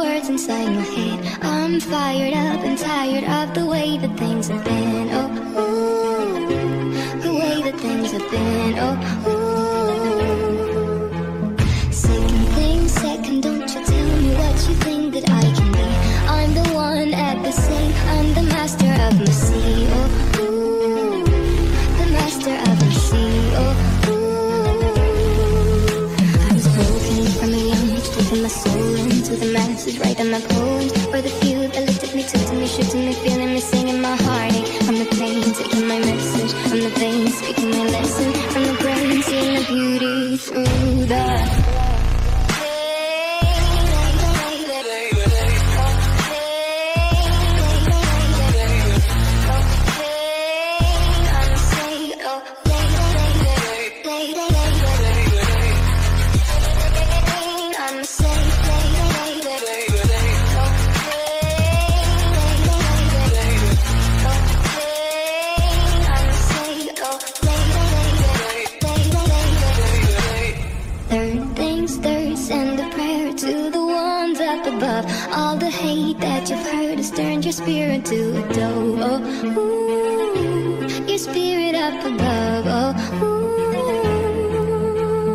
words inside my head. I'm fired up and tired of the way that things have been. Oh, ooh, the way that things have been. Oh, ooh. Second thing, second, don't you tell me what you think that I can be. I'm the one at the same, I'm the master of my sea. Oh, ooh, the master of my sea. Oh, my soul into the masses, writing my poems for the few that looked at me, took to me, shook to me, feeling me, singing my heartache. From the pain, taking my message, from the veins, speaking my lesson, from the brain, seeing the beauty through the all the hate that you've heard has turned your spirit to a dough. Oh, ooh, your spirit up above. Oh, ooh.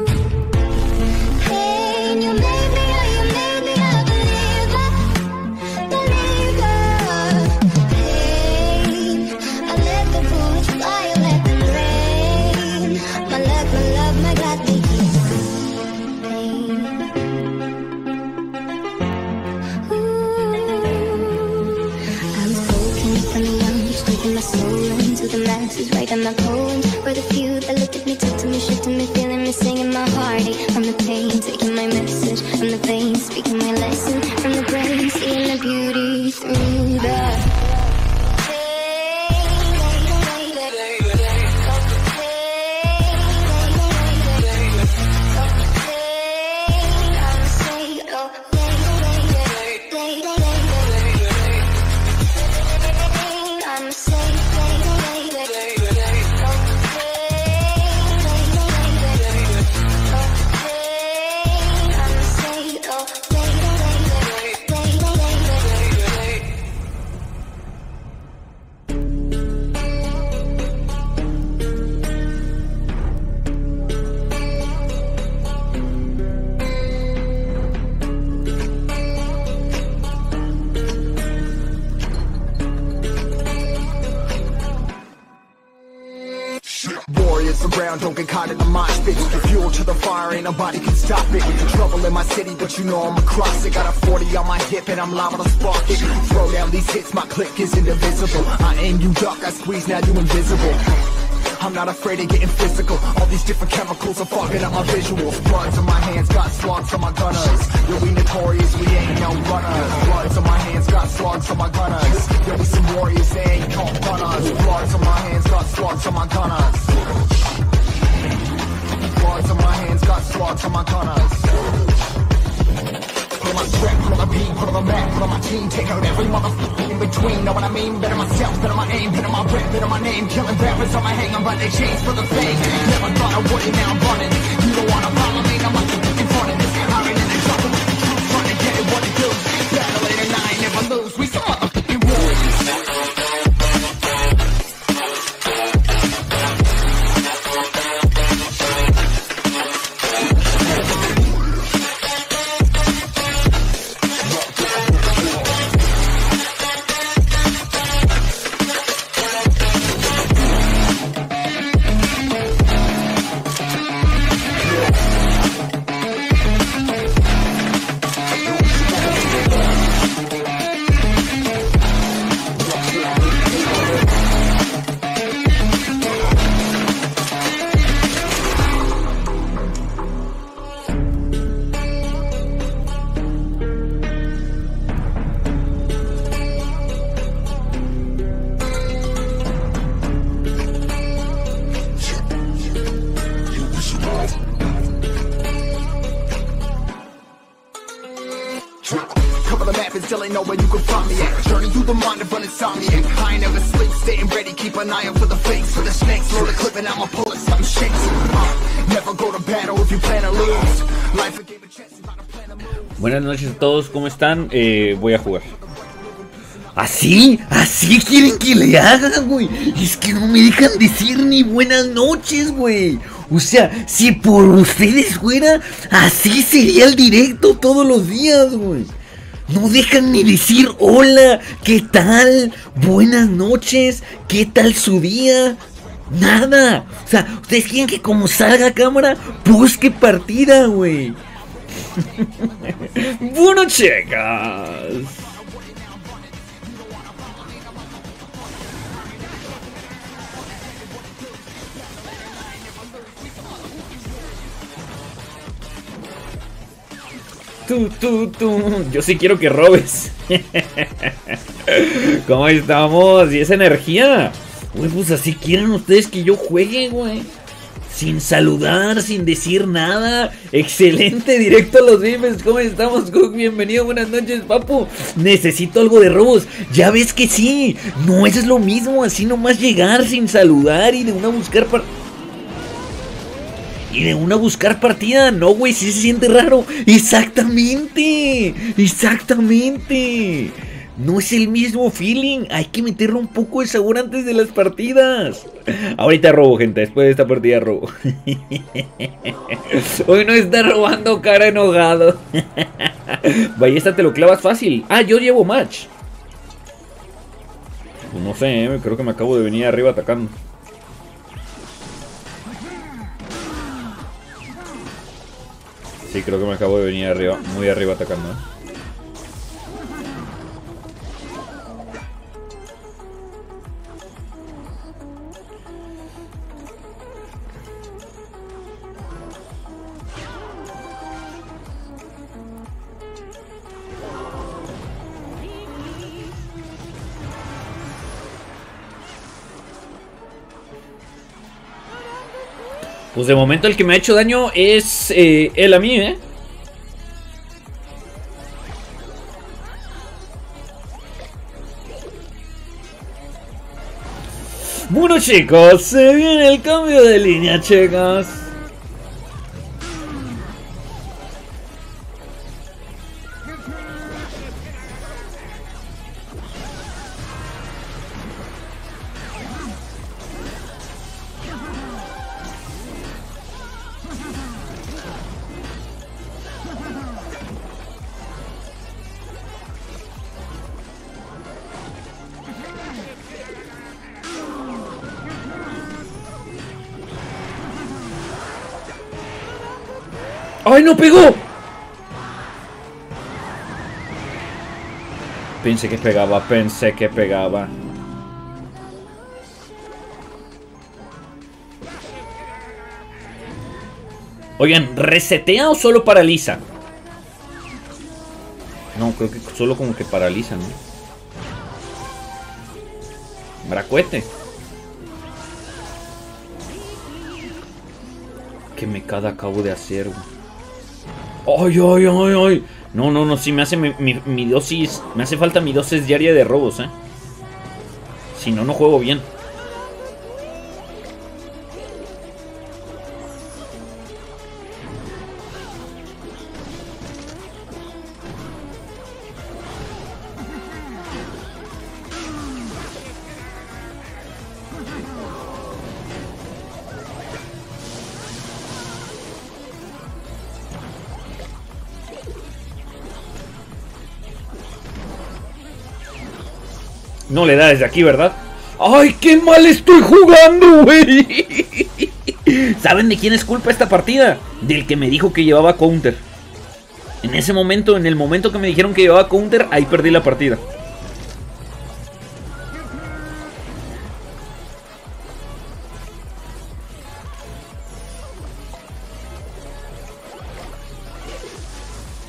Hey, you made me a believer, believer. Hey, I let the bullets fly, I let them rain. My luck, my love, my God, they keep pain. My soul into the masses, writing my poems for the few that looked at me, took to me, shook to me, feeling me, singing my heartache. From the pain, taking my message, from the veins, speaking my lesson, from the brain, seeing the beauty through the around, don't get caught in the mosh pit. The fuel to the fire, ain't nobody can stop it. Trouble in my city, but you know I'm across it. Got a 40 on my hip and I'm liable to spark it. Throw down these hits, my click is indivisible. I aim, you duck, I squeeze, now you invisible. I'm not afraid of getting physical. All these different chemicals are fogging up my visuals. Bloods on my hands, got slugs on my gunners. Yo, we notorious, we ain't no runners. Bloods on my hands, got slugs on my gunners. Yo, we some warriors, they ain't no runners. Bloods on my hands, got slugs on my gunners. Bloods on my hands, got slugs on my gunners. Put on my strap, put on the beat, put on the map, put on my team. Take out every motherfucker in between, know what I mean? Better myself, better my aim, better my rep, better my name. Killing rappers on my hang, I'm by their chains for the fame. Never thought I would it, now I'm running. You don't wanna follow me, I'm up in front of this. Hiring in the trouble with the truth, trying to get it what it do. Battle it and I ain't never lose, we some motherfucking warriors. Still ain't know where you can find me at. Journey through the mind of an insomniac. I ain't never sleep, staying ready, keep an eye out for the fakes, for the snakes. Load a clip and I'ma pull it, something shakes. Never go to battle if you plan to lose. Life a game of chess, not a plan to move. Buenas noches a todos, ¿cómo están? Voy a jugar. ¿Así? ¿Así quieren que le haga, güey? Es que no me dejan decir ni buenas noches, güey. O sea, si por ustedes fuera, así sería el directo todos los días, güey. No dejan ni decir hola, ¿qué tal? Buenas noches, ¿qué tal su día? Nada. O sea, ustedes quieren que como salga a cámara, busque partida, güey. Bueno, chicas. Tú. Yo sí quiero que robes. ¿Cómo estamos? ¿Y esa energía? Güey, pues así quieren ustedes que yo juegue, güey. Sin saludar, sin decir nada. Excelente, directo a los memes. ¿Cómo estamos, Cook? Bienvenido, buenas noches, papu. Necesito algo de robos. Ya ves que sí. No es lo mismo, así nomás llegar sin saludar y de una buscar partida. No, güey, sí se siente raro. Exactamente. No es el mismo feeling. Hay que meterle un poco de sabor antes de las partidas. Ahorita robo, gente. Después de esta partida robo. Hoy no está robando, cara enojado. Ballesta te lo clavas fácil. Ah, yo llevo match. Pues no sé, creo que me acabo de venir arriba atacando. Sí, creo que me acabo de venir arriba, muy arriba atacando, ¿eh? Pues de momento el que me ha hecho daño es él a mí, ¿eh? Bueno, chicos, se viene el cambio de línea, chicos. ¡Ay, no pegó! Pensé que pegaba. Oigan, ¿resetea o solo paraliza? No, creo que solo como que paraliza, ¿no? Bracuete. Qué mecada acabo de hacer, güey. ¡Ay! No, sí me hace mi dosis. Me hace falta mi dosis diaria de robos, ¿eh? Si no, no juego bien. No le da desde aquí, ¿verdad? ¡Ay, qué mal estoy jugando, güey! ¿Saben de quién es culpa esta partida? Del que me dijo que llevaba counter. En ese momento, en el momento que me dijeron que llevaba counter, ahí perdí la partida.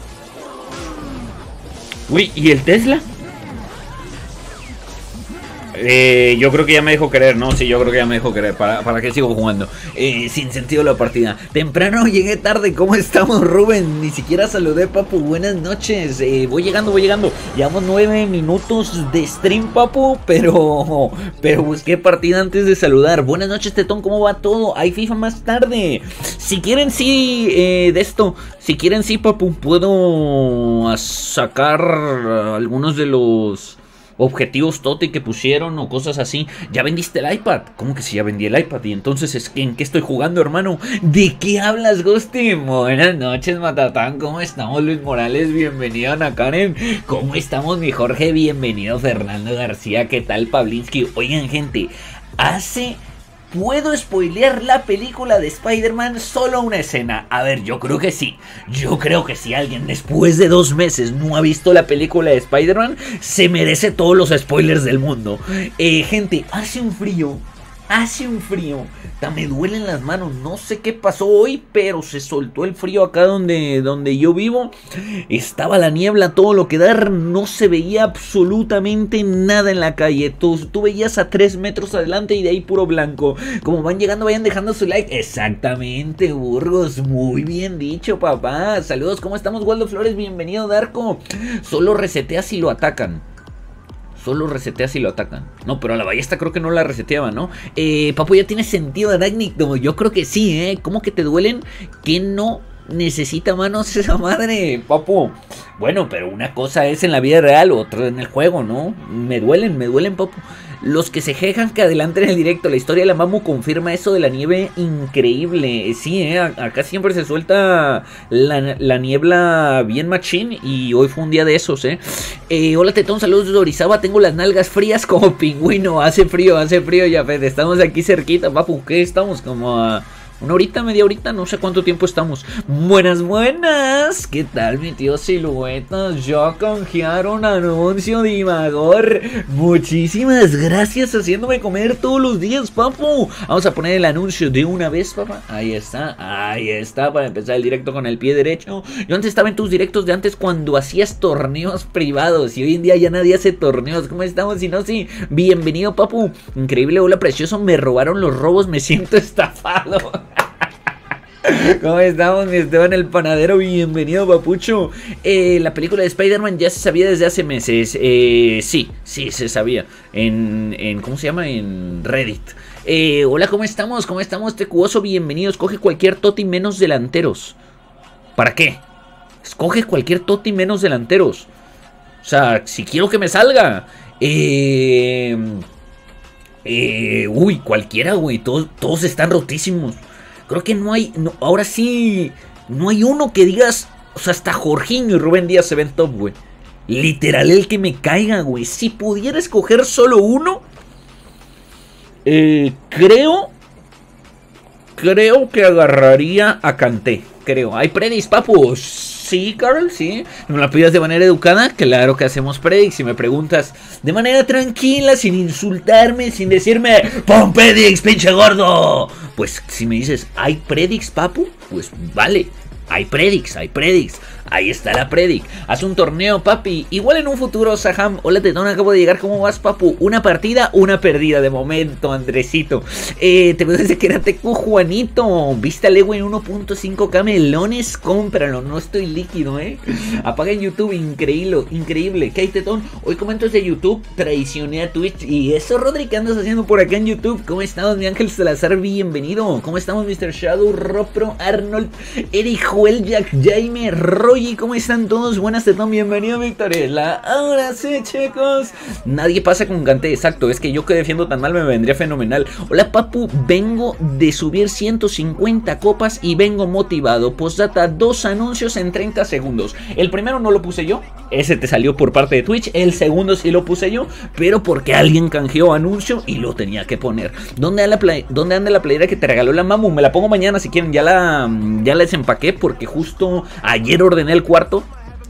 Uy, ¿y el Tesla? Yo creo que ya me dejó querer, ¿no? Sí, yo creo que ya me dejó querer. ¿Para qué sigo jugando? Sin sentido la partida. Temprano llegué tarde. ¿Cómo estamos, Rubén? Ni siquiera saludé, papu. Buenas noches. Voy llegando. Llevamos 9 minutos de stream, papu. Pero busqué partida antes de saludar. Buenas noches, Tetón. ¿Cómo va todo? Hay FIFA más tarde. Si quieren, sí, de esto. Si quieren, sí, papu. Puedo sacar algunos de los objetivos Toti que pusieron o cosas así. ¿Ya vendiste el iPad? ¿Cómo que si ya vendí el iPad? Y entonces, ¿en qué estoy jugando, hermano? ¿De qué hablas, Ghosty? Buenas noches, Matatán. ¿Cómo estamos, Luis Morales? Bienvenido, Ana Karen. ¿Cómo estamos, mi Jorge? Bienvenido, Fernando García. ¿Qué tal, Pavlinsky? Oigan, gente, ¿puedo spoilear la película de Spider-Man? Solo una escena. A ver, yo creo que sí. Yo creo que si alguien después de 2 meses no ha visto la película de Spider-Man, se merece todos los spoilers del mundo. Gente, hace un frío. Me duelen las manos. No sé qué pasó hoy, pero se soltó el frío acá donde yo vivo. Estaba la niebla, todo lo que dar. No se veía absolutamente nada en la calle. Tú veías a 3 metros adelante y de ahí puro blanco. Como van llegando, vayan dejando su like. Exactamente, Burgos. Muy bien dicho, papá. Saludos, ¿cómo estamos, Waldo Flores? Bienvenido, Darko. Solo resetea si lo atacan. No, pero a la ballesta creo que no la reseteaba, ¿no? Papu, ¿ya tiene sentido arácnido? Yo creo que sí, ¿eh? ¿Cómo que te duelen? ¿Que no necesita manos esa madre, papu? Bueno, pero una cosa es en la vida real, otra en el juego, ¿no? Me duelen, papu. Los que se quejan que adelanten el directo, la historia de la Mamu confirma eso de la nieve increíble. Sí, acá siempre se suelta la niebla bien machín y hoy fue un día de esos, Hola, Tetón, saludos de Orizaba, tengo las nalgas frías como pingüino, hace frío, ya, estamos aquí cerquita, papu, ¿qué? Estamos como a una horita, media horita, no sé cuánto tiempo estamos. Buenas, ¿qué tal, mi tío Siluetas? Ya canjearon anuncio de Imagor. Muchísimas gracias, haciéndome comer todos los días, papu. Vamos a poner el anuncio de una vez, papá. Ahí está, para empezar el directo con el pie derecho. Yo antes estaba en tus directos de antes cuando hacías torneos privados y hoy en día ya nadie hace torneos. ¿Cómo estamos? Si no, sí, bienvenido, papu. Increíble, hola, precioso, me robaron los robos, me siento estafado. ¿Cómo estamos, mi Esteban el panadero? Bienvenido, papucho. La película de Spider-Man ya se sabía desde hace meses. Sí, se sabía. ¿Cómo se llama? En Reddit. Hola, ¿cómo estamos? Tecuoso? Bienvenido. Escoge cualquier toti menos delanteros. ¿Para qué? Escoge cualquier toti menos delanteros. O sea, si quiero que me salga. Uy, cualquiera, güey. Todos están rotísimos. Creo que no hay, ahora sí, no hay uno que digas, o sea, hasta Jorginho y Rubén Díaz se ven top, güey. Literal el que me caiga, güey. Si pudiera escoger solo uno, creo que agarraría a Kanté, creo. ¿Hay predis, papus? Sí, Carl, sí. ¿No la pidas de manera educada? Claro que hacemos predix. Si me preguntas de manera tranquila, sin insultarme, sin decirme ¡pon predix, pinche gordo! Pues si me dices, ¿hay predix, papu? Pues vale. Hay predix. Ahí está la predic. Haz un torneo, papi. Igual en un futuro, Saham. Hola, Tetón, acabo de llegar. ¿Cómo vas, papu? Una partida, una perdida de momento, Andresito. Te veo desde que era Tecu, Juanito. ¿Viste a Lego en 1.5k melones? Cómpralo. No estoy líquido, Apaga en YouTube. Increíble. ¿Qué hay, Tetón? Hoy comentos de YouTube. Traicioné a Twitch. Y eso, Rodri, ¿qué andas haciendo por acá en YouTube? ¿Cómo estamos, mi Ángel Salazar? Bienvenido. ¿Cómo estamos, Mr. Shadow, Ropro, Arnold, Eric, Joel, Jack, Jaime, Roy? ¿Cómo están todos? Buenas, Tetón, bienvenido, Victorela. Ahora sí, chicos. Nadie pasa con Kanté, exacto. Es que yo que defiendo tan mal me vendría fenomenal. Hola, papu, vengo de subir 150 copas y vengo motivado. Postdata, 2 anuncios en 30 segundos. El primero no lo puse yo, ese te salió por parte de Twitch. El segundo sí lo puse yo, pero porque alguien canjeó anuncio y lo tenía que poner. ¿Dónde anda la playera que te regaló la Mamu? Me la pongo mañana si quieren, ya la desempaqué porque justo ayer ordené el cuarto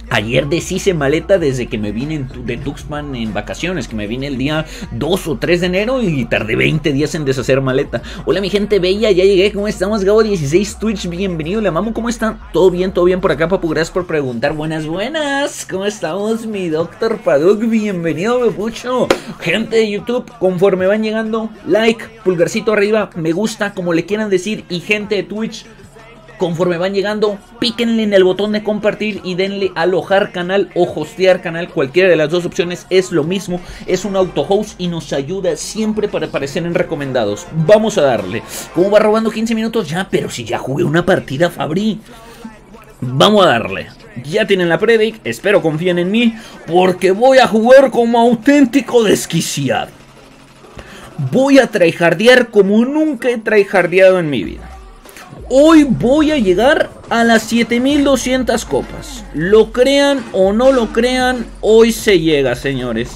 Ayer deshice maleta desde que me vine de Tuxpan en vacaciones, que me vine el día 2 o 3 de enero y tardé 20 días en deshacer maleta. Hola mi gente bella, ya llegué, ¿cómo estamos? Gabo16 Twitch, bienvenido, la mamo, ¿cómo están? Todo bien por acá, papu, gracias por preguntar. Buenas, ¿cómo estamos? Mi doctor Paduk, bienvenido, Bepucho. Gente de YouTube, conforme van llegando, like, pulgarcito arriba, me gusta, como le quieran decir, y gente de Twitch, conforme van llegando, píquenle en el botón de compartir y denle a alojar canal o hostear canal. Cualquiera de las dos opciones es lo mismo. Es un auto-host y nos ayuda siempre para aparecer en recomendados. Vamos a darle. ¿Cómo va robando 15 minutos? Ya, pero si ya jugué una partida, Fabri. Vamos a darle. Ya tienen la predict. Espero confíen en mí, porque voy a jugar como auténtico desquiciado. Voy a tryhardear como nunca he tryhardeado en mi vida. Hoy voy a llegar a las 7200 copas. Lo crean o no lo crean, hoy se llega, señores.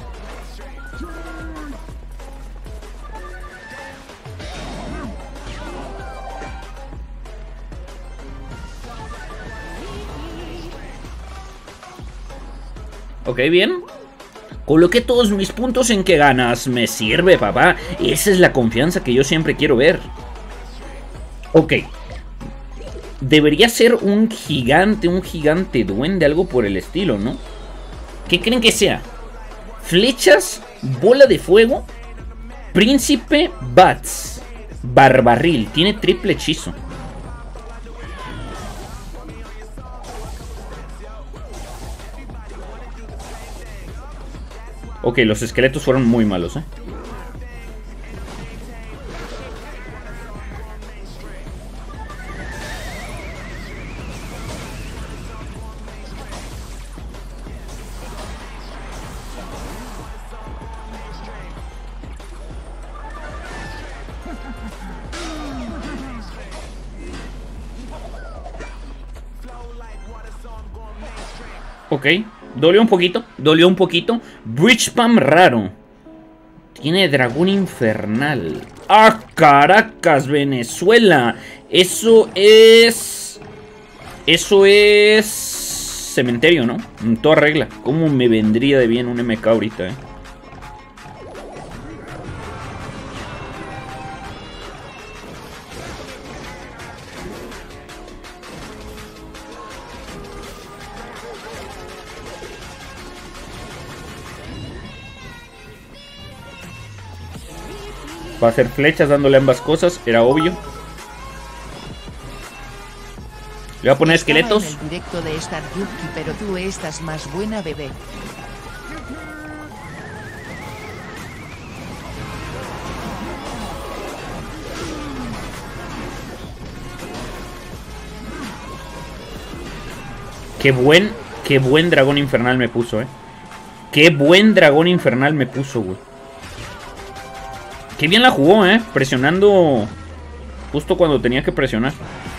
Ok, bien. Coloqué todos mis puntos en que ganas. Me sirve, papá. Esa es la confianza que yo siempre quiero ver. Ok. Debería ser un gigante duende, algo por el estilo, ¿no? ¿Qué creen que sea? Flechas, bola de fuego, príncipe, bats, barbarril. Tiene triple hechizo. Ok, los esqueletos fueron muy malos, ¿eh? Ok, dolió un poquito. Bridge Spam raro. Tiene dragón infernal. ¡Ah, Caracas, Venezuela! Eso es cementerio, ¿no? En toda regla. ¿Cómo me vendría de bien un MK ahorita, eh? Va a hacer flechas dándole ambas cosas, era obvio. Le voy a poner esqueletos. En el directo de Star Yuki, pero tú estás más buena, bebé. Qué buen dragón infernal me puso, Qué buen dragón infernal me puso, güey. Qué bien la jugó, presionando justo cuando tenía que presionar.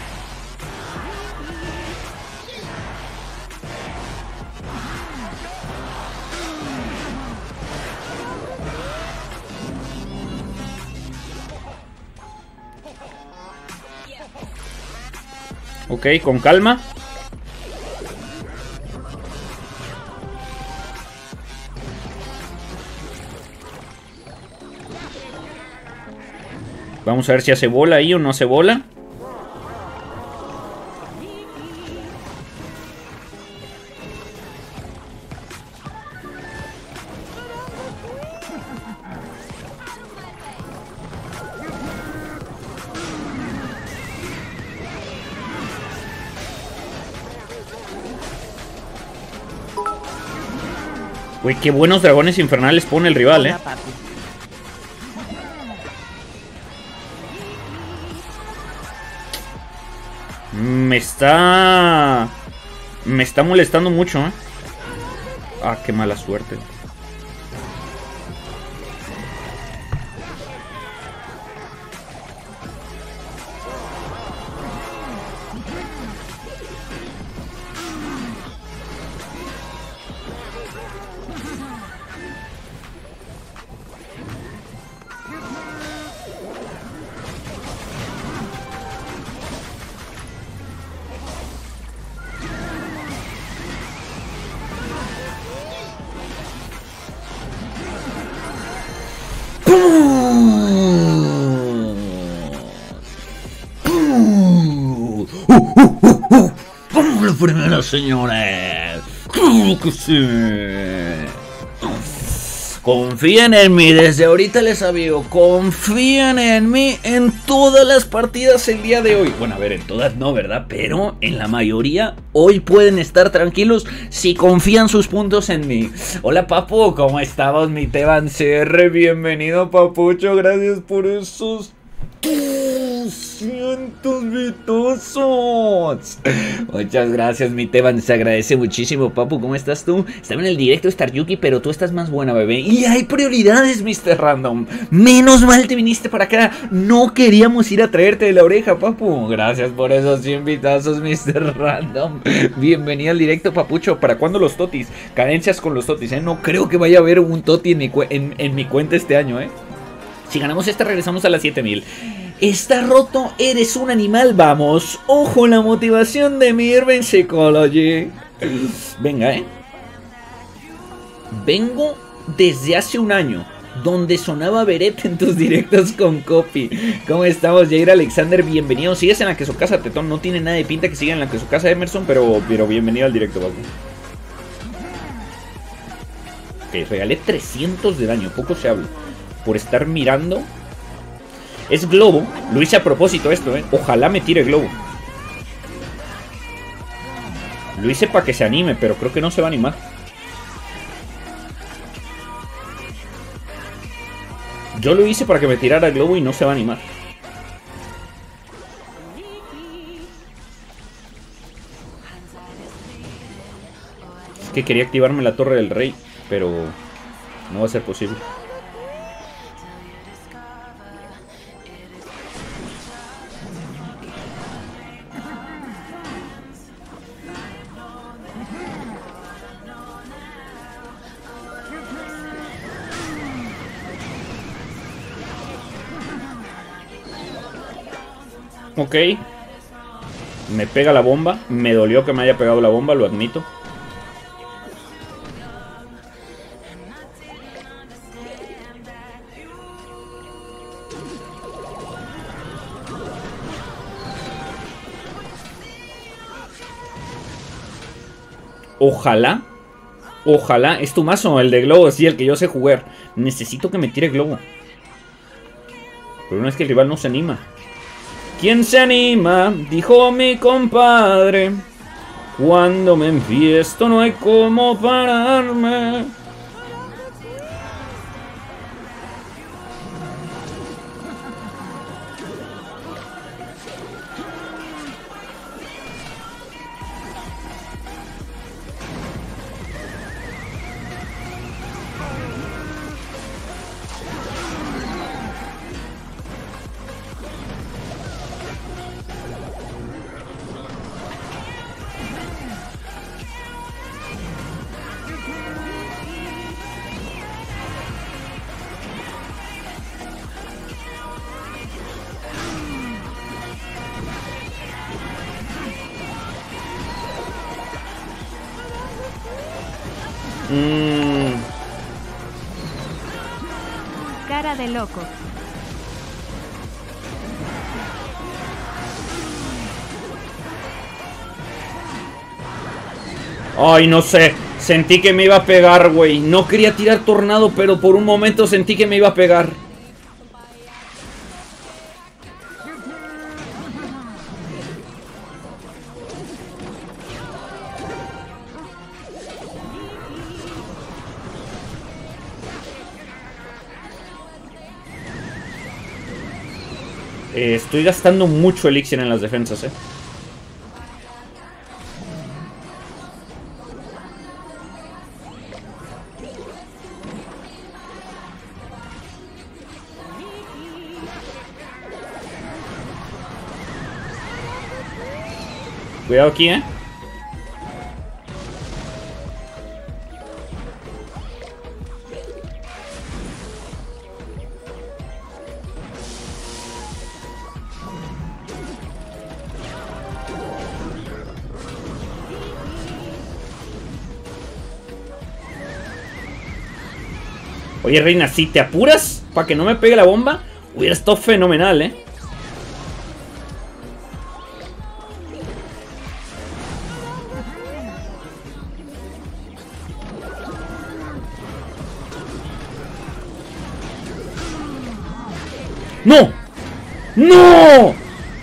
Ok, con calma. Vamos a ver si hace bola ahí o no hace bola. Güey, qué buenos dragones infernales pone el rival, Me está molestando mucho, Ah, qué mala suerte. primeras, señores. ¡Claro que sí! Confíen en mí, desde ahorita les aviso, confíen en mí en todas las partidas el día de hoy. Bueno, a ver, en todas no, ¿verdad? Pero en la mayoría hoy pueden estar tranquilos si confían sus puntos en mí. Hola, papu, ¿cómo estamos? Mi Teban CR, bienvenido, papucho, gracias por esos 200 vitosos. Muchas gracias, mi Teban, se agradece muchísimo, papu. ¿Cómo estás tú? Estaba en el directo de Star Yuki, pero tú estás más buena, bebé. Y hay prioridades, Mr. Random. Menos mal te viniste para acá. No queríamos ir a traerte de la oreja, papu. Gracias por esos 100 vitazos, Mr. Random. Bienvenido al directo, papucho. ¿Para cuándo los totis? Carencias con los totis, No creo que vaya a haber un toti en mi cuenta este año, Si ganamos esta, regresamos a las 7000. Está roto, eres un animal, vamos. Ojo, la motivación de mi Irving Psychology. Venga, Vengo desde hace un año, donde sonaba Beret en tus directos con copy. ¿Cómo estamos, Jair Alexander? Bienvenido. Sigues en la Quesocasa, Tetón. No tiene nada de pinta que siga en la Quesocasa, Emerson, pero bienvenido al directo, papu. Ok, regalé 300 de daño, poco se habla. Por estar mirando. Es globo. Lo hice a propósito esto, Ojalá me tire globo. Lo hice para que se anime, pero creo que no se va a animar. Yo lo hice para que me tirara el globo y no se va a animar. Es que quería activarme la Torre del Rey, pero no va a ser posible. Ok. Me pega la bomba. Me dolió que me haya pegado la bomba, lo admito. Ojalá. Ojalá. Es tu mazo, el de globo, sí, el que yo sé jugar. Necesito que me tire globo. Pero no es que el rival no se anima. ¿Quién se anima? Dijo mi compadre. Cuando me enfiesto no hay cómo pararme. Cara de loco. Ay, no sé. Sentí que me iba a pegar, güey. No quería tirar tornado, pero por un momento sentí que me iba a pegar. Estoy gastando mucho elixir en las defensas, Cuidado aquí, Oye, reina, si te apuras para que no me pegue la bomba, hubiera estado fenomenal, ¡No! ¡No!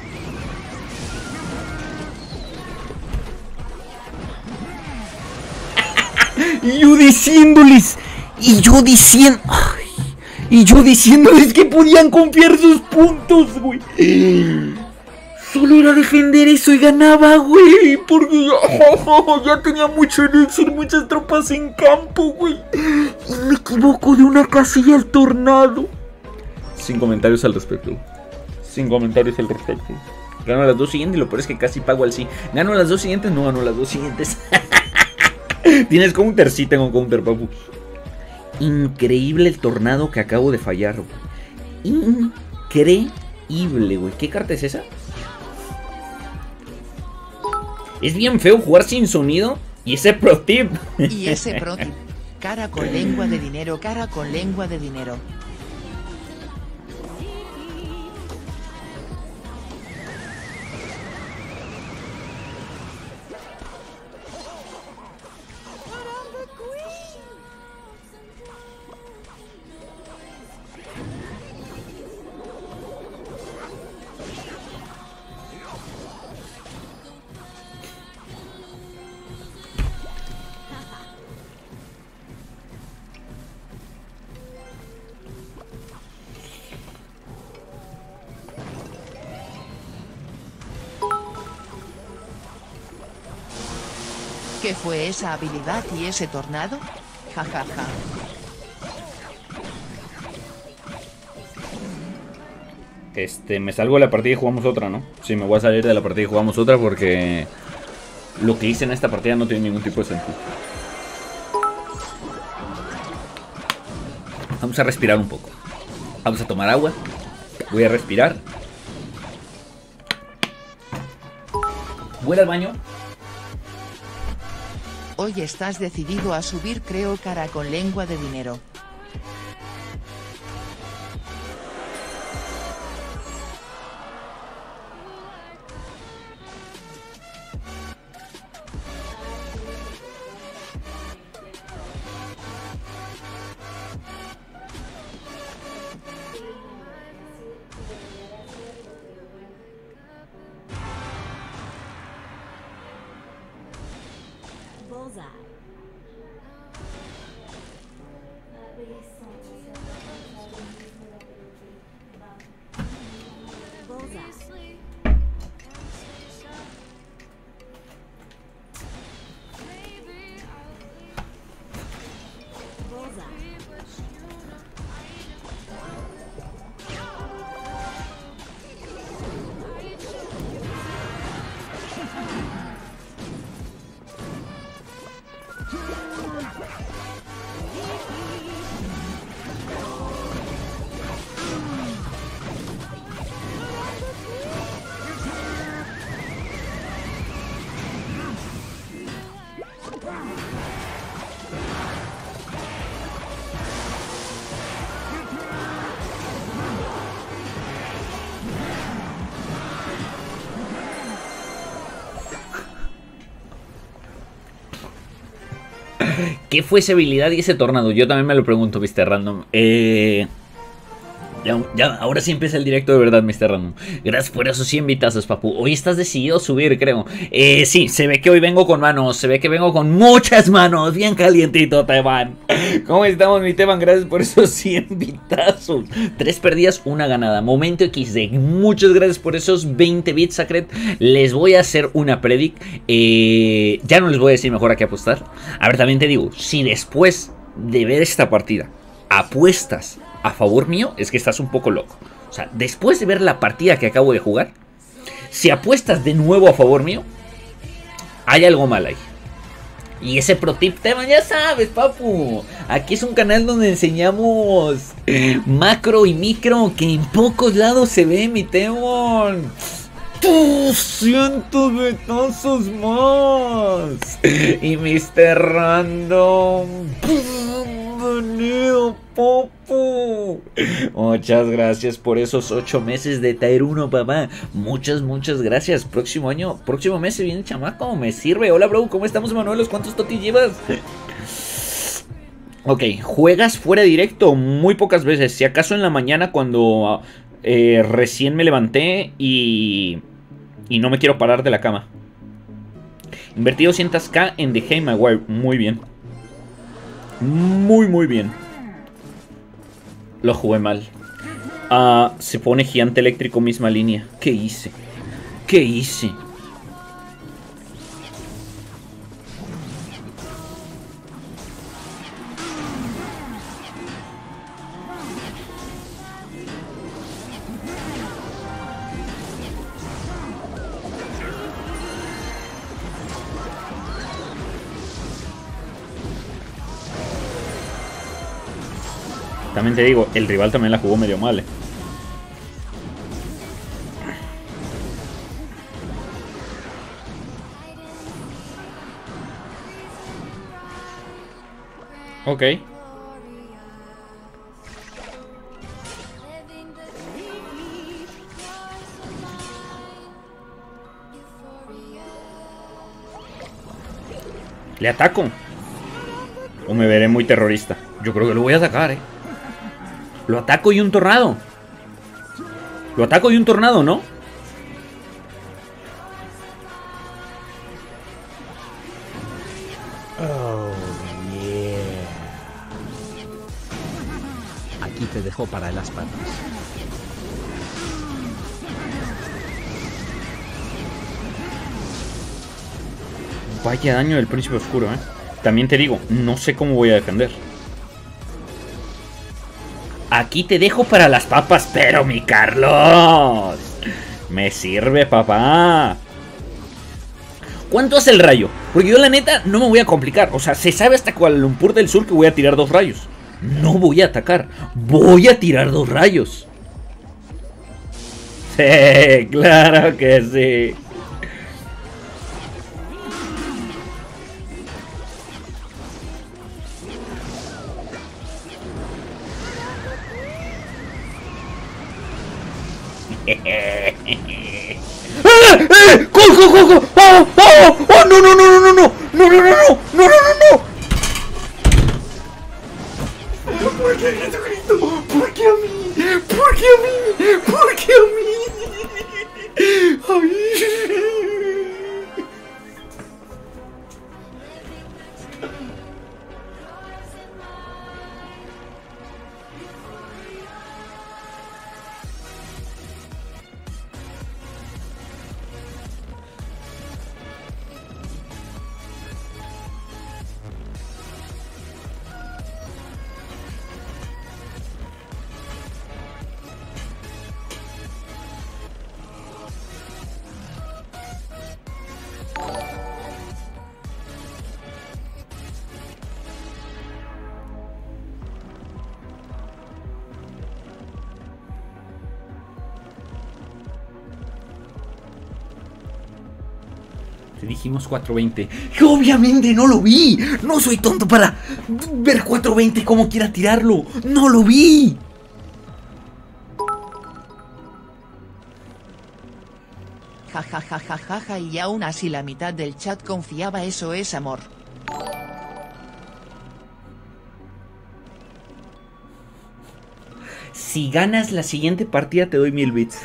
Y yo diciéndoles que podían confiar sus puntos, güey. Solo era defender eso y ganaba, güey. Porque ya tenía mucho elixir, muchas tropas en campo, güey. Y me equivoco de una casilla al tornado. Sin comentarios al respecto. Gano las dos siguientes y lo peor es que casi pago al sí. ¿Gano las dos siguientes? No gano las dos siguientes. ¿Tienes counter? Sí tengo counter, papu. Increíble el tornado que acabo de fallar, güey. Increíble, güey. ¿Qué carta es esa? Es bien feo jugar sin sonido. Y ese pro tip. Y ese pro tip. Cara con lengua de dinero, cara con lengua de dinero. ¿Qué fue esa habilidad y ese tornado? Ja, ja, ja. Me salgo de la partida y jugamos otra, ¿no? Sí, me voy a salir de la partida y jugamos otra porque lo que hice en esta partida no tiene ningún tipo de sentido. Vamos a respirar un poco. Vamos a tomar agua. Voy a respirar. Voy al baño. Hoy estás decidido a subir, creo, cara con lengua de dinero. ¿Qué fue esa habilidad y ese tornado? Yo también me lo pregunto, Mr. Random. Ya, ahora sí empieza el directo de verdad, Mr. Random. Gracias por esos 100 vitazos, papu. Hoy estás decidido a subir, creo. Sí, se ve que hoy vengo con manos. Se ve que vengo con muchas manos. Bien calientito, Teban. ¿Cómo estamos, mi Teban? Gracias por esos 100 vitazos. 3 perdidas, 1 ganada. Momento XD. Muchas gracias por esos 20 bits, Sacred. Les voy a hacer una predict. Ya no les voy a decir mejor a qué apostar. A ver, también te digo, si después de ver esta partida apuestas a favor mío, es que estás un poco loco. O sea, después de ver la partida que acabo de jugar, si apuestas de nuevo a favor mío, hay algo mal ahí. Y ese pro tip, Teban, ya sabes, papu. Aquí es un canal donde enseñamos macro y micro, que en pocos lados se ve, mi Teban. 200 betazos más. Y Mr. Random, bienvenido, papu. Muchas gracias por esos 8 meses de Tier 1, papá. Muchas gracias. Próximo mes se viene el chamaco. Me sirve. Hola, bro. ¿Cómo estamos, Manuelos? ¿Cuántos totis llevas? Ok, juegas fuera de directo muy pocas veces. Si acaso en la mañana cuando Recién me levanté y no me quiero parar de la cama. Invertí 200k en The Game Maguire. Muy bien. Muy bien. Lo jugué mal. Se pone gigante eléctrico misma línea. ¿Qué hice? ¿Qué hice? También te digo, el rival también la jugó medio mal. Ok. ¿Le ataco? ¿O me veré muy terrorista? Yo creo que lo voy a atacar, Lo ataco y un tornado. Lo ataco y un tornado, ¿no? Oh, yeah. Aquí te dejo para las patas. Vaya daño del príncipe oscuro, También te digo, no sé cómo voy a defender. Aquí te dejo para las papas, pero mi Carlos. Me sirve, papá. ¿Cuánto hace el rayo? Porque yo la neta no me voy a complicar. O sea, se sabe hasta Kuala Lumpur del Sur que voy a tirar 2 rayos. No voy a atacar. Voy a tirar 2 rayos. Sí, claro que sí. ¡Cojo! ¡Oh! ¡No! ¿Por qué Jesucristo? ¿Por qué a mí? ¿Por qué a mí? ¿Por qué a mí? Ay. Te dijimos 420. Obviamente no lo vi. No soy tonto para ver 420 como quiera tirarlo. No lo vi. Ja, y aún así la mitad del chat confiaba. Eso es amor. Si ganas la siguiente partida te doy 1000 bits.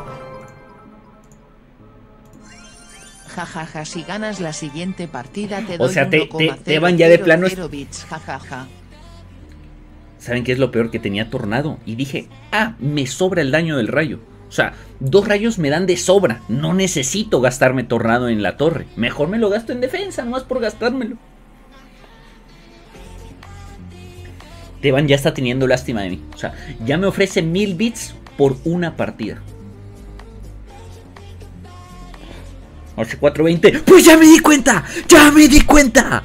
Ja, si ganas la siguiente partida te doy, o sea, te van ya de plano. Bits, ja. ¿Saben qué es lo peor? Que tenía tornado. Y dije, me sobra el daño del rayo. O sea, 2 rayos me dan de sobra. No necesito gastarme tornado en la torre. Mejor me lo gasto en defensa, nomás por gastármelo. Teban ya está teniendo lástima de mí. O sea, ya me ofrece 1000 bits por una partida. Hace 420. ¡Pues ya me di cuenta! ¡Ya me di cuenta!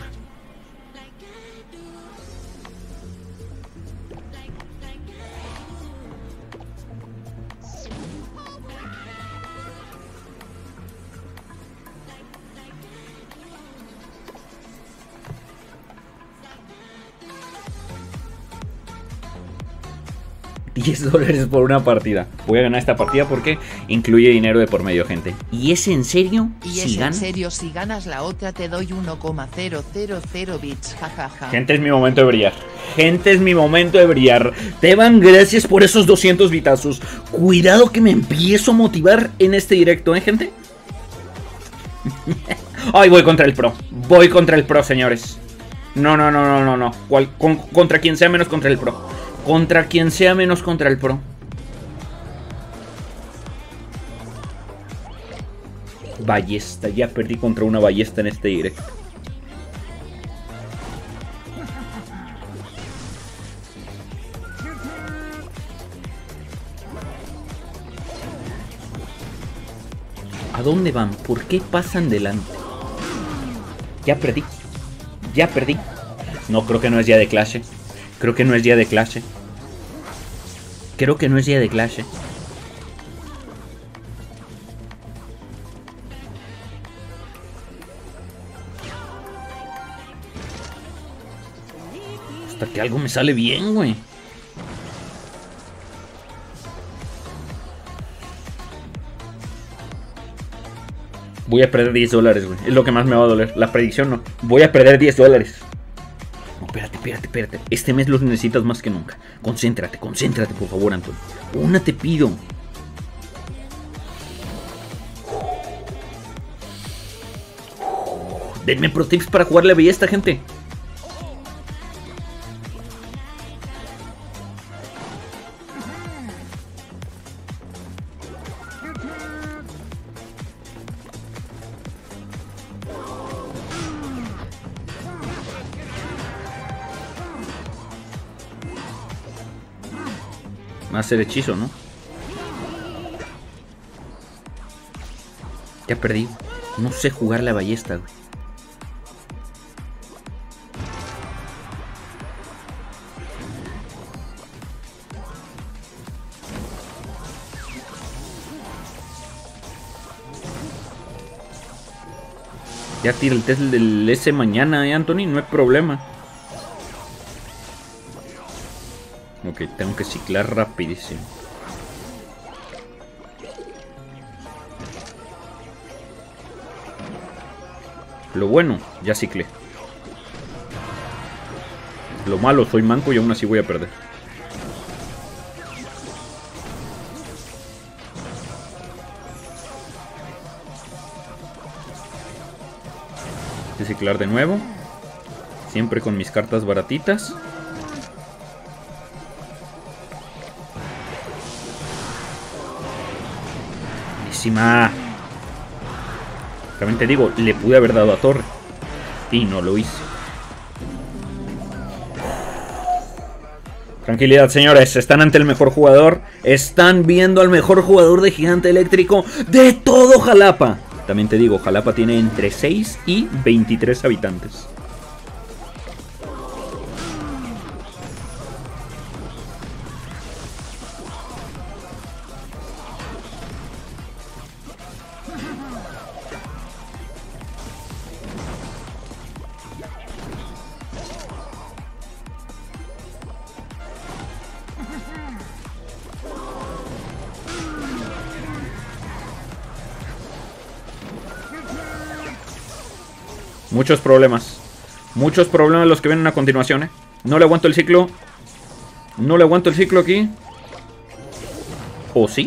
$10 por una partida. Voy a ganar esta partida porque incluye dinero de por medio, gente. ¿Y es en serio? Y es en serio, si ganas la otra te doy 1,000 bits, ja. Gente, es mi momento de brillar. Gente, es mi momento de brillar. Teban, gracias por esos 200 vitazos. Cuidado que me empiezo a motivar en este directo, gente. Ay, voy contra el pro. Voy contra el pro, señores. No. Contra quien sea menos contra el pro. Contra quien sea menos contra el pro. Ballesta, ya perdí contra una ballesta en este directo. ¿A dónde van? ¿Por qué pasan delante? Ya perdí. Ya perdí. No, creo que no es día de Clash. Creo que no es día de Clash. Creo que no es día de Clash. Hasta que algo me sale bien, güey. Voy a perder $10, güey. Es lo que más me va a doler. La predicción no. Voy a perder $10. No, espérate. Este mes los necesitas más que nunca. Concéntrate, por favor, Antonio. Una te pido. Denme pro tips para jugarle a bellesta, gente. Va a ser hechizo, ¿no? Ya perdí. No sé jugar la ballesta, güey. Ya tira el test del S mañana, Anthony, no hay problema. Ok, tengo que ciclar rapidísimo. Lo bueno, ya ciclé. Lo malo, soy manco y aún así voy a perder. Voy a ciclar de nuevo. Siempre con mis cartas baratitas. También te digo, le pude haber dado a torre y no lo hice. Tranquilidad, señores, están ante el mejor jugador. Están viendo al mejor jugador de Gigante Eléctrico de todo Jalapa. También te digo, Jalapa tiene entre 6 y 23 habitantes. Muchos problemas. Muchos problemas los que vienen a continuación, No le aguanto el ciclo. No le aguanto el ciclo aquí. ¿O sí?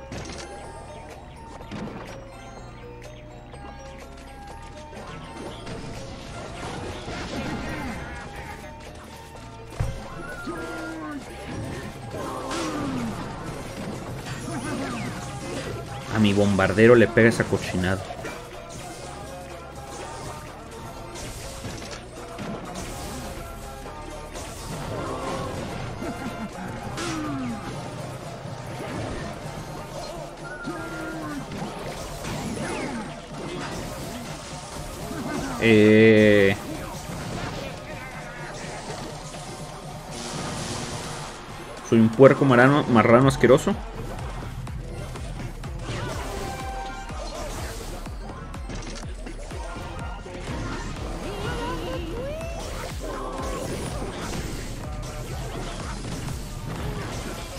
A mi bombardero le pega esa cochinada. Soy un puerco marrano asqueroso.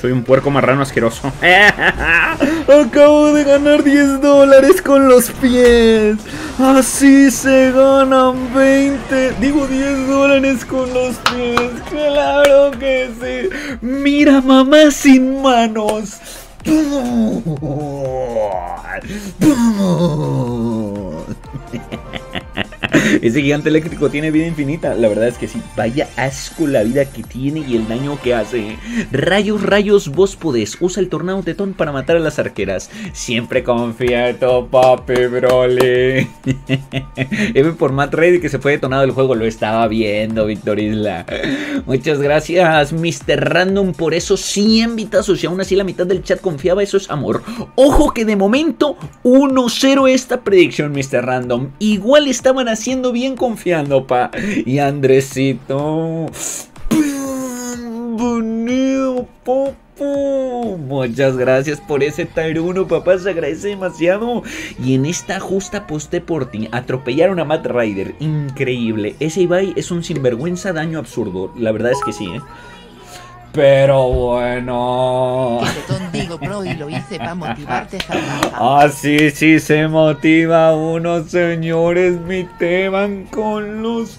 Soy un puerco marrano asqueroso. Acabo de ganar $10 con los pies. Así se ganan 10 dólares con los pies. Claro que sí. Mira, mamá sin manos. Ese gigante eléctrico tiene vida infinita. La verdad es que sí. Vaya asco la vida que tiene y el daño que hace. Rayos, rayos, vos podés. Usa el tornado tetón para matar a las arqueras. Siempre confía en tu papi, Broly. M por Matt Reid que se fue detonado del juego. Lo estaba viendo, Víctor Isla. Muchas gracias, Mr. Random, por esos 100 vitazos. Y aún así la mitad del chat confiaba. Eso es amor. Ojo que de momento 1-0 esta predicción, Mr. Random. Igual estaban haciendo bien confiando, pa. Y Andresito. Bonito, popo. Muchas gracias por ese tier 1, papá. Se agradece demasiado. Y en esta justa aposté por ti. Atropellaron a Matt Rider. Increíble. Ese Ibai es un sinvergüenza, daño absurdo. La verdad es que sí, Pero bueno. Que tetón digo, bro, y lo hice para motivarte, Sí, sí, se motiva uno, señores. Mi Teban con los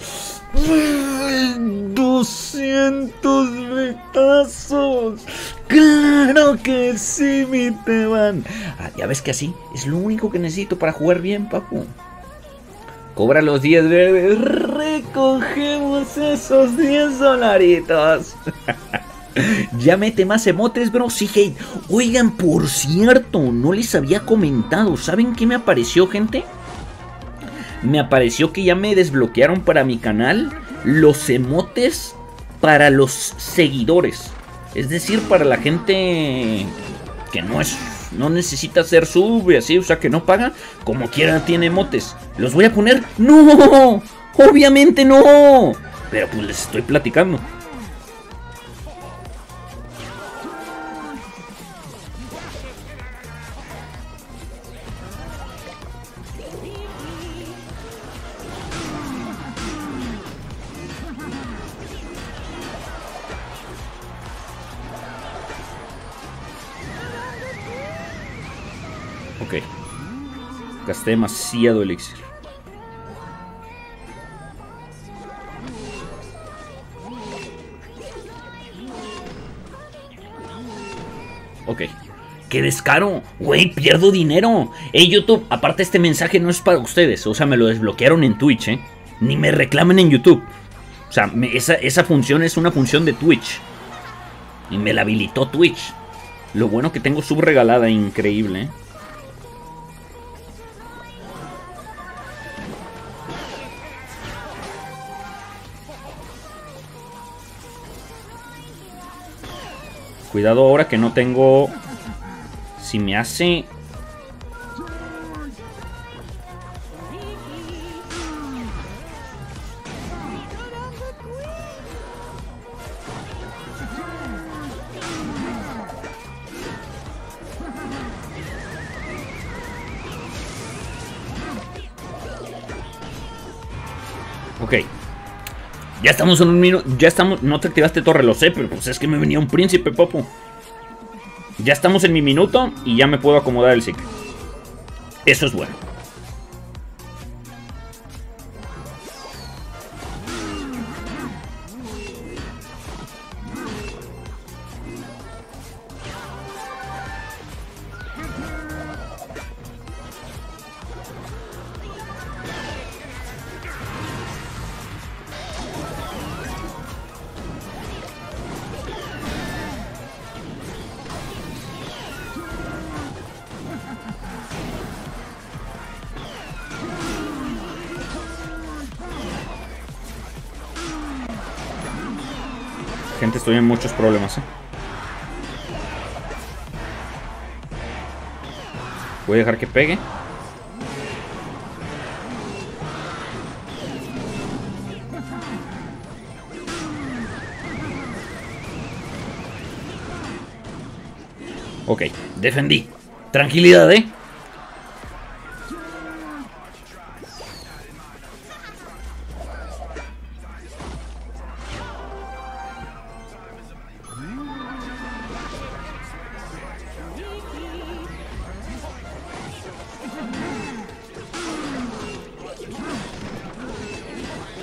200 betazos. Claro que sí, mi Teban. Ya ves que así es lo único que necesito para jugar bien, papu. Cobra los 10 verdes. Recogemos esos 10 dolaritos. Ya mete más emotes, bro. Sí, hate. Oigan, por cierto, no les había comentado. ¿Saben qué me apareció, gente? Me apareció que ya me desbloquearon para mi canal los emotes para los seguidores. Es decir, para la gente que no necesita hacer sub y así, o sea, que no paga. Como quiera tiene emotes. ¿Los voy a poner? ¡No! Obviamente no. Pero pues les estoy platicando. Ok. Gasté demasiado elixir. Ok. ¡Qué descaro! Güey, pierdo dinero. YouTube, aparte este mensaje no es para ustedes. O sea, me lo desbloquearon en Twitch, Ni me reclamen en YouTube. O sea, esa función es una función de Twitch. Y me la habilitó Twitch. Lo bueno que tengo sub regalada, increíble, Cuidado ahora que no tengo... Si me hace... Ok. Ya estamos en un minuto. Ya estamos. No te activaste torre, lo sé, pero pues es que me venía un príncipe, papu. Ya estamos en mi minuto y ya me puedo acomodar el ciclo. Eso es bueno. Gente, estoy en muchos problemas, Voy a dejar que pegue. Ok, defendí. Tranquilidad,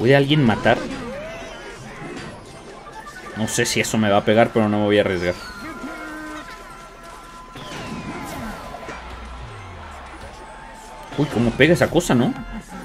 ¿Puede alguien matar? No sé si eso me va a pegar, pero no me voy a arriesgar. Uy, cómo pega esa cosa, ¿no?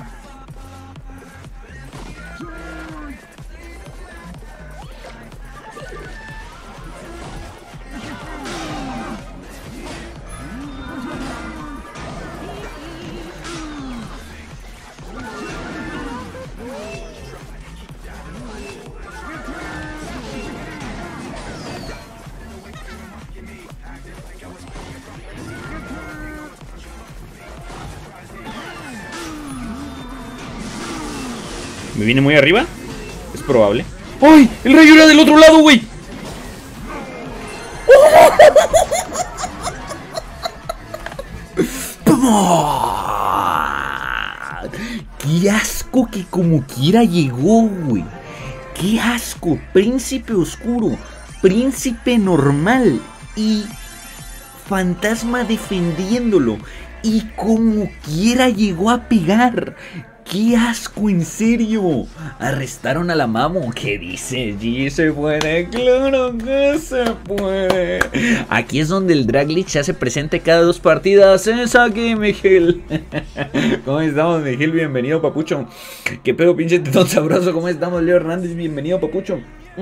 ¿Me viene muy arriba? Es probable. ¡Ay! ¡El rayo era del otro lado, güey! ¡Qué asco que como quiera llegó, güey! ¡Qué asco! Príncipe oscuro, príncipe normal y fantasma defendiéndolo. Y como quiera llegó a pegar. ¡Qué asco, en serio! Arrestaron a la Mamo. ¿Qué dice? ¿Sí se puede? ¡Claro que se puede! Aquí es donde el Draglich se hace presente cada 2 partidas. ¡Es aquí, Miguel! ¿Cómo estamos, Miguel? Bienvenido, papucho. ¿Qué pedo, pinche tetón sabroso? ¿Cómo estamos, Leo Hernández? Bienvenido, papucho.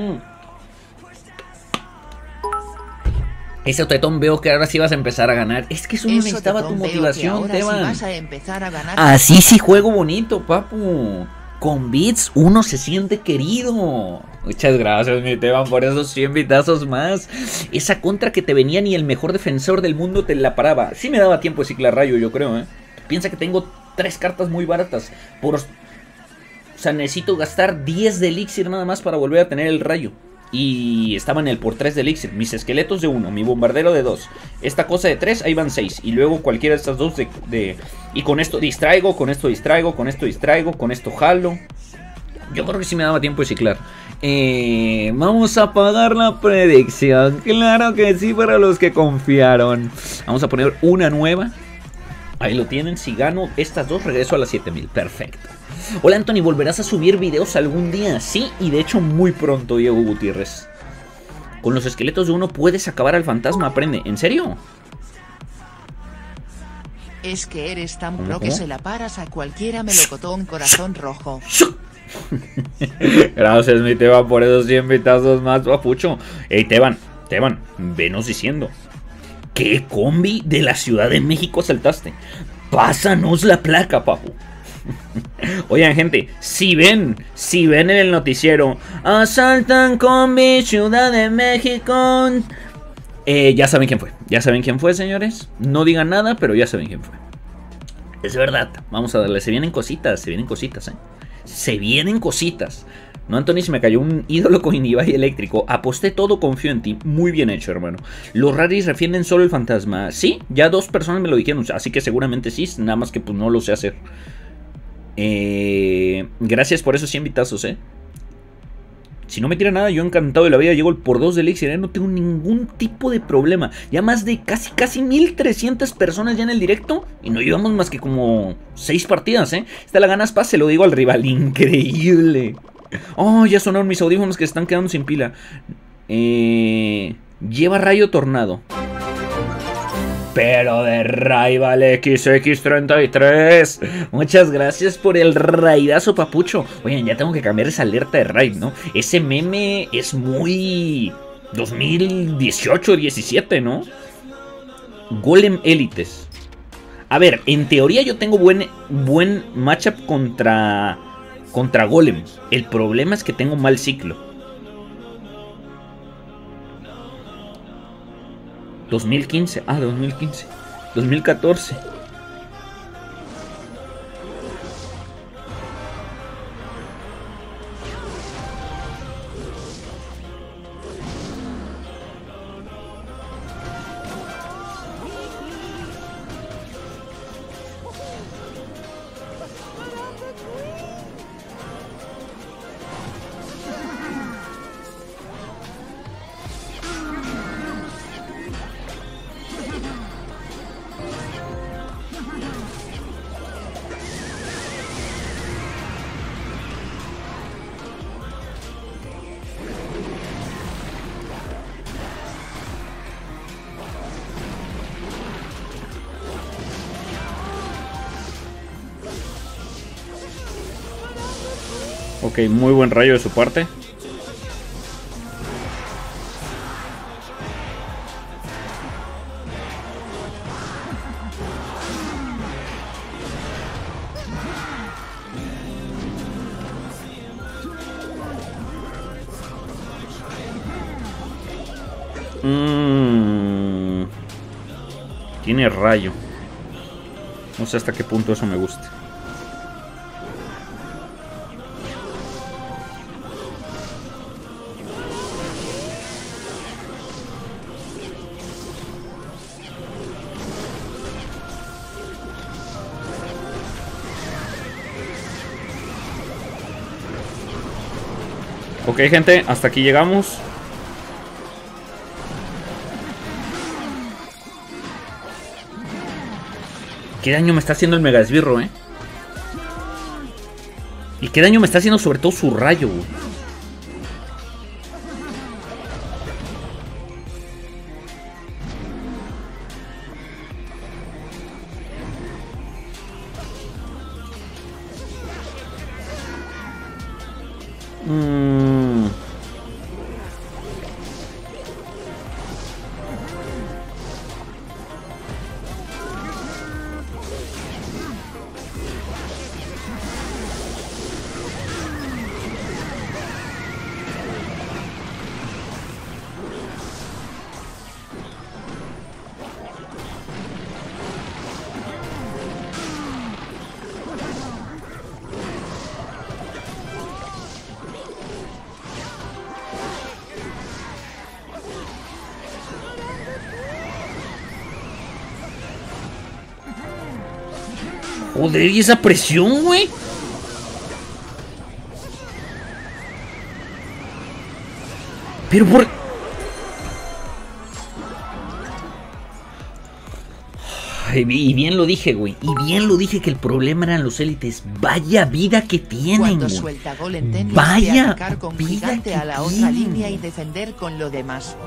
Ese tetón veo que ahora sí vas a empezar a ganar. Es que eso no necesitaba tu motivación, Teban. Sí vas a empezar a ganar. Así sí juego bonito, papu. Con bits uno se siente querido. Muchas gracias, mi Teban, por esos 100 bitazos más. Esa contra que te venía ni el mejor defensor del mundo te la paraba. Sí me daba tiempo de ciclar rayo, yo creo, ¿eh? Piensa que tengo 3 cartas muy baratas. O sea, necesito gastar 10 de elixir nada más para volver a tener el rayo. Y estaban el por 3 de elixir. Mis esqueletos de 1, mi bombardero de 2. Esta cosa de 3, ahí van 6. Y luego cualquiera de estas 2 de... Y con esto distraigo, con esto distraigo, con esto distraigo, con esto jalo. Yo creo que sí me daba tiempo de ciclar. Vamos a pagar la predicción. Claro que sí, para los que confiaron. Vamos a poner una nueva. Ahí lo tienen. Si gano estas 2, regreso a las 7000. Perfecto. Hola, Anthony, ¿volverás a subir videos algún día? Sí, y de hecho muy pronto, Diego Gutiérrez. Con los esqueletos de 1 puedes acabar al fantasma, aprende. ¿En serio? Es que eres tan pro que se la paras a cualquiera melocotón corazón rojo. Gracias, mi Teban, por esos 100 bitazos más, papucho. Ey, Teban, venos diciendo. ¿Qué combi de la Ciudad de México saltaste? Pásanos la placa, papu. Oigan, gente, si ven en el noticiero asaltan combi Ciudad de México, ya saben quién fue, señores. No digan nada, pero ya saben quién fue. Es verdad, vamos a darle. Se vienen cositas, se vienen cositas. No, Anthony, se me cayó un ídolo con Ibai eléctrico. Aposté todo, confío en ti. Muy bien hecho, hermano. Los raris refieren solo el fantasma. Sí, ya 2 personas me lo dijeron, así que seguramente sí, nada más que pues no lo sé hacer. Gracias por esos 100 bitazos, Si no me tira nada, yo encantado de la vida. Llego el por 2 de elixir, no tengo ningún tipo de problema. Ya más de casi 1300 personas ya en el directo. Y no llevamos más que como 6 partidas, Esta la ganas, paz, se lo digo al rival. Increíble. Oh, ya sonaron mis audífonos que se están quedando sin pila. Lleva rayo tornado. Pero de Rival XX33. Muchas gracias por el raidazo, papucho. Oigan, ya tengo que cambiar esa alerta de raid, ¿no? Ese meme es muy 2018-17, ¿no? Golem élites. A ver, en teoría yo tengo buen matchup contra Golem. El problema es que tengo mal ciclo. 2015, 2014. Ok, muy buen rayo de su parte. Tiene rayo. No sé hasta qué punto eso me gusta. Ok, gente, hasta aquí llegamos. Qué daño me está haciendo el mega esbirro, Y qué daño me está haciendo sobre todo su rayo, güey. Joder, ¿y esa presión, güey? Pero por... Y bien lo dije, güey. Y bien lo dije que el problema eran los élites. Vaya vida que tienen, Cuando güey. suelta Golem tenis de Vaya atacar con vida gigante que a la otra tienen. línea y defender con lo demás.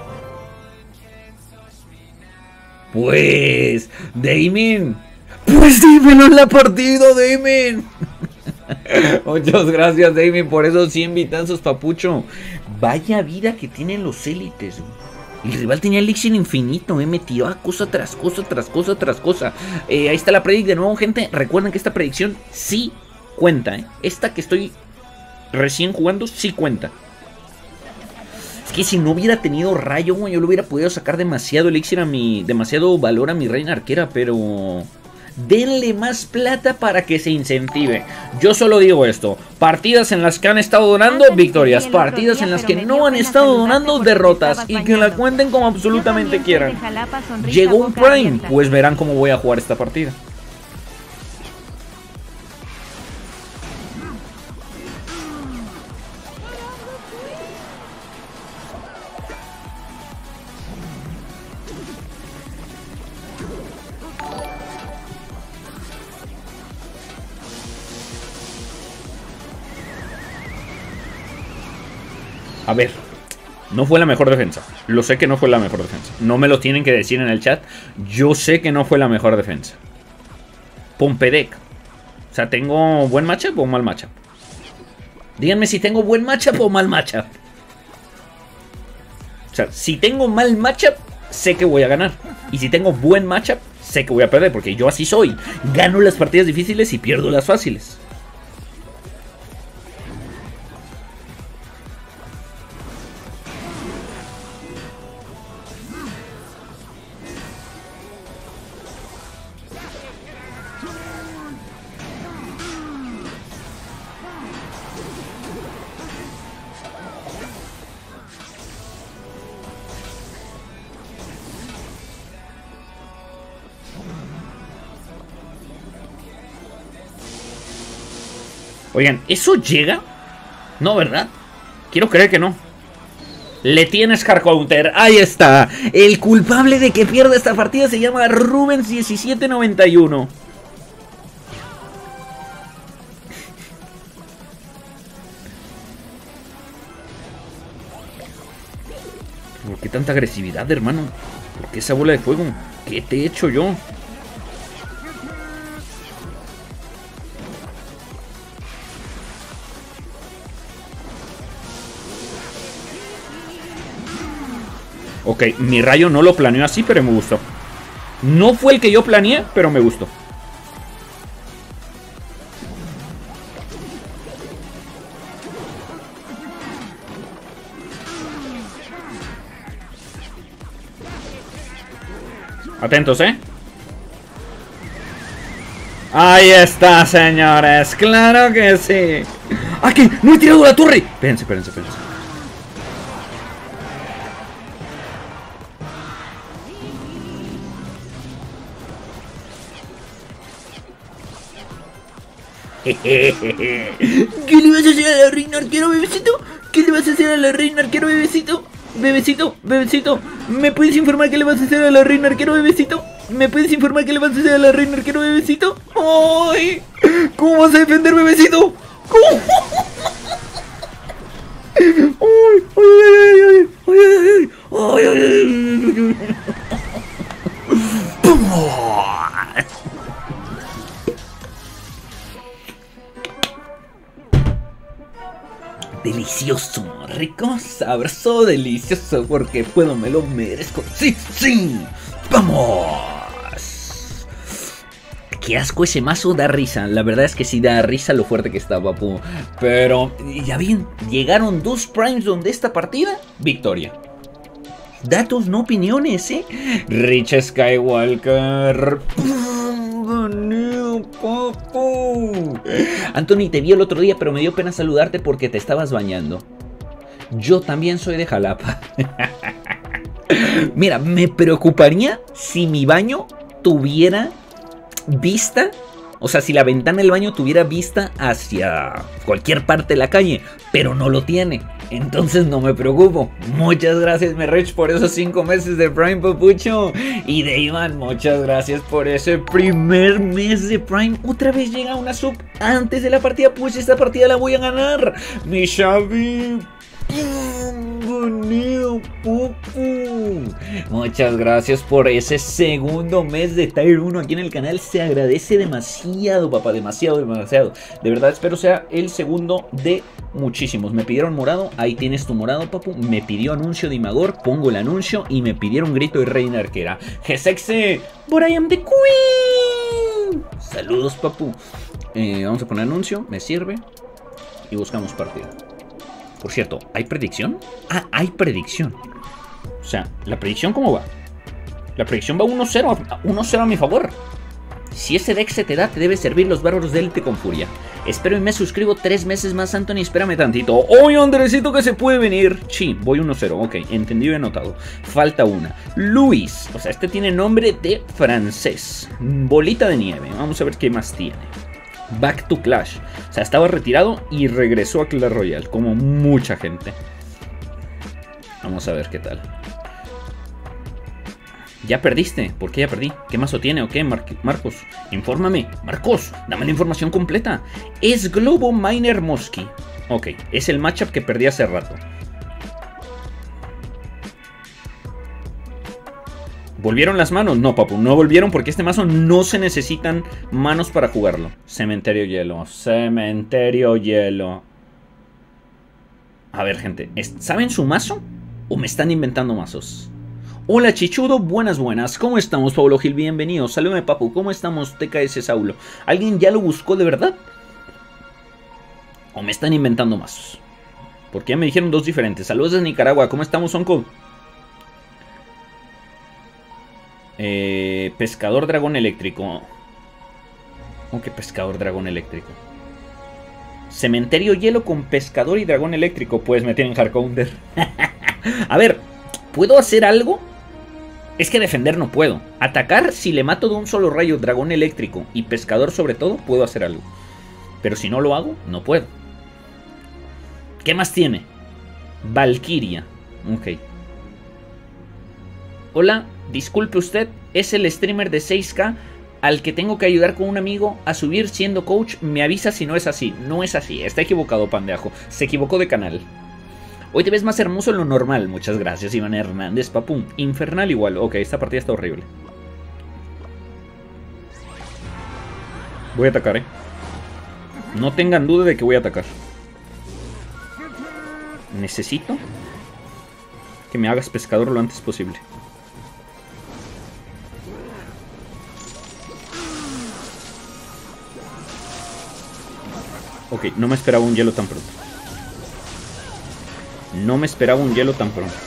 Pues... Damien. Pues dímelo en la partida, Damien. Muchas gracias, Damien, por esos 100 vitazos, papucho. Vaya vida que tienen los élites, güey. El rival tenía elixir infinito, me tiró a cosa tras cosa, tras cosa, tras cosa. Ahí está la predict de nuevo, gente. Recuerden que esta predicción sí cuenta, Esta que estoy recién jugando sí cuenta. Es que si no hubiera tenido rayo, güey, yo le hubiera podido sacar demasiado elixir a mi... demasiado valor a mi reina arquera, pero... denle más plata para que se incentive. Yo solo digo esto: partidas en las que han estado donando, victorias. Partidas en las que no han estado donando, derrotas. Y que la cuenten como absolutamente quieran. Llegó un Prime, pues verán cómo voy a jugar esta partida. A ver, no fue la mejor defensa. Lo sé que no fue la mejor defensa. No me lo tienen que decir en el chat. Yo sé que no fue la mejor defensa. Pompedec. O sea, ¿tengo buen matchup o mal matchup? Díganme si tengo buen matchup o mal matchup. O sea, si tengo mal matchup, sé que voy a ganar. Y si tengo buen matchup, sé que voy a perder. Porque yo así soy. Gano las partidas difíciles y pierdo las fáciles. Oigan, ¿eso llega? No, ¿verdad? Quiero creer que no. Le tienes hard counter. Ahí está. El culpable de que pierda esta partida se llama Rubens1791. ¿Por qué tanta agresividad, hermano? ¿Por qué esa bola de fuego? ¿Qué te he hecho yo? Ok, mi rayo no lo planeó así, pero me gustó. No fue el que yo planeé, pero me gustó. Atentos, ¿eh? Ahí está, señores. Claro que sí. ¡Ah, que no he tirado la torre! Espérense. ¿Qué le vas a hacer a la reina arquero, bebecito? ¿Qué le vas a hacer a la reina arquero, bebecito? Bebecito, ¿me puedes informar qué le vas a hacer a la reina arquero, bebecito? ¿Me puedes informar qué le vas a hacer a la reina arquero, bebecito? ¡Ay! ¿Cómo vas a defender, bebecito? ¿Cómo? Delicioso, rico, sabroso, delicioso, porque puedo, me lo merezco. ¡Sí! ¡Vamos! Qué asco ese mazo, da risa. La verdad es que sí da risa lo fuerte que está, papu. Pero, ya bien, llegaron 2 primes donde esta partida, victoria. Datos, no opiniones, ¿eh? Rich Skywalker. Papu. Anthony, te vi el otro día, pero me dio pena saludarte porque te estabas bañando. Yo también soy de Jalapa. Mira, me preocuparía si mi baño tuviera vista, o sea, si la ventana del baño tuviera vista hacia cualquier parte de la calle, pero no lo tiene. Entonces no me preocupo. Muchas gracias, Merrich, por esos 5 meses de Prime, papucho. Y de Iván, muchas gracias por ese primer mes de Prime. Otra vez llega una sub antes de la partida, pues esta partida la voy a ganar. Mi Xavi. Bonito, pupu. Muchas gracias por ese segundo mes de Tier 1 aquí en el canal. Se agradece demasiado, papá, demasiado. De verdad espero sea el segundo de muchísimos. Me pidieron morado, ahí tienes tu morado, papu. Me pidió anuncio de Imagor, pongo el anuncio. Y me pidieron grito de reina arquera. G-Sexe, but I am the queen. Saludos, papu. Vamos a poner anuncio, me sirve. Y buscamos partida. Por cierto, ¿hay predicción? Ah, hay predicción. O sea, ¿la predicción cómo va? La predicción va 1-0 a mi favor. Si ese deck se te da, te debe servir los bárbaros de élite con furia. Espero y me suscribo 3 meses más, Anthony. Espérame tantito. ¡Oye, Andresito, que se puede venir! Sí, voy 1-0. Ok, entendido y anotado. Falta una. Luis. O sea, este tiene nombre de francés. Bolita de nieve. Vamos a ver qué más tiene. Back to Clash. O sea, estaba retirado y regresó a Clash Royale, como mucha gente. Vamos a ver qué tal. ¿Ya perdiste? ¿Por qué ya perdí? ¿Qué mazo tiene o qué, Marcos? Infórmame. Marcos, dame la información completa. Es Globo Miner Mosky. Ok, es el matchup que perdí hace rato. ¿Volvieron las manos? No, papu, no volvieron porque este mazo no se necesitan manos para jugarlo. Cementerio hielo, cementerio hielo. A ver, gente, ¿saben su mazo o me están inventando mazos? Hola, Chichudo, buenas. ¿Cómo estamos, Pablo Gil? Bienvenido. Saludame, papu. ¿Cómo estamos, TKS Saulo? ¿Alguien ya lo buscó de verdad? ¿O me están inventando mazos? Porque ya me dijeron 2 diferentes. Saludos desde Nicaragua. ¿Cómo estamos, Onco? Pescador dragón eléctrico. ¿Cómo que pescador dragón eléctrico? Cementerio hielo con pescador y dragón eléctrico. Pues me tienen hard counter. A ver, ¿puedo hacer algo? Es que defender no puedo. Atacar, si le mato de un solo rayo dragón eléctrico y pescador sobre todo, puedo hacer algo. Pero si no lo hago, no puedo. ¿Qué más tiene? Valkyria. Ok. Hola, disculpe usted, es el streamer de 6K al que tengo que ayudar con un amigo a subir siendo coach. Me avisa si no es así. No es así, está equivocado, pandeajo. Se equivocó de canal. Hoy te ves más hermoso de lo normal. Muchas gracias, Iván Hernández, papum. Infernal igual. Ok, esta partida está horrible. Voy a atacar, No tengan duda de que voy a atacar. Necesito que me hagas pescador lo antes posible. Ok, no me esperaba un hielo tan pronto. No me esperaba un hielo tan pronto.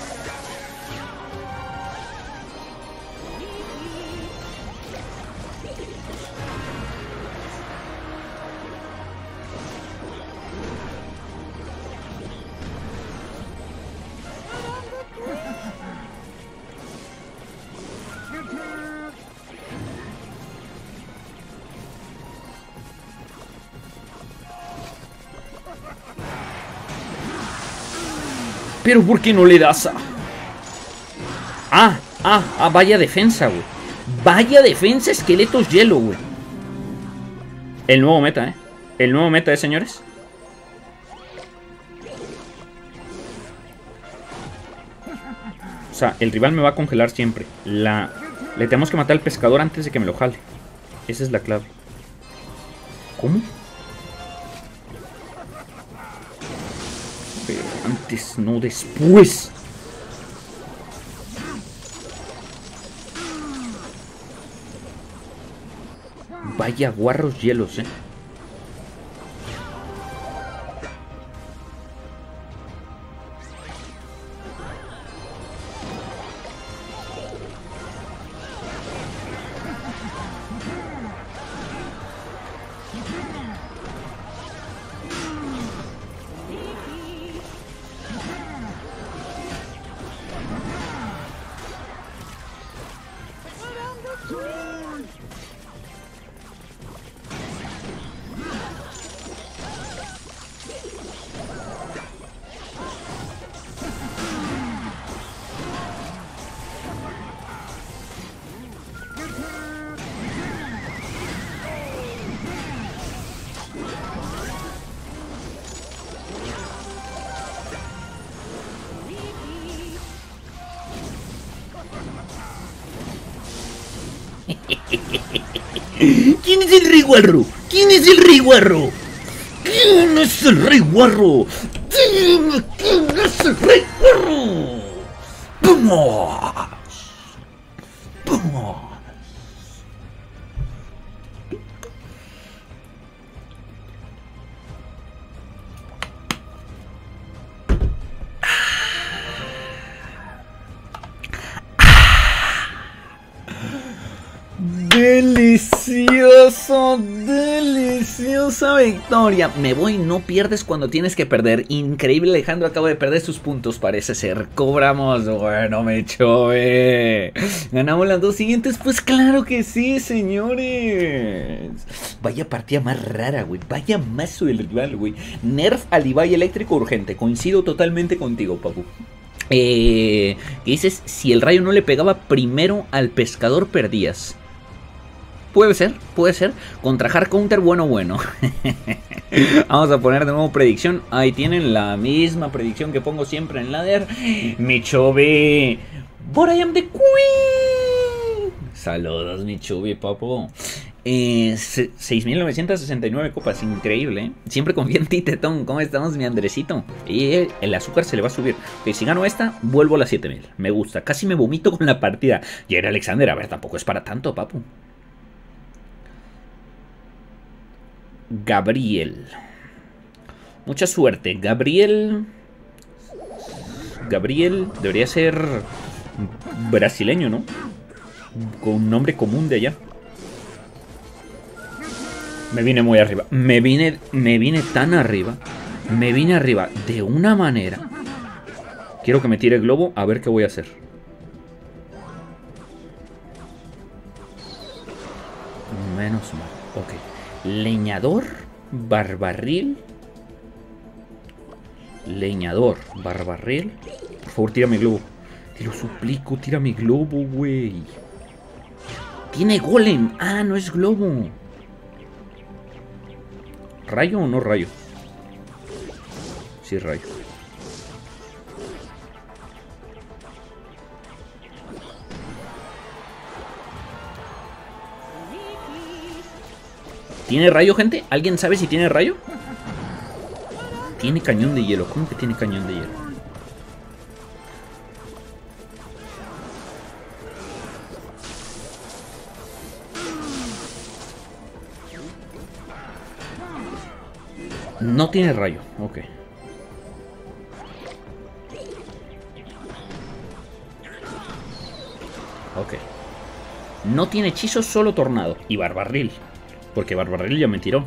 Pero ¿por qué no le das a...? Vaya defensa, güey. Vaya defensa, esqueletos hielo, güey. El nuevo meta, El nuevo meta, señores. O sea, el rival me va a congelar siempre. Le tenemos que matar al pescador antes de que me lo jale. Esa es la clave. ¿Cómo? Pero antes, no después. Vaya guarros hielos, ¿Quién es el rey guarro? ¿Quién es el rey guarro? ¿Quién es el rey guarro? ¿Quién es el rey guarro? ¡Vamos! ¡Vamos! Delicioso, deliciosa victoria. Me voy, no pierdes cuando tienes que perder. Increíble, Alejandro acaba de perder sus puntos, parece ser. Cobramos, bueno, me chove. ¿Ganamos las dos siguientes? Pues claro que sí, señores. Vaya partida más rara, güey. Vaya mazo del rival, güey. Nerf al Ibai eléctrico urgente. Coincido totalmente contigo, papu. ¿Qué dices? Si el rayo no le pegaba primero al pescador, perdías. Puede ser, puede ser. Contra hard counter, bueno. Vamos a poner de nuevo predicción. Ahí tienen la misma predicción que pongo siempre en ladder. Mi chove. But I am the queen. Saludos, mi chove, papo. 6.969 copas, increíble, Siempre confío en ti, Tetón. ¿Cómo estamos, mi Andresito? Y el azúcar se le va a subir. Ok, si gano esta, vuelvo a las 7.000. Me gusta, casi me vomito con la partida. Y era Alexander, a ver, tampoco es para tanto, papu. Gabriel. Mucha suerte, Gabriel. Gabriel debería ser brasileño, ¿no? Con un nombre común de allá. Me vine muy arriba. Me vine tan arriba. Me vine arriba de una manera. Quiero que me tire el globo a ver qué voy a hacer. Menos mal. Ok. Leñador, barbarril. Leñador, barbarril. Por favor, tira mi globo. Te lo suplico, tira mi globo, güey. Tiene golem. Ah, no es globo. ¿Rayo o no rayo? Sí, rayo. ¿Tiene rayo, gente? ¿Alguien sabe si tiene rayo? Tiene cañón de hielo. ¿Cómo que tiene cañón de hielo? No tiene rayo, ok. Ok. No tiene hechizo, solo tornado. Y barbarril. Porque barbarril ya me tiró.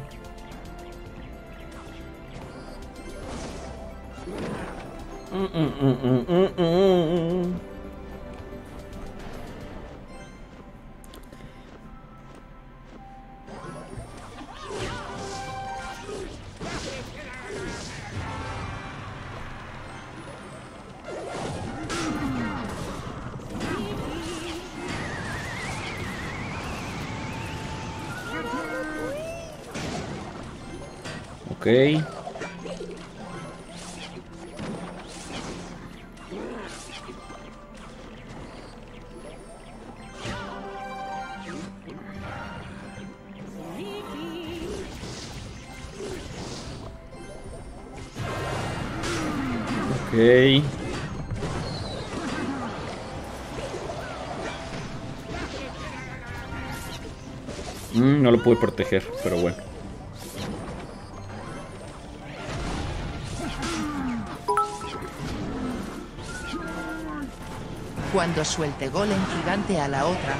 Ok. Ok. No lo pude proteger, pero bueno. Cuando suelte golem gigante a la otra.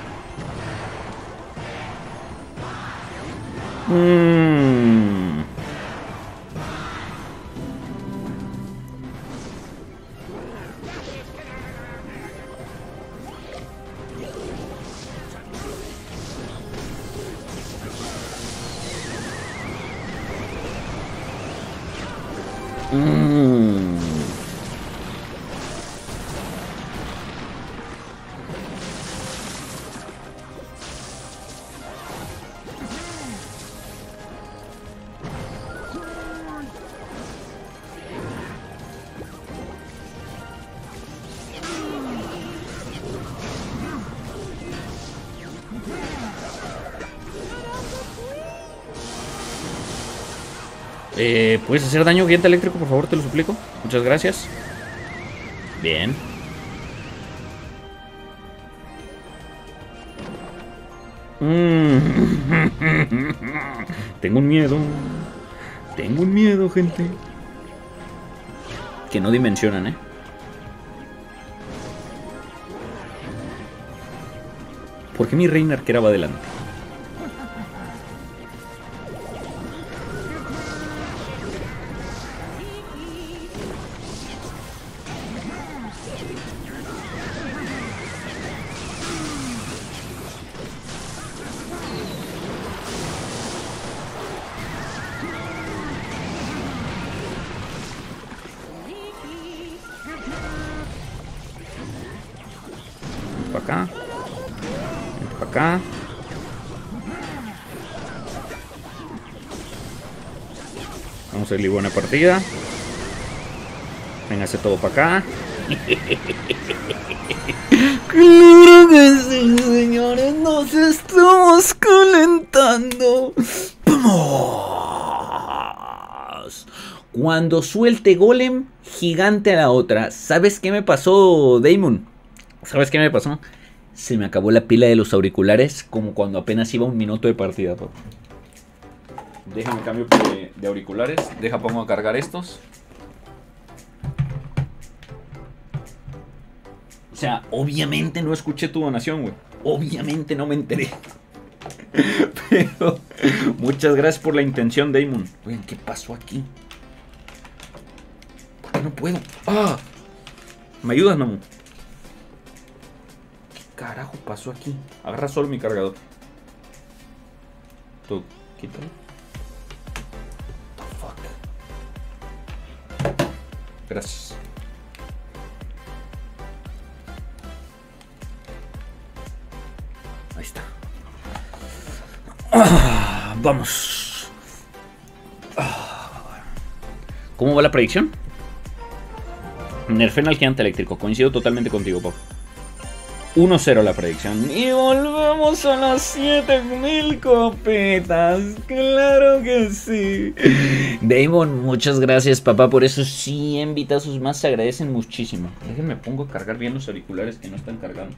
¿Puedes hacer daño gigante eléctrico, por favor? Te lo suplico. Muchas gracias. Bien. Tengo un miedo. Tengo un miedo, gente. Que no dimensionan, ¿eh? ¿Por qué mi reina arquera va adelante? Acá. Acá. Vamos a ir buena partida. Véngase todo para acá. Claro que sí, señores. Nos estamos calentando. ¡Vamos! Cuando suelte golem, gigante a la otra. ¿Sabes qué me pasó, Damon? ¿Sabes qué me pasó? Se me acabó la pila de los auriculares como cuando apenas iba un minuto de partida. Déjame cambio de auriculares. Pongo a cargar estos. O sea, obviamente no escuché tu donación, güey. Obviamente no me enteré. Pero muchas gracias por la intención, Damon. Oigan, ¿qué pasó aquí? ¿Por qué no puedo? ¡Ah! ¿Me ayudas, Namu? Carajo pasó aquí. Agarra solo mi cargador. Tú, quítalo. What the fuck. Gracias. Ahí está. Vamos. ¿Cómo va la predicción? Nerfen al gigante eléctrico. Coincido totalmente contigo, Pau. 1-0 la predicción. Y volvemos a las 7000 copetas. Claro que sí. Damon, muchas gracias, papá, por esos 100 vitazos más. Se agradecen muchísimo. Déjenme pongo a cargar bien los auriculares que no están cargando.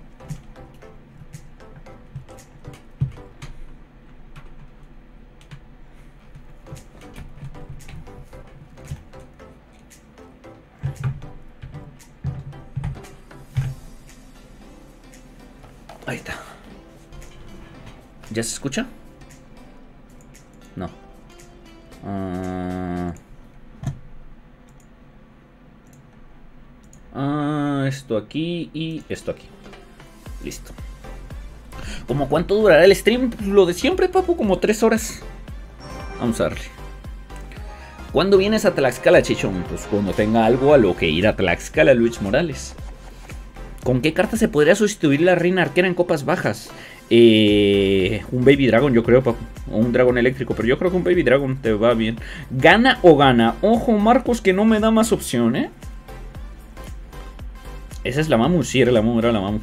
Ahí está. ¿Ya se escucha? No. Esto aquí y esto aquí. Listo. ¿Cómo cuánto durará el stream? Pues lo de siempre, papu, como 3 horas. Vamos a darle. ¿Cuándo vienes a Tlaxcala, Chichón? Pues cuando tenga algo a lo que ir a Tlaxcala, Luis Morales. ¿Con qué carta se podría sustituir la reina arquera en copas bajas? Un Baby Dragon, yo creo, papu. O un dragón eléctrico, pero yo creo que un Baby Dragon te va bien. ¿Gana o gana? Ojo, Marcos, que no me da más opción, ¿eh? Esa es la Mamu, sí, era la Mamu.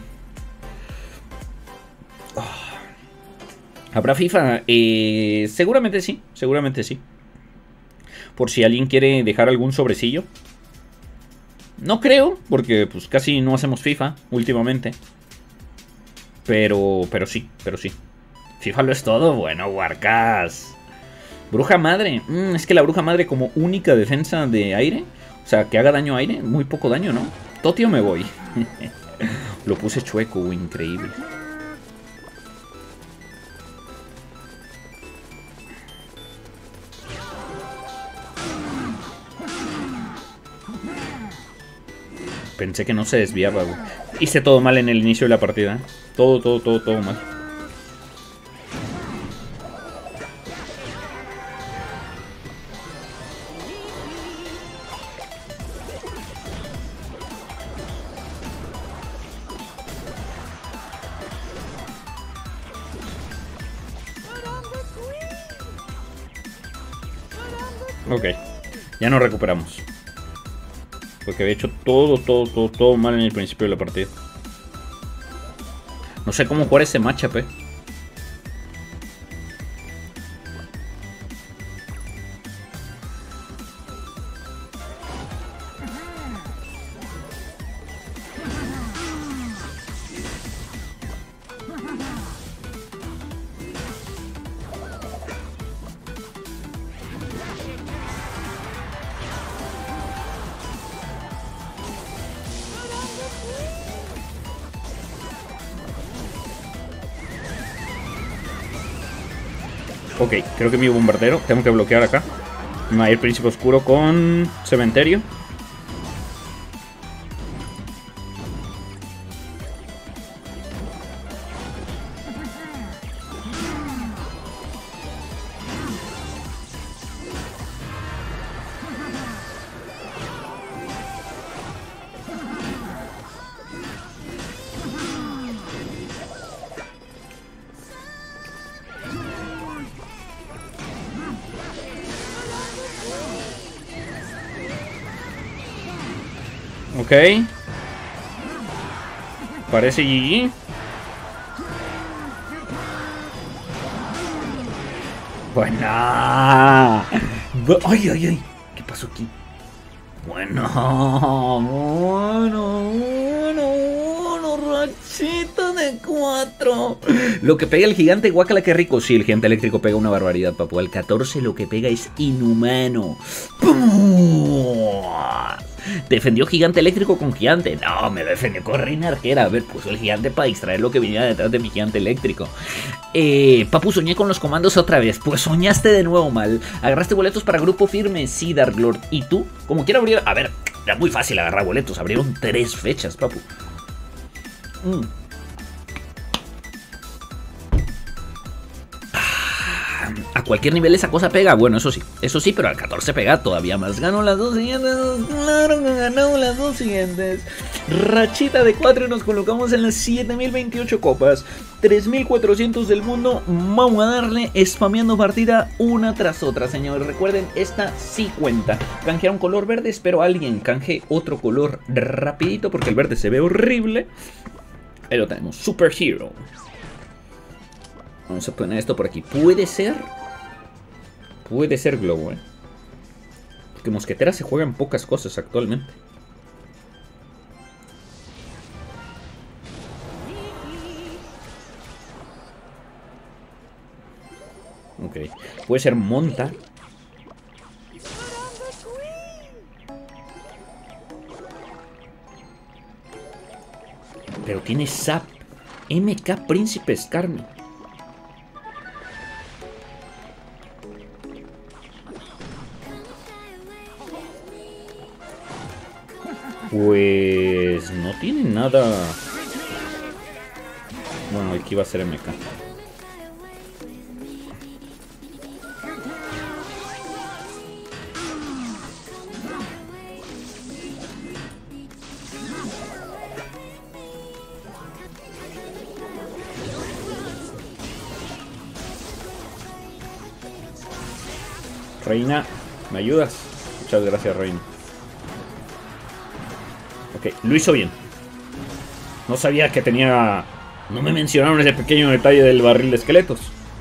¿Habrá FIFA? Seguramente sí, seguramente sí. Por si alguien quiere dejar algún sobrecillo. No creo, porque pues casi no hacemos FIFA últimamente. Pero sí. FIFA lo es todo. Bueno, Warcas. Bruja madre. Es que la bruja madre como única defensa de aire. O sea, que haga daño a aire. Muy poco daño, ¿no? Totio me voy. Lo puse chueco, increíble. Pensé que no se desviaba, güey. Hice todo mal en el inicio de la partida. Todo mal. Ok, ya nos recuperamos. Porque había hecho todo mal en el principio de la partida. No sé cómo jugar ese matchup, Ok, creo que mi bombardero. Tengo que bloquear acá. Me va a ir Príncipe Oscuro con Cementerio. Ok. Parece GG. Buena. Ay. ¿Qué pasó aquí? Bueno. Rachita de 4. Lo que pega el gigante, guácala, qué rico. Sí, el gigante eléctrico pega una barbaridad, papu. Al 14 lo que pega es inhumano. ¡Pum! Defendió gigante eléctrico con gigante. No, me defendió con reina arquera. A ver, puso el gigante para distraer lo que venía detrás de mi gigante eléctrico. Papu, soñé con los comandos otra vez. Pues soñaste de nuevo mal. ¿Agarraste boletos para grupo firme? Sí, Darklord. ¿Y tú? Como quiera abrir... A ver, era muy fácil agarrar boletos. Abrieron 3 fechas, papu. A cualquier nivel esa cosa pega. Bueno, eso sí, pero al 14 pega todavía más. Ganó las 2 siguientes. Claro que ganó las 2 siguientes. Rachita de 4 y nos colocamos en las 7028 copas. 3400 del mundo. Vamos a darle spameando partida una tras otra, señores. Recuerden, esta sí cuenta. Canjear un color verde. Espero alguien canje otro color rapidito porque el verde se ve horrible. Ahí lo tenemos. Super Hero. Vamos a poner esto por aquí. Puede ser Globo, porque Mosquetera se juega en pocas cosas actualmente. Ok. Puede ser Monta. Pero tiene Zap. MK Príncipe Skarner. Pues no tiene nada. Bueno, aquí va a ser MK. Reina, ¿me ayudas? Muchas gracias, Reina. Ok, lo hizo bien. No sabía que tenía... No me mencionaron ese pequeño detalle del barril de esqueletos.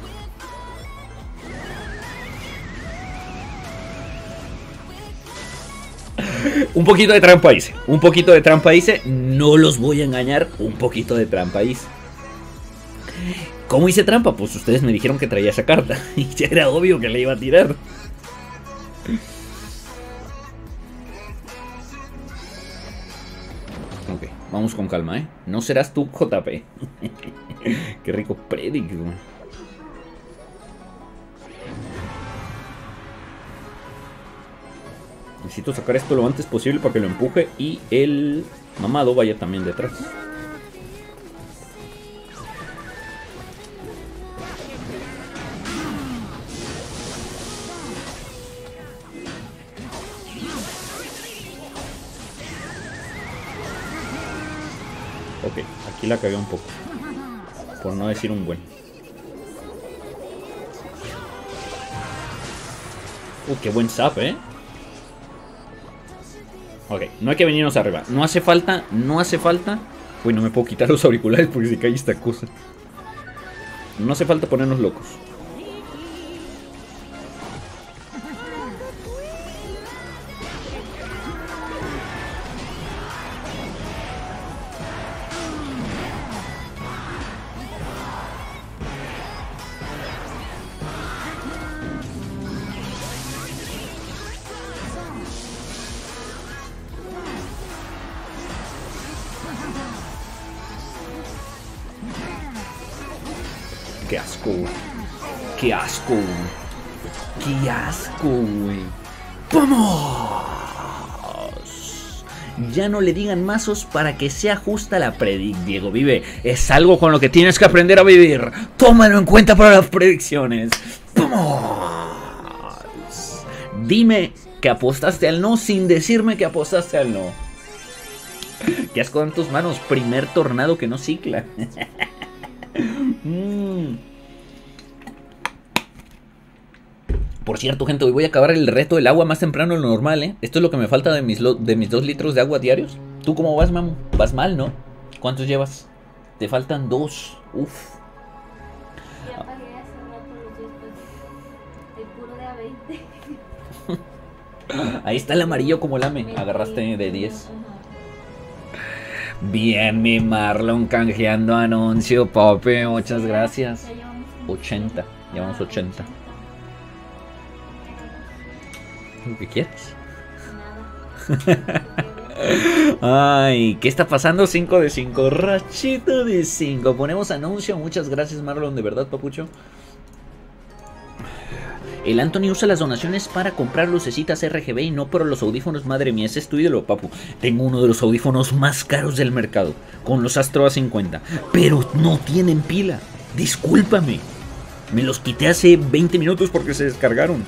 Un poquito de trampa hice. Un poquito de trampa hice. No los voy a engañar. Un poquito de trampa hice. ¿Cómo hice trampa? Pues ustedes me dijeron que traía esa carta. Y ya era obvio que le iba a tirar. Ok, vamos con calma, ¿eh? No serás tú, JP. Qué rico predict, güey. Necesito sacar esto lo antes posible para que lo empuje y el mamado vaya también detrás. Ok, aquí la cagué un poco. Por no decir un buen. Qué buen zap, ¿eh? Ok, no hay que venirnos arriba. No hace falta, no hace falta. Uy, no me puedo quitar los auriculares porque se cae esta cosa. No hace falta ponernos locos. Qué asco, güey. Qué asco, güey. Qué asco, güey. ¡Vamos! Ya no le digan mazos para que sea justa la predict, Diego Vive. Es algo con lo que tienes que aprender a vivir. Tómalo en cuenta para las predicciones. ¡Vamos! Dime que apostaste al no sin decirme que apostaste al no. Qué asco en tus manos. Primer tornado que no cicla. Por cierto, gente, hoy voy a acabar el reto del agua más temprano de lo normal, ¿eh? Esto es lo que me falta de mis 2 litros de agua diarios. ¿Tú cómo vas, mamu? ¿Vas mal, no? ¿Cuántos llevas? Te faltan 2. Uf. Ya pagué hace rato los 10 pesos. El puro de A20. Ahí está el amarillo como lame. Agarraste de 10. Bien, mi Marlon canjeando anuncio, Pope. Muchas gracias. 80. Llevamos 80. ¿Qué quieres? Ay, ¿qué está pasando? 5 de 5. Rachita de 5. Ponemos anuncio. Muchas gracias, Marlon. De verdad, papucho. El Anthony usa las donaciones para comprar lucecitas RGB y no por los audífonos. Madre mía, ese es tu ídolo, papu. Tengo uno de los audífonos más caros del mercado, con los Astro A50, pero no tienen pila. Discúlpame. Me los quité hace 20 minutos porque se descargaron.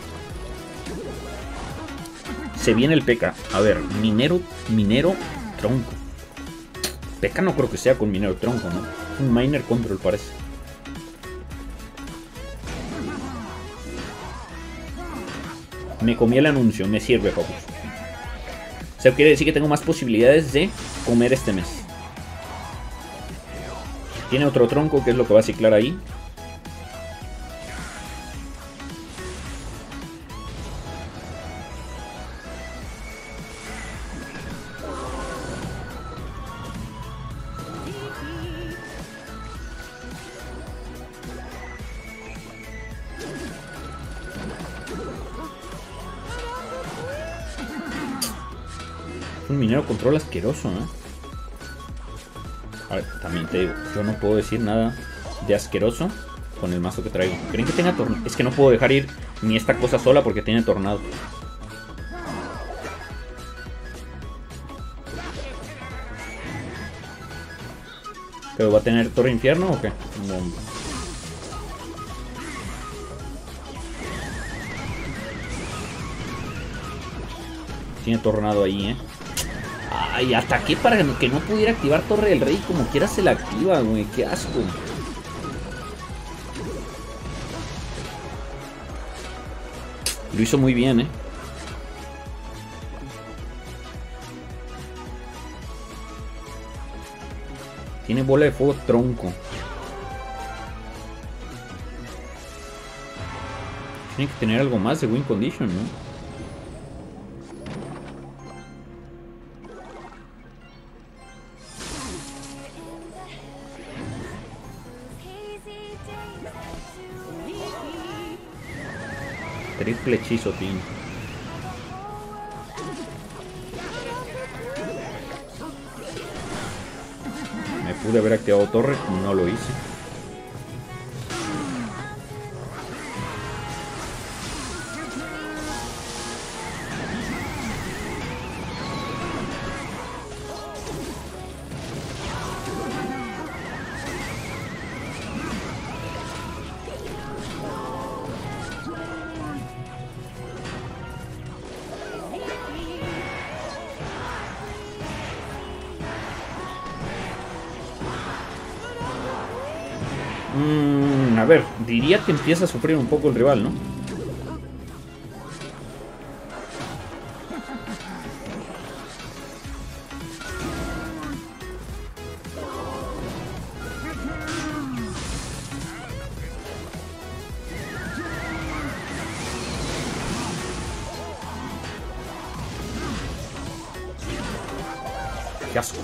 Se viene el P.K. A ver, minero, tronco. P.K. no creo que sea con minero tronco, ¿no? Un miner control parece. Me comí el anuncio, me sirve, papus. O sea, quiere decir que tengo más posibilidades de comer este mes. Tiene otro tronco, que es lo que va a ciclar ahí. Un minero control asqueroso, ¿eh? A ver, también te digo, yo no puedo decir nada de asqueroso con el mazo que traigo. ¿Creen que tenga tornado? Es que no puedo dejar ir ni esta cosa sola porque tiene tornado. ¿Pero va a tener torre infierno o qué? No. Tiene tornado ahí, Ay, ataqué para que no pudiera activar Torre del Rey. Como quiera se la activa, güey. Qué asco. Lo hizo muy bien, Tiene bola de fuego tronco. Tiene que tener algo más de win condition, ¿no? Triple hechizo, tío. Me pude haber activado torre, no lo hice. A ver, diría que empieza a sufrir un poco el rival, ¿no? Qué asco.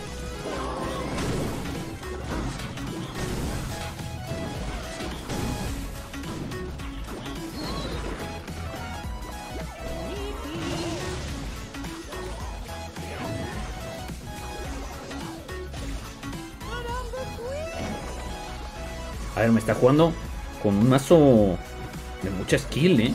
A ver, me está jugando con un mazo de mucha skill,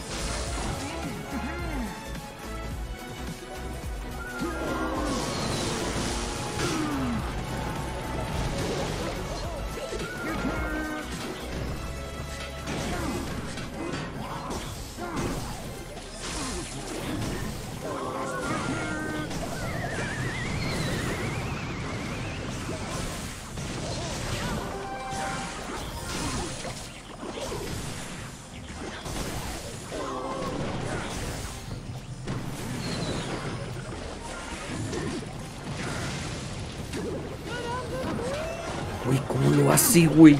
Uy, ¿cómo lo hace, güey?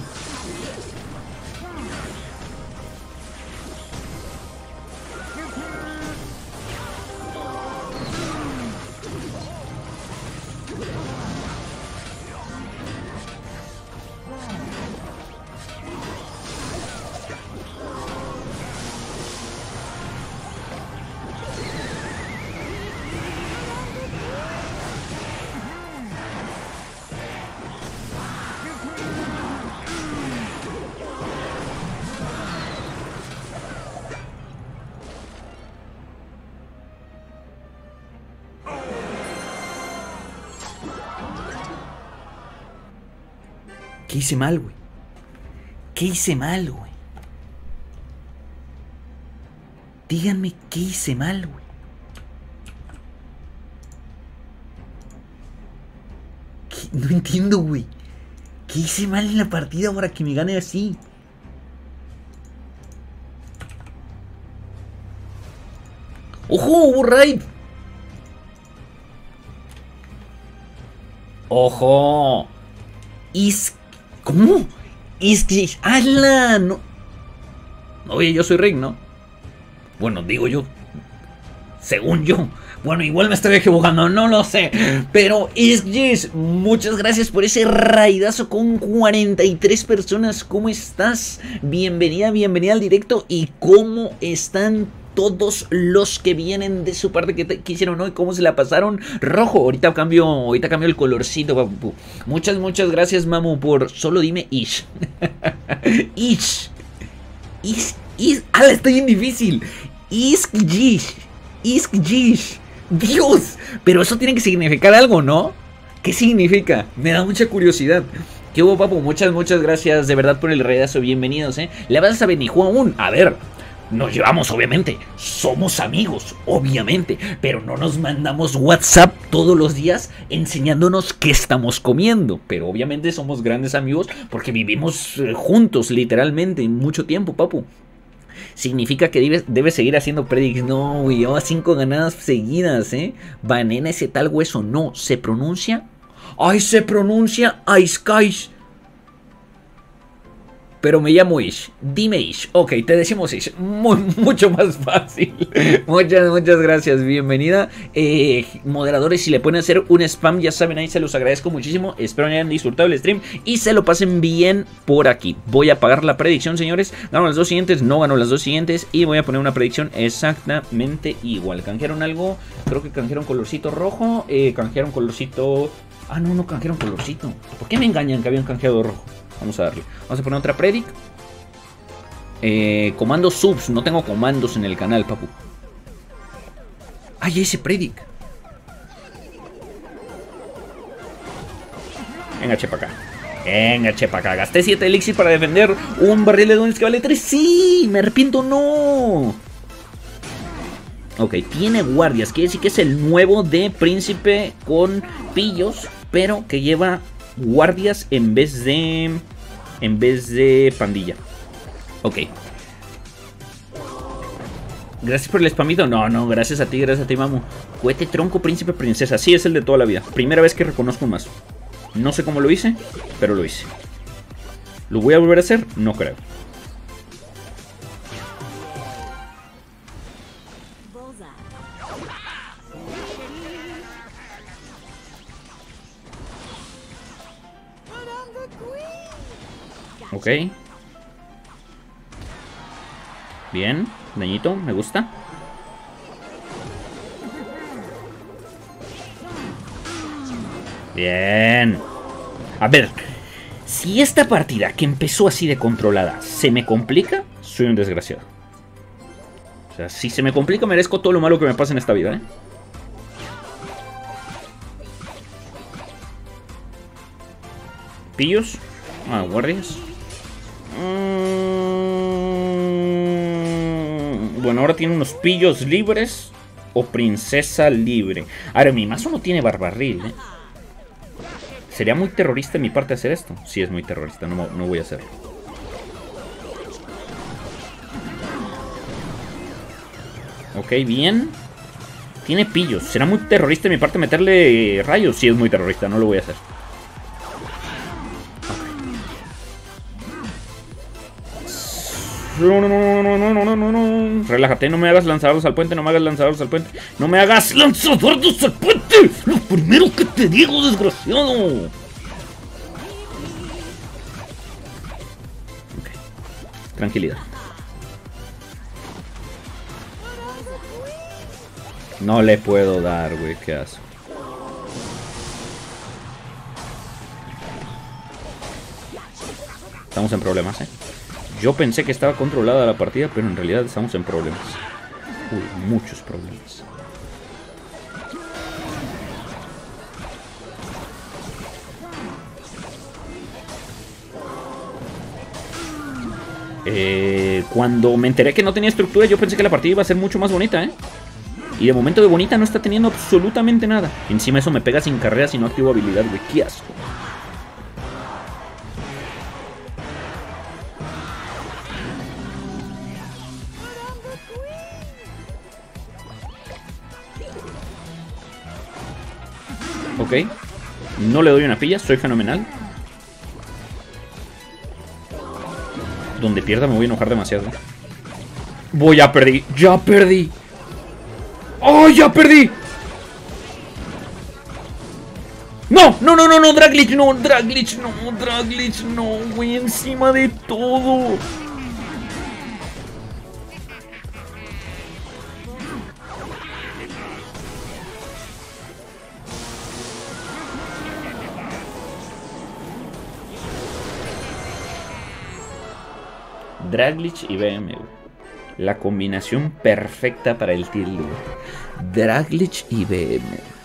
¿Qué hice mal, güey? ¿Qué hice mal, güey? Díganme qué hice mal, güey. No entiendo, güey. ¿Qué hice mal en la partida para que me gane así? ¡Ojo, raid! ¡Ojo! ¿Cómo? ¡Hala! No. Oye, yo soy Rick, ¿no? Bueno, digo yo. Según yo. Bueno, igual me estoy equivocando, no lo sé. Pero Yes, muchas gracias por ese raidazo con 43 personas. ¿Cómo estás? Bienvenida al directo. ¿Y cómo están todos los que vienen de su parte que hicieron hoy, cómo se la pasaron. Rojo, ahorita cambio el colorcito, papu. Muchas gracias, mamu, por solo dime ish. Ish. Está bien difícil. Isk-yish. Dios, pero eso tiene que significar algo, ¿no? ¿Qué significa? Me da mucha curiosidad. ¿Qué hubo, papu? Muchas gracias de verdad por el redazo. Bienvenidos, ¿Le vas a Benijú aún? A ver, nos llevamos, obviamente. Somos amigos, obviamente. Pero no nos mandamos WhatsApp todos los días enseñándonos qué estamos comiendo. Pero obviamente somos grandes amigos porque vivimos juntos, literalmente, mucho tiempo, papu. Significa que debes seguir haciendo predicts. No, güey, lleva 5 ganadas seguidas, Banana ese tal hueso. No, se pronuncia. ¡Ay, se pronuncia Ice! Pero me llamo Ish. Dime Ish. Ok, te decimos Ish. Mucho más fácil. Muchas gracias. Bienvenida. Moderadores, si le pueden hacer un spam, ya saben, ahí se los agradezco muchísimo. Espero que hayan disfrutado el stream y se lo pasen bien por aquí. Voy a pagar la predicción, señores. Gano las 2 siguientes, no gano las 2 siguientes. Y voy a poner una predicción exactamente igual. ¿Canjearon algo? Creo que canjearon colorcito rojo. Canjearon colorcito... Ah, no canjearon colorcito. ¿Por qué me engañan que habían canjeado rojo? Vamos a darle. Vamos a poner otra predic. Comando subs. No tengo comandos en el canal, papu. ¡Ay, ese predic! Venga, chepa acá. Gasté 7 elixir para defender un barril de duendes que vale 3. ¡Sí! ¡Me arrepiento! ¡No! Ok, tiene guardias. Quiere decir que es el nuevo de príncipe con pillos, pero que lleva guardias en vez de pandilla. Ok. Gracias por el spamito. No, gracias a ti, mamu. Cohete, tronco, príncipe, princesa. Sí, es el de toda la vida. Primera vez que reconozco un mazo. No sé cómo lo hice, pero lo hice. ¿Lo voy a volver a hacer? No creo. Ok. Bien, dañito, me gusta. Bien. A ver, si esta partida que empezó así de controlada se me complica, soy un desgraciado. O sea, si se me complica merezco todo lo malo que me pasa en esta vida, Pillos. Guardias. Bueno, ahora tiene unos pillos libres o princesa libre. Ahora, mi mazo no tiene barbarril, ¿Sería muy terrorista de mi parte hacer esto? Sí, es muy terrorista, no voy a hacerlo. Ok, bien. Tiene pillos. ¿Será muy terrorista de mi parte meterle rayos? Sí, es muy terrorista, no lo voy a hacer. No. Relájate, no me hagas lanzados al puente, no me hagas lanzados al puente. No me hagas lanzados al puente. Lo primero que te digo, desgraciado. Ok. Tranquilidad. No le puedo dar, güey, qué asco. Estamos en problemas, Yo pensé que estaba controlada la partida, pero en realidad estamos en problemas. Uy, muchos problemas. Cuando me enteré que no tenía estructura, yo pensé que la partida iba a ser mucho más bonita, Y de momento de bonita no está teniendo absolutamente nada. Encima eso me pega sin carrera si no activo habilidad, güey. ¡Qué asco! Ok. No le doy una pilla, soy fenomenal. Donde pierda me voy a enojar demasiado. Ya perdí. ¡Oh, ya perdí! ¡No! Draglich no, güey, encima de todo. Draglich y BM, güey. La combinación perfecta para el tier, güey. Draglich y BM.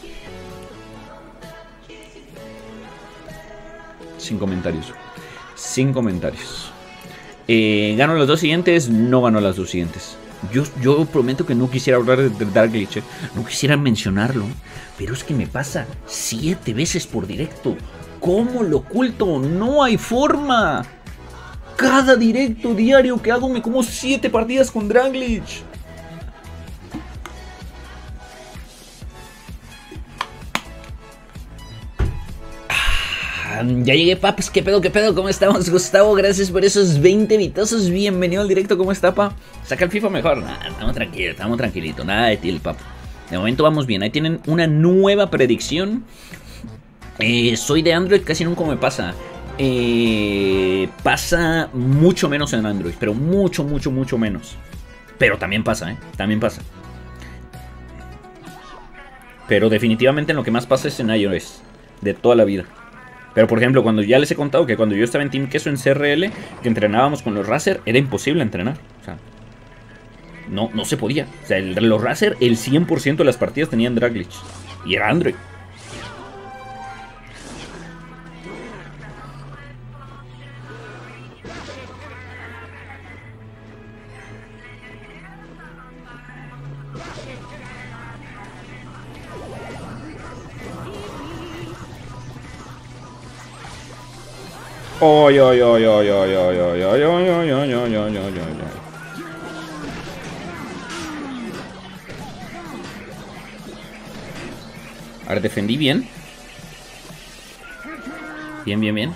Sin comentarios. Sin comentarios. ¿Gano las dos siguientes? No ganó las dos siguientes. Yo prometo que no quisiera hablar de Draglich, no quisiera mencionarlo, pero es que me pasa 7 veces por directo. ¿Cómo lo oculto? No hay forma. Cada directo diario que hago me como 7 partidas con Draglich. Ya llegué, paps. ¿Qué pedo, qué pedo? ¿Cómo estamos, Gustavo? Gracias por esos 20 vitosos. Bienvenido al directo. ¿Cómo está, pa? ¿Saca el FIFA mejor? Nah, estamos tranquilitos. Nada de tilt, pap. De momento vamos bien. Ahí tienen una nueva predicción. Soy de Android, casi nunca me pasa. Pasa mucho menos en Android. Pero mucho menos. Pero también pasa, También pasa. Pero definitivamente en lo que más pasa es en iOS. De toda la vida. Pero por ejemplo, cuando ya les he contado que cuando yo estaba en Team Queso en CRL, que entrenábamos con los Razer, era imposible entrenar. O sea, no se podía. O sea, los Razer, el 100% de las partidas tenían Draglich. Y era Android. Ay. A ver, defendí bien. Bien.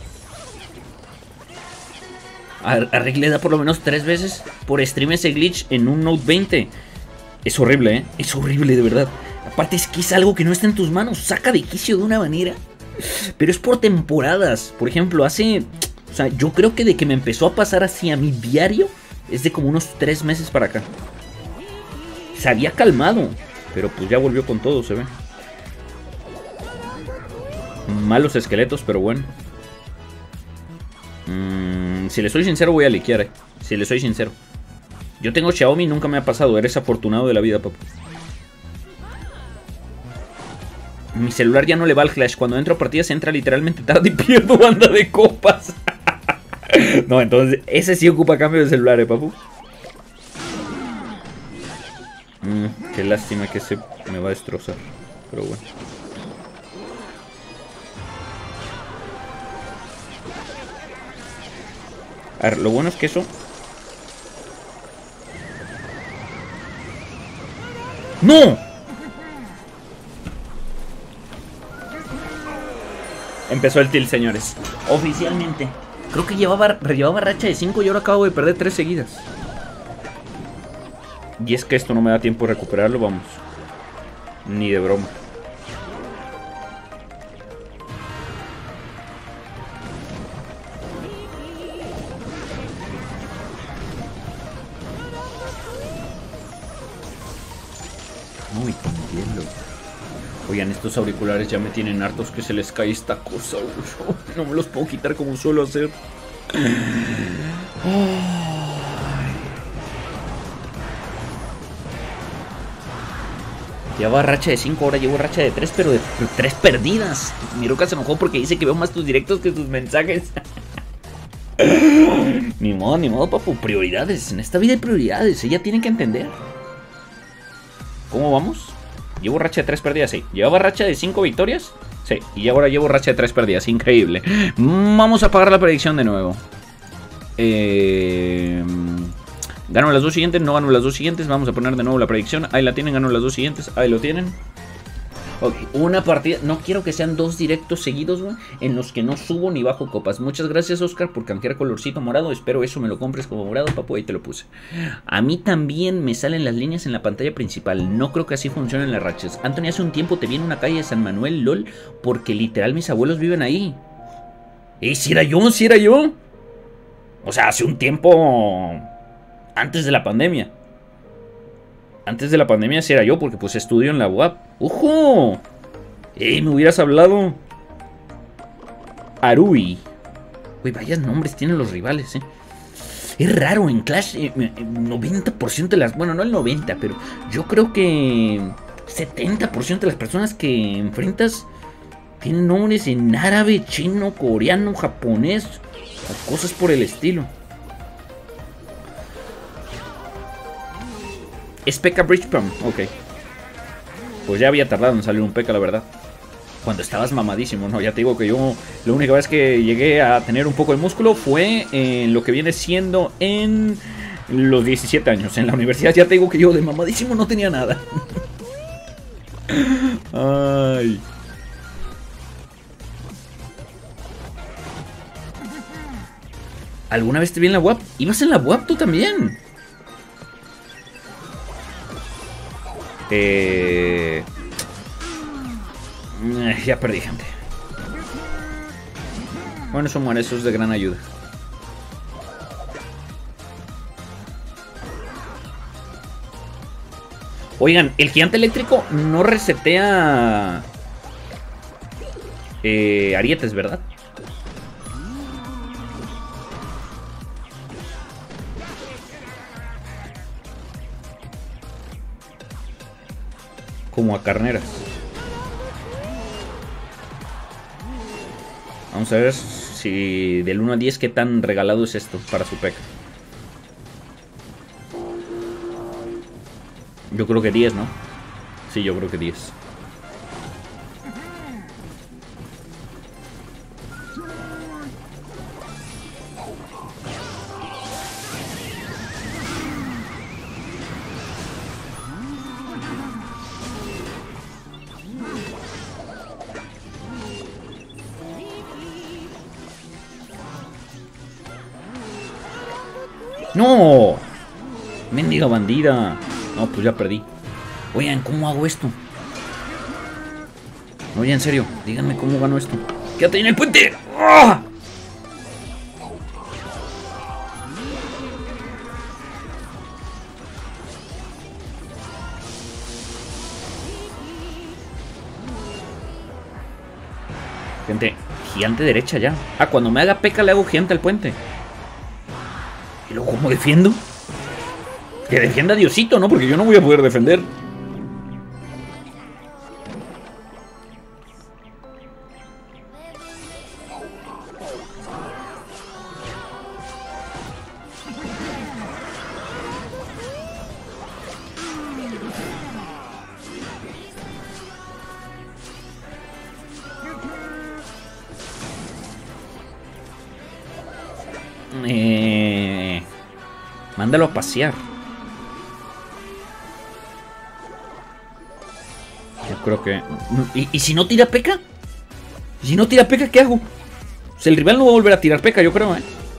Arreglé por lo menos 3 veces por stream ese glitch en un Note 20. Es horrible, Es horrible, de verdad. Aparte es que es algo que no está en tus manos. Saca de quicio de una manera. Pero es por temporadas. Por ejemplo, o sea, yo creo que de que me empezó a pasar así a mi diario es de como unos 3 meses para acá. Se había calmado, pero pues ya volvió con todo, se ve. Malos esqueletos, pero bueno. Si le soy sincero, voy a liquear, Si le soy sincero. Yo tengo Xiaomi, nunca me ha pasado. Eres afortunado de la vida, papá. Mi celular ya no le va al Clash. Cuando entro a partidas entra literalmente tarde y pierdo banda de copas. No, entonces ese sí ocupa cambio de celular, papu. Qué lástima que ese me va a destrozar. Pero bueno. A ver, lo bueno es que eso... ¡No! Empezó el tilt, señores. Oficialmente. Creo que llevaba racha de 5 y ahora acabo de perder 3 seguidas. Y es que esto no me da tiempo de recuperarlo, vamos. Ni de broma. Muy entiendo. Oigan, estos auriculares ya me tienen hartos que se les cae esta cosa. No me los puedo quitar como suelo hacer. Llevaba racha de 5, ahora llevo racha de 3, pero de 3 perdidas. Miroka se enojó porque dice que veo más tus directos que tus mensajes. Ni modo, papu. Prioridades. En esta vida hay prioridades. Ella tiene que entender. ¿Cómo vamos? Llevo racha de 3 perdidas, sí. ¿Llevaba racha de 5 victorias? Sí. Y ahora llevo racha de 3 perdidas. Increíble. Vamos a pagar la predicción de nuevo. Gano las 2 siguientes, no gano las 2 siguientes. Vamos a poner de nuevo la predicción. Ahí la tienen, gano las 2 siguientes. Ahí lo tienen. Ok, una partida. No quiero que sean 2 directos seguidos, güey, en los que no subo ni bajo copas. Muchas gracias, Oscar, por canjear colorcito morado. Espero eso me lo compres como morado, papu. Ahí te lo puse. A mí también me salen las líneas en la pantalla principal. No creo que así funcionen las rachas. Anthony, hace un tiempo te vi en una calle de San Manuel, LOL, porque literal mis abuelos viven ahí. Si era yo, si era yo. O sea, hace un tiempo... Antes de la pandemia. Antes de la pandemia sí era yo, porque pues estudio en la UAP. ¡Ojo! Me hubieras hablado. Arui. Uy, vaya nombres tienen los rivales, Es raro, en Clash 90% de las... Bueno, no el 90, pero yo creo que 70% de las personas que enfrentas tienen nombres en árabe, chino, coreano, japonés, o cosas por el estilo. Es P.E.K.K.A. Bridge Pump, ok. Pues ya había tardado en salir un P.E.K.K.A, la verdad. Cuando estabas mamadísimo, ¿no? Ya te digo que yo la única vez que llegué a tener un poco de músculo fue en lo que viene siendo en los 17 años. En la universidad ya te digo que yo de mamadísimo no tenía nada. Ay. ¿Alguna vez te vi en la UAP? ¿Ibas en la UAP tú también? Ya perdí, gente. Bueno, eso muere, eso es de gran ayuda. Oigan, el gigante eléctrico no resetea arietes, ¿verdad? Como a carneras. Vamos a ver si del 1 al 10 qué tan regalado es esto para su P.E.K.K.A. Yo creo que 10, ¿no? Sí, yo creo que 10. ¡No! ¡Mendiga bandida! No, pues ya perdí. Oigan, ¿cómo hago esto? Oye, en serio, díganme cómo gano esto. ¡Quédate en el puente! ¡Ah! Gente, gigante derecha ya. Ah, cuando me haga P.E.K.K.A le hago gigante al puente. ¿Y luego cómo defiendo? Que defienda Diosito, ¿no? Porque yo no voy a poder defender. Mándalo a pasear. Yo creo que... ¿Y si no tira P.E.K.K.A? ¿Y si no tira P.E.K.K.A, qué hago? Pues el rival no va a volver a tirar P.E.K.K.A, yo creo,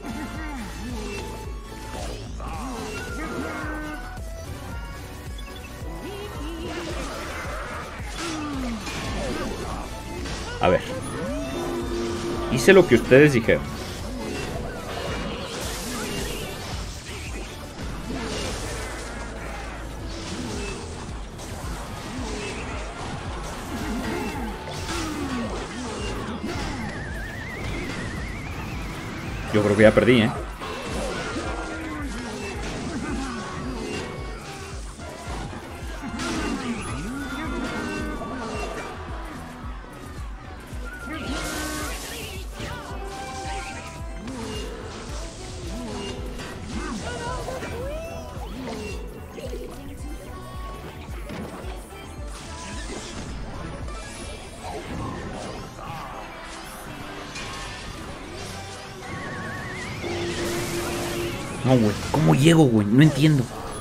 A ver. Hice lo que ustedes dijeron. Yo creo que ya perdí, ¿eh? No, güey. ¿Cómo llego, güey? No entiendo.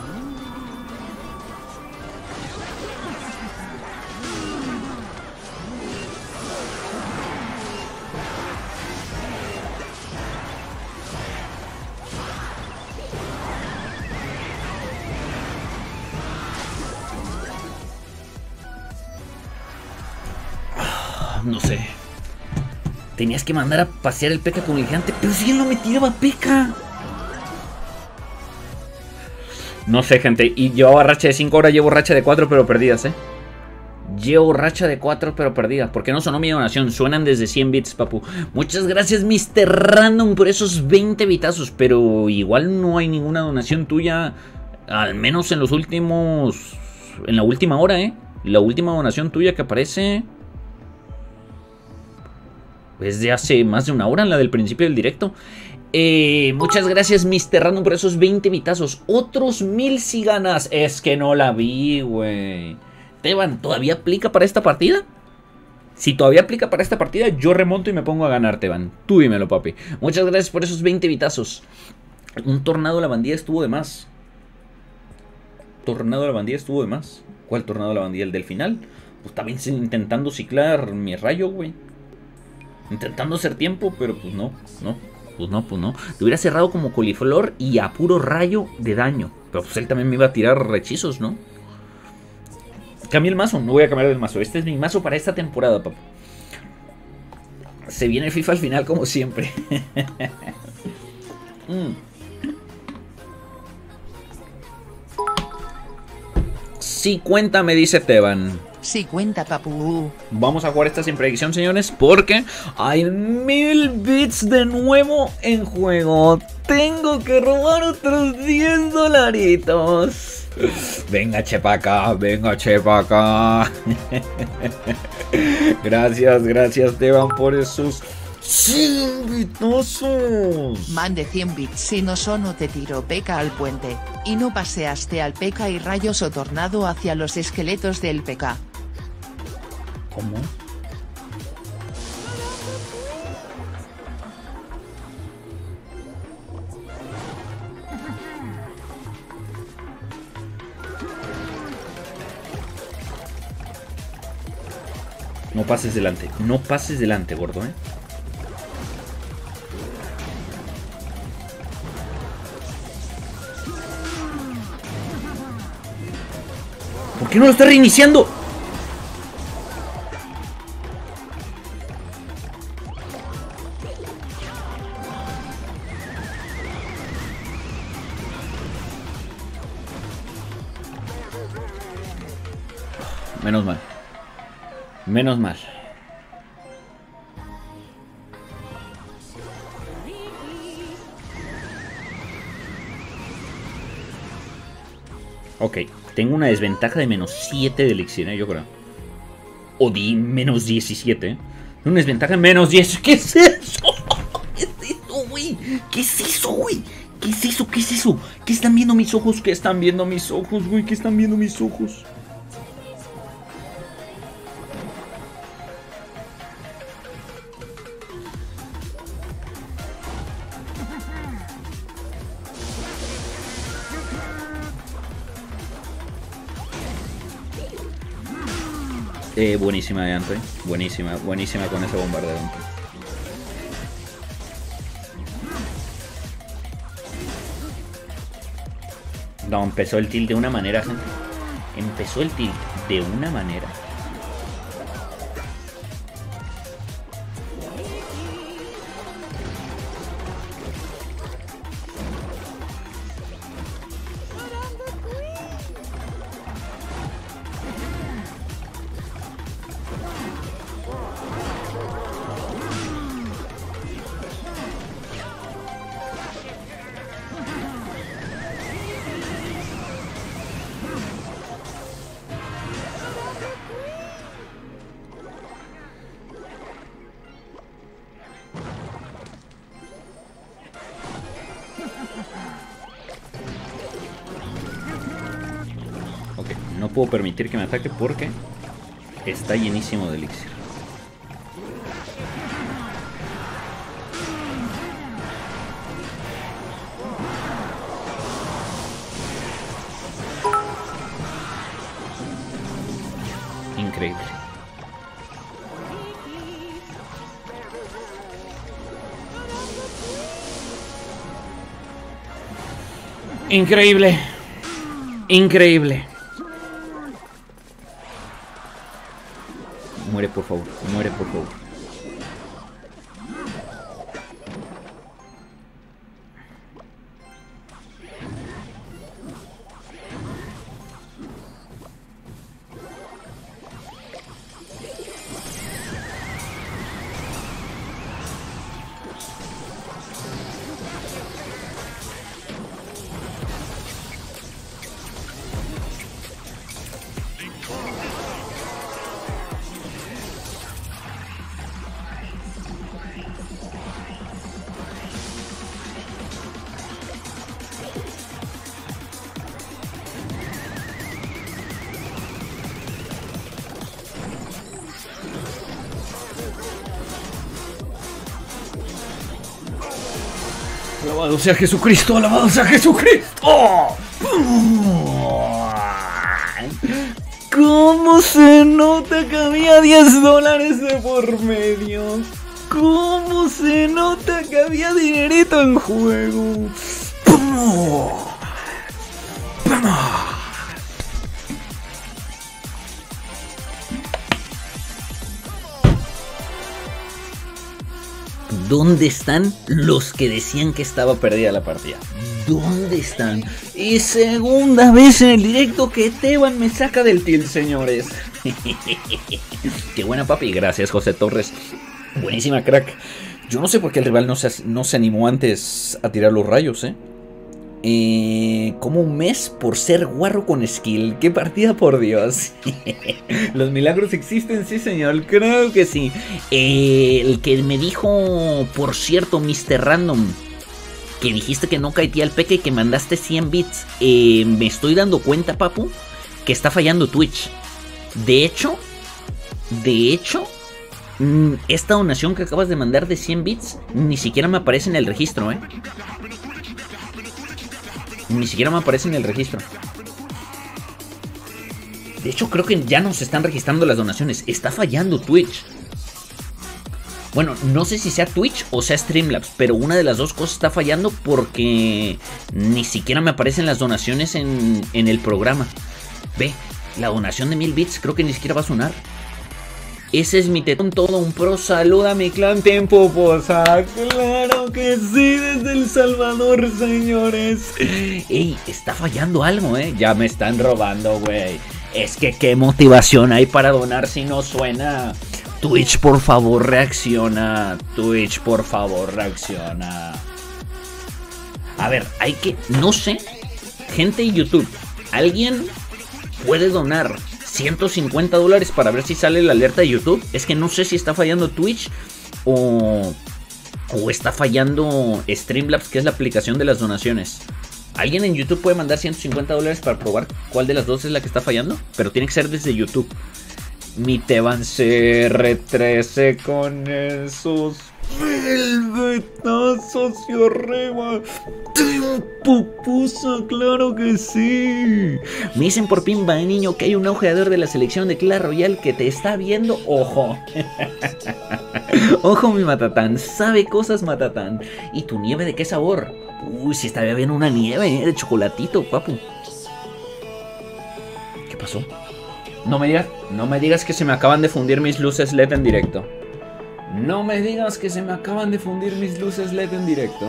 No sé. Tenías que mandar a pasear el P.E.K.K.A con el gigante, pero si él no me tiraba P.E.K.K.A. No sé, gente. Y llevaba racha de 5, ahora llevo racha de 4, pero perdidas, ¿eh? Llevo racha de 4 pero perdida. ¿Por qué no sonó mi donación? Suenan desde 100 bits, papu. Muchas gracias, Mr. Random, por esos 20 bitazos. Pero igual no hay ninguna donación tuya. Al menos en los últimos... En la última hora, La última donación tuya que aparece... Es de hace más de una hora, la del principio del directo. Muchas gracias, Mr. Random, por esos 20 bitazos. Otros 1000 si ganas. Es que no la vi, güey. Teban, ¿todavía aplica para esta partida? Si todavía aplica para esta partida, yo remonto y me pongo a ganar, Teban. Tú dímelo, papi. Muchas gracias por esos 20 bitazos. Un tornado de la bandilla estuvo de más. Tornado de la bandilla estuvo de más. ¿Cuál tornado de la bandilla? ¿El del final? Pues también intentando ciclar mi rayo, güey. Intentando hacer tiempo, pero pues no. Pues no. Te hubiera cerrado como coliflor y a puro rayo de daño. Pero pues él también me iba a tirar rechizos, ¿no? Cambié el mazo, no voy a cambiar el mazo. Este es mi mazo para esta temporada, papá. Se viene el FIFA al final como siempre. Sí cuenta, me dice Teban. Sí cuenta, papu. Vamos a jugar esta sin predicción, señores, porque hay 1000 bits de nuevo en juego. Tengo que robar otros 10 dolaritos. Venga, chepaca, venga, chepaca. Gracias, Teban, por esos 100 bitazos. Mande 100 bits, si no sono te tiro peca al puente. Y no paseaste al peca y rayos o tornado hacia los esqueletos del peca. ¿Cómo? No pases delante, gordo, ¿Por qué no lo está reiniciando? Menos mal. Ok, tengo una desventaja de -7 de elixir, yo creo. O di menos 17. Una desventaja de -10. ¿Qué es eso? ¿Qué es eso, güey? ¿Qué es eso, güey? ¿Qué es eso? ¿Qué es eso? ¿Qué están viendo mis ojos? ¿Qué están viendo mis ojos, güey? ¿Qué están viendo mis ojos? Buenísima de Antoine. Buenísima con ese bombardeo. No, empezó el tilt de una manera, gente. Empezó el tilt de una manera. No puedo permitir que me ataque porque está llenísimo de elixir. Increíble. Increíble. Increíble. Muere, por favor. Muere, por favor. Alabado sea Jesucristo, alabado sea Jesucristo. ¿Cómo se nota que había $10 de por medio? ¿Cómo se nota que había dinerito en juego? ¿Dónde están los que decían que estaba perdida la partida? ¿Dónde están? Y segunda vez en el directo que Teban me saca del tilt, señores. Qué buena, papi. Gracias, José Torres. Buenísima, crack. Yo no sé por qué el rival no se animó antes a tirar los rayos, como un mes por ser guarro con skill. ¡Qué partida, por Dios! ¿Los milagros existen? Sí, señor, creo que sí. El que me dijo, por cierto, Mr. Random, que dijiste que no caetía el peque y que mandaste 100 bits. Me estoy dando cuenta, papu, que está fallando Twitch. De hecho, esta donación que acabas de mandar de 100 bits ni siquiera me aparece en el registro, Ni siquiera me aparece en el registro. De hecho, creo que ya no se están registrando las donaciones. Está fallando Twitch. Bueno, no sé si sea Twitch o sea Streamlabs, pero una de las dos cosas está fallando porque ni siquiera me aparecen las donaciones en el programa. Ve, la donación de 1000 bits creo que ni siquiera va a sonar. Ese es mi tetón, todo un pro. Saluda a mi clan Tiempo Posa. Claro que sí, desde El Salvador, señores. Ey, está fallando algo, Ya me están robando, güey. Es que qué motivación hay para donar si no suena. Twitch, por favor, reacciona. Twitch, por favor, reacciona. A ver, hay que... No sé. Gente de YouTube, ¿alguien puede donar $150 para ver si sale la alerta de YouTube? Es que no sé si está fallando Twitch o está fallando Streamlabs, que es la aplicación de las donaciones. ¿Alguien en YouTube puede mandar $150 para probar cuál de las dos es la que está fallando? Pero tiene que ser desde YouTube. Mi Teban CR13 con esos velvetazos hacia arriba. Pupusa, claro que sí. Me dicen por Pimba, niño, que hay un ojeador de la selección de Clash Royale que te está viendo. Ojo. Ojo, mi Matatán. Sabe cosas, Matatán. ¿Y tu nieve de qué sabor? Uy, si estaría bien una nieve, de chocolatito, papu. ¿Qué pasó? No me digas que se me acaban de fundir mis luces LED en directo. No me digas que se me acaban de fundir mis luces LED en directo.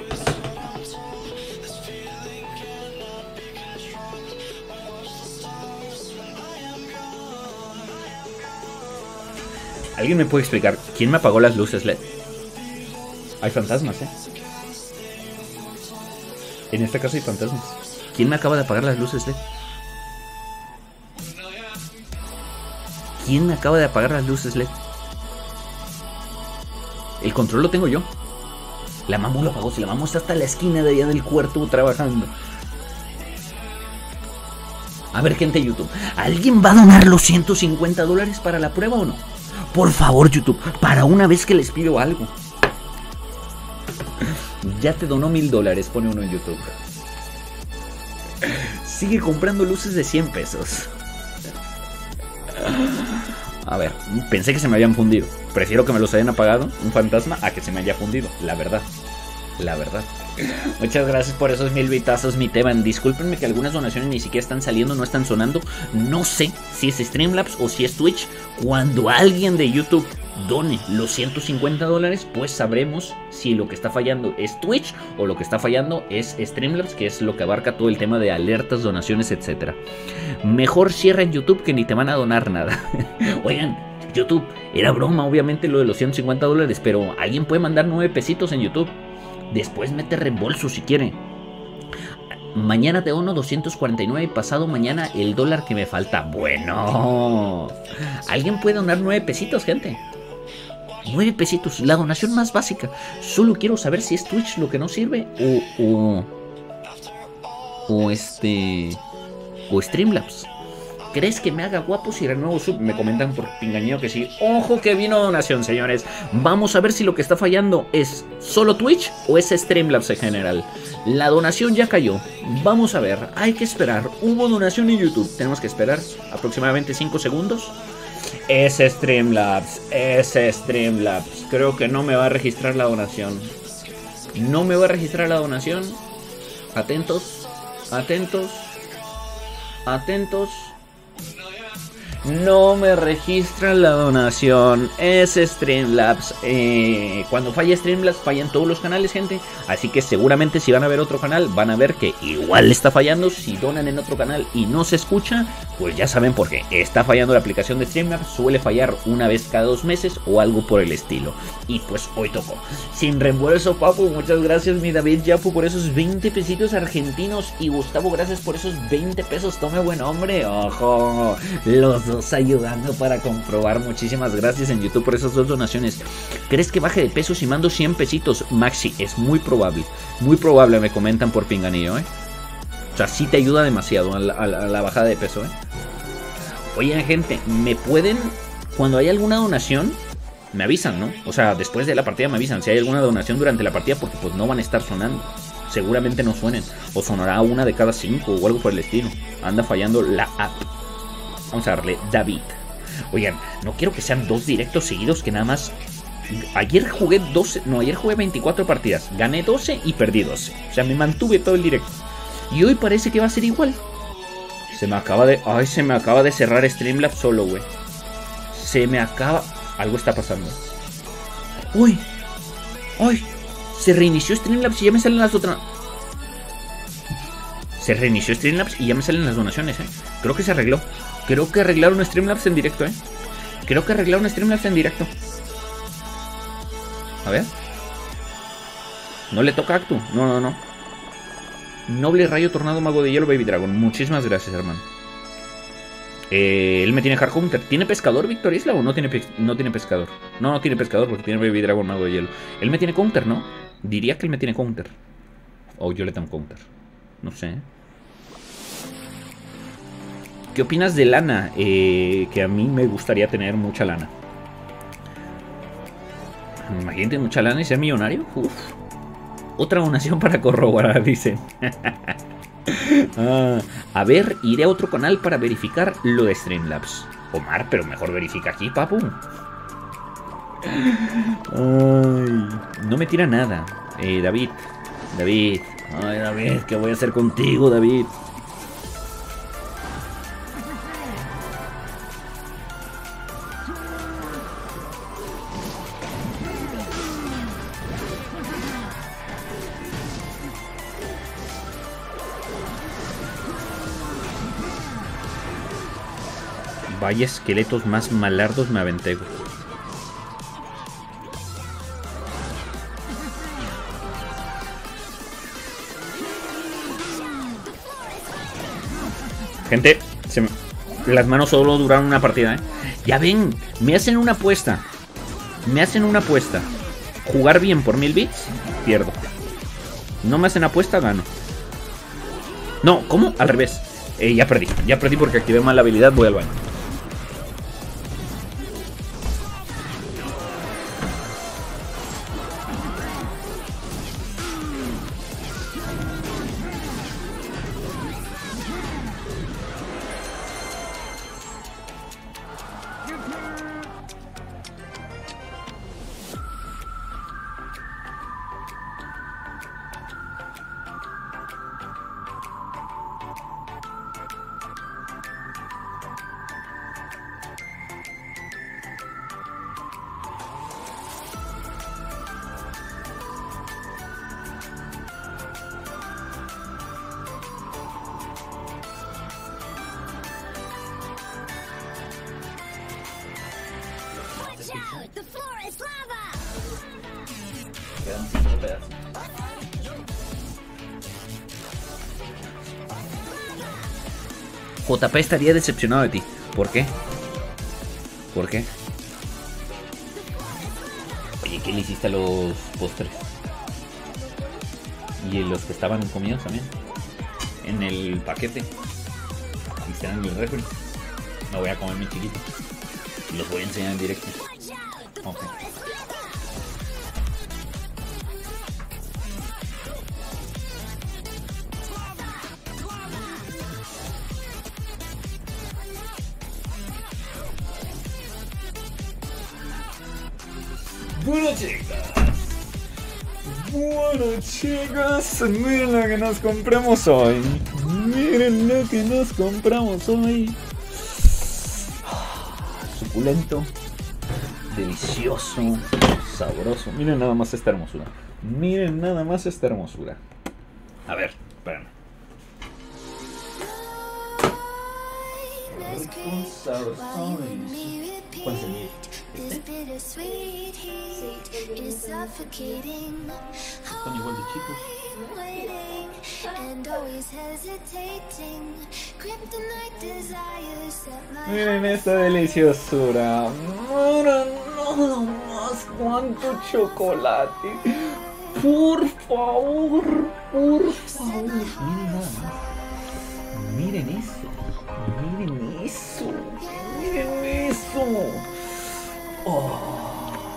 ¿Alguien me puede explicar quién me apagó las luces LED? Hay fantasmas, En esta casa hay fantasmas. ¿Quién me acaba de apagar las luces LED? ¿Quién me acaba de apagar las luces LED? El control lo tengo yo. La mamu lo apagó. Si la mamu está hasta la esquina de allá del cuarto trabajando. A ver, gente de YouTube, ¿alguien va a donar los $150 para la prueba o no? Por favor, YouTube, para una vez que les pido algo. Ya te donó $1000, pone uno en YouTube. Sigue comprando luces de 100 pesos. A ver, pensé que se me habían fundido. Prefiero que me los hayan apagado, un fantasma, a que se me haya fundido. La verdad. Muchas gracias por esos 1000 bitazos, mi Teban. Discúlpenme que algunas donaciones ni siquiera están saliendo, no están sonando. No sé si es Streamlabs o si es Twitch. Cuando alguien de YouTube done los $150, pues sabremos si lo que está fallando es Twitch o lo que está fallando es Streamlabs, que es lo que abarca todo el tema de alertas, donaciones, etc. Mejor cierra en YouTube que ni te van a donar nada. Oigan, YouTube, era broma obviamente lo de los $150, pero alguien puede mandar 9 pesitos en YouTube. Después mete reembolso si quiere. Mañana te dono 249 y pasado mañana el dólar que me falta. Bueno, alguien puede donar 9 pesitos, gente. 9 pesitos, la donación más básica. Solo quiero saber si es Twitch lo que no sirve o Streamlabs. ¿Crees que me haga guapo si renuevo sub? Me comentan por pingañeo que sí. Ojo que vino donación, señores. Vamos a ver si lo que está fallando es solo Twitch o es Streamlabs en general. La donación ya cayó. Vamos a ver, hay que esperar. Hubo donación en YouTube. Tenemos que esperar aproximadamente 5 segundos. Es Streamlabs, es Streamlabs. Creo que no me va a registrar la donación. No me va a registrar la donación. Atentos, atentos, atentos. No me registra la donación. Es Streamlabs. Cuando falla Streamlabs fallan todos los canales, gente. Así que seguramente si van a ver otro canal van a ver que igual está fallando. Si donan en otro canal y no se escucha, pues ya saben por qué. Está fallando la aplicación de Streamlabs. Suele fallar una vez cada 2 meses o algo por el estilo. Y pues hoy tocó. Sin reembolso, papu. Muchas gracias, mi David Yapu, por esos 20 pesitos argentinos. Y Gustavo, gracias por esos 20 pesos. Tome buen hombre. Ojo. Los dos ayudando para comprobar. Muchísimas gracias en YouTube por esas 2 donaciones. ¿Crees que baje de peso si mando 100 pesitos? Maxi, es muy probable. Muy probable, me comentan por pinganillo, O sea, sí te ayuda demasiado a la bajada de peso, Oigan, gente, ¿me pueden? Cuando hay alguna donación, me avisan, ¿no? O sea, después de la partida me avisan si hay alguna donación durante la partida, porque pues no van a estar sonando. Seguramente no suenen. O sonará una de cada 5 o algo por el estilo. Anda fallando la app. Vamos a darle David. Oigan, no quiero que sean 2 directos seguidos que nada más. Ayer jugué 12. No, ayer jugué 24 partidas. Gané 12 y perdí 12. O sea, me mantuve todo el directo. Y hoy parece que va a ser igual. Se me acaba de. Ay, se me acaba de cerrar Streamlabs solo, güey. Se me acaba. Algo está pasando. Uy. Ay. Se reinició Streamlabs y ya me salen las otras. Se reinició Streamlabs y ya me salen las donaciones, Creo que se arregló. Creo que arreglaron Streamlabs en directo, Creo que arreglaron Streamlabs en directo. A ver. No le toca Actu. No. Noble Rayo Tornado Mago de Hielo Baby Dragon. Muchísimas gracias, hermano. Él me tiene Hard Counter. ¿Tiene pescador, Víctor Isla, o no tiene pescador? No tiene pescador porque tiene Baby Dragon Mago de Hielo. Él me tiene counter, ¿no? Diría que él me tiene counter. O yo le tengo counter. No sé. ¿Qué opinas de lana? Que a mí me gustaría tener mucha lana. Imagínate mucha lana y ser millonario. Uf. Otra donación para corroborar, dicen. A ver, iré a otro canal para verificar lo de Streamlabs. Omar, pero mejor verifica aquí, papu. Ay, no me tira nada. David. Ay, David, ¿qué voy a hacer contigo, David? Vaya esqueletos más malardos me aventé. Gente, las manos solo duraron una partida, Ya ven, me hacen una apuesta. Jugar bien por 1000 bits, pierdo. No me hacen apuesta, gano. No, ¿cómo? Al revés. Ya perdí porque activé mal la habilidad, voy al baño. JP estaría decepcionado de ti. ¿Por qué? ¿Por qué? Oye, ¿qué le hiciste a los postres? Y los que estaban comidos también. En el paquete. Y están en el refri. Me voy a comer mi chiquito. Y los voy a enseñar en directo. Ok. Bueno, chicas. Bueno, chicas, miren lo que nos compramos hoy. Miren lo que nos compramos hoy. Suculento, delicioso, sabroso. Miren nada más esta hermosura. Miren nada más esta hermosura. A ver, espérame. ¿Cuál es el mío? Son igual de chicos. Miren esta deliciosura. Miren nada más cuánto chocolate. Por favor, por favor. Miren nada más. Miren eso. Miren eso. Miren eso. Oh.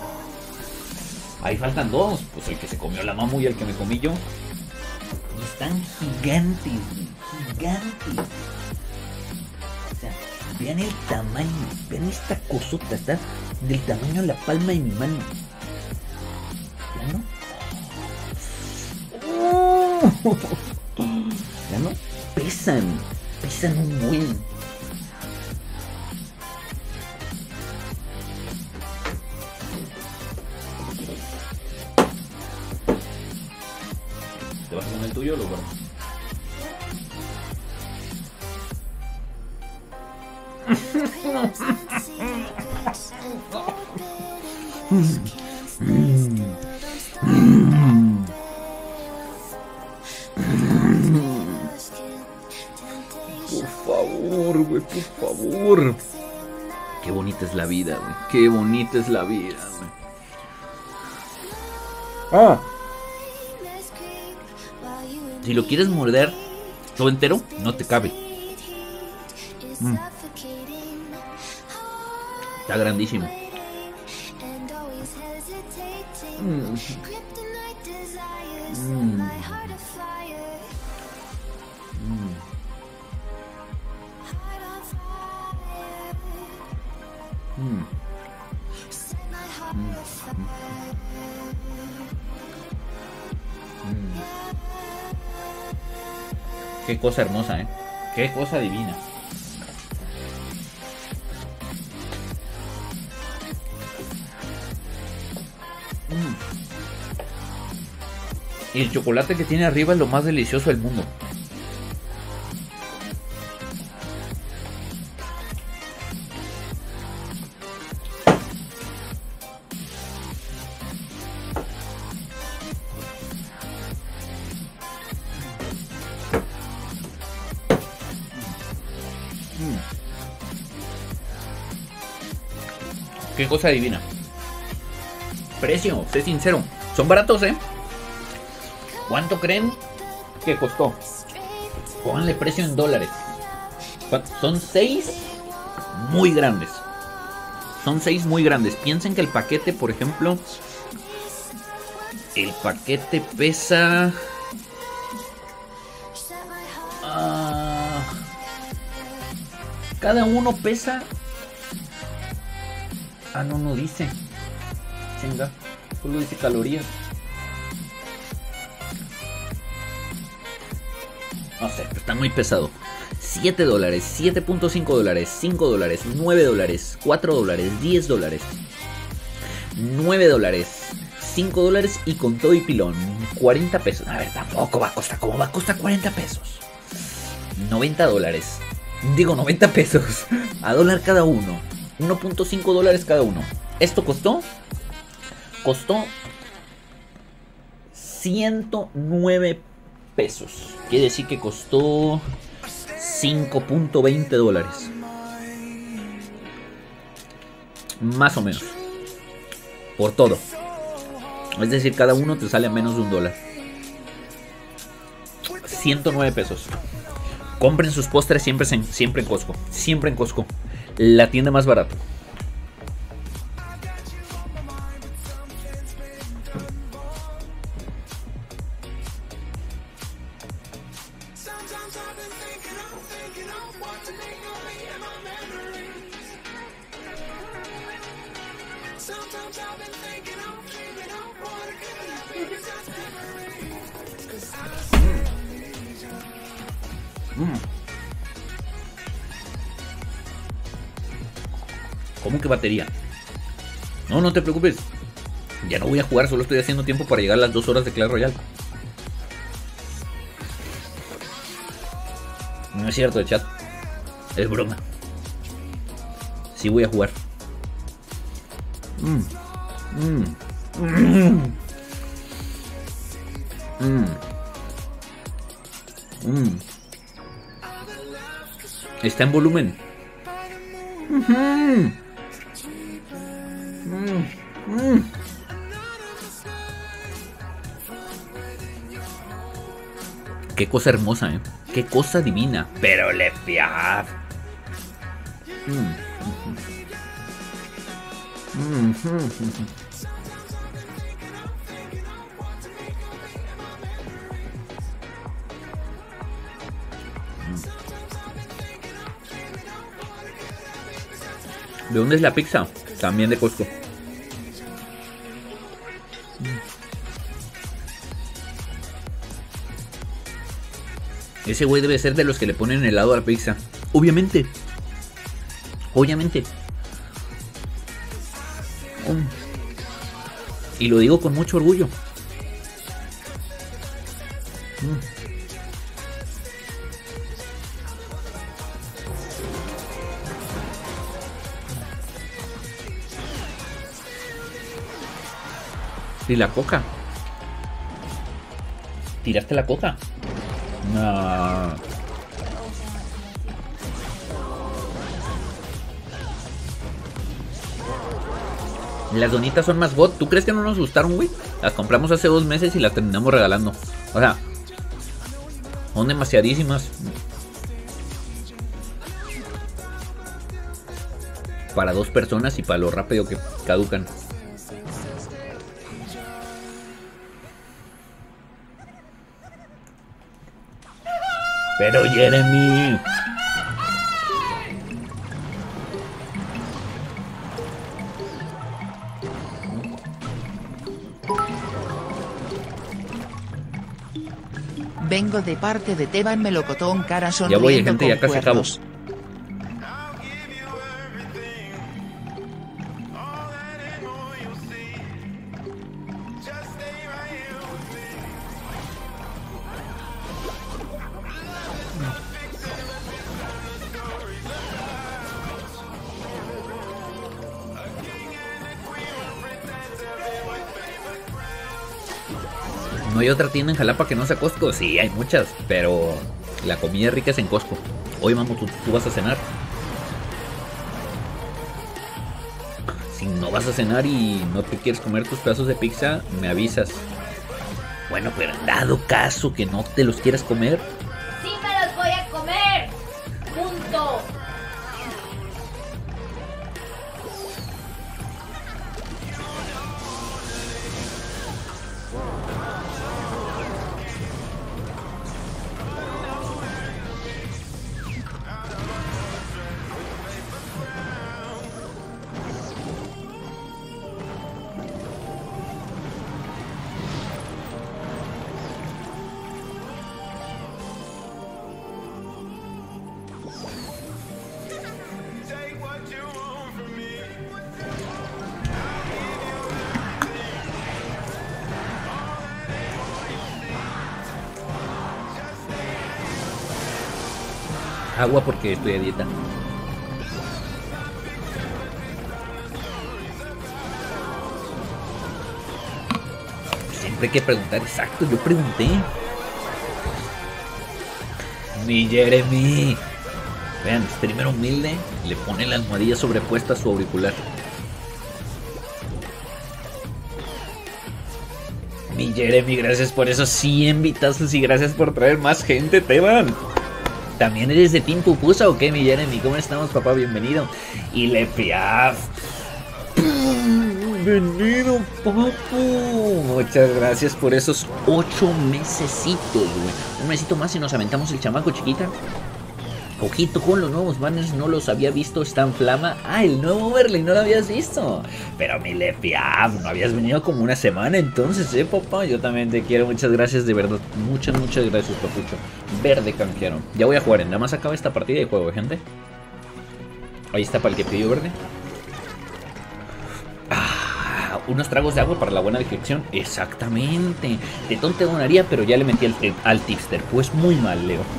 Ahí faltan dos. Pues el que se comió la mamu y el que me comí yo. Están gigantes, gigantes. O sea, vean el tamaño. Vean esta cosota, está del tamaño de la palma de mi mano. ¿Ya no? Pesan un buen. ¿Te vas a comer el tuyo o lo guardas? Por favor, güey, por favor. Qué bonita es la vida, güey. Qué bonita es la vida, güey. Ah. Si lo quieres morder todo entero, no te cabe. Está grandísimo. Qué cosa hermosa, ¿eh? Qué cosa divina. Y el chocolate que tiene arriba es lo más delicioso del mundo. Qué cosa divina. Precio, sé sincero. Son baratos, ¿eh? ¿Cuánto creen que costó? Pónganle precio en dólares. Son 6 muy grandes. Son 6 muy grandes. Piensen que el paquete, por ejemplo, el paquete pesa... cada uno pesa... Ah, no dice. Chinga, solo dice calorías. No sé, pero está muy pesado. $7, $7.5, $5, $9, $4, $10, $9, $5 y con todo y pilón, 40 pesos. A ver, tampoco va a costar. ¿Cómo va a costar 40 pesos? $90. Digo, 90 pesos. A dólar cada uno. $1.5 cada uno. Esto costó 109 pesos. Quiere decir que costó $5.20. Más o menos. Por todo. Es decir, cada uno te sale a menos de $1. 109 pesos. Compren sus postres siempre en Costco. Siempre en Costco. la tienda más barata. ¿Cómo que batería? No, no te preocupes. Ya no voy a jugar, solo estoy haciendo tiempo para llegar a las 2 horas de Clash Royale. No es cierto, chat. Es broma. Sí voy a jugar. Está en volumen. Qué cosa hermosa, qué cosa divina. Pero le Piaf. ¿De dónde es la pizza? También de Costco. Ese güey debe ser de los que le ponen helado a la pizza. Obviamente. Obviamente. Y lo digo con mucho orgullo. ¿Y la coca? ¿Tiraste la coca? No. Las donitas son más bot. ¿Tú crees que no nos gustaron, güey? Las compramos hace 2 meses y las terminamos regalando. O sea, son demasiadísimas. Para 2 personas y para lo rápido que caducan. Pero Jeremy. Vengo de parte de Teban Melocotón, cara Ya sonriendo voy, gente, con ya casi acabo. cuernos. ¿No hay otra tienda en Jalapa que no sea Costco? Sí, hay muchas, pero la comida rica es en Costco. Oye, vamos, ¿tú vas a cenar? Si no vas a cenar y no te quieres comer tus pedazos de pizza, me avisas. Bueno, pero en dado caso que no te los quieras comer, ¡Sí me los voy a comer! ¡Punto! agua porque estoy a dieta. Siempre hay que preguntar exacto, yo pregunté. Mi Jeremy. Vean, streamer humilde, le pone la almohadilla sobrepuesta a su auricular. Mi Jeremy, gracias por esos 100 vitazos y gracias por traer más gente, Teban. ¿También eres de Team Pupusa o qué, mi Jeremy? ¿Cómo estamos, papá? Bienvenido. Y Le Piaf. Bienvenido, papu. Muchas gracias por esos 8 mesecitos, güey. Un mesito más y nos aventamos el chamaco, chiquita. Ojito con los nuevos banners, no los había visto, está en flama. Ah, el nuevo overlay no lo habías visto. Pero mi Le Piaf, no habías venido como una semana entonces, papá. Yo también te quiero, muchas gracias, de verdad. Muchas gracias, papucho. Verde canjearon. Ya voy a jugar, nada más acaba esta partida de juego, gente. Ahí está para el que pidió verde. Unos tragos de agua para la buena digestión. Exactamente. Tetón te donaría, pero ya le metí al tipster. Pues muy mal, Leo.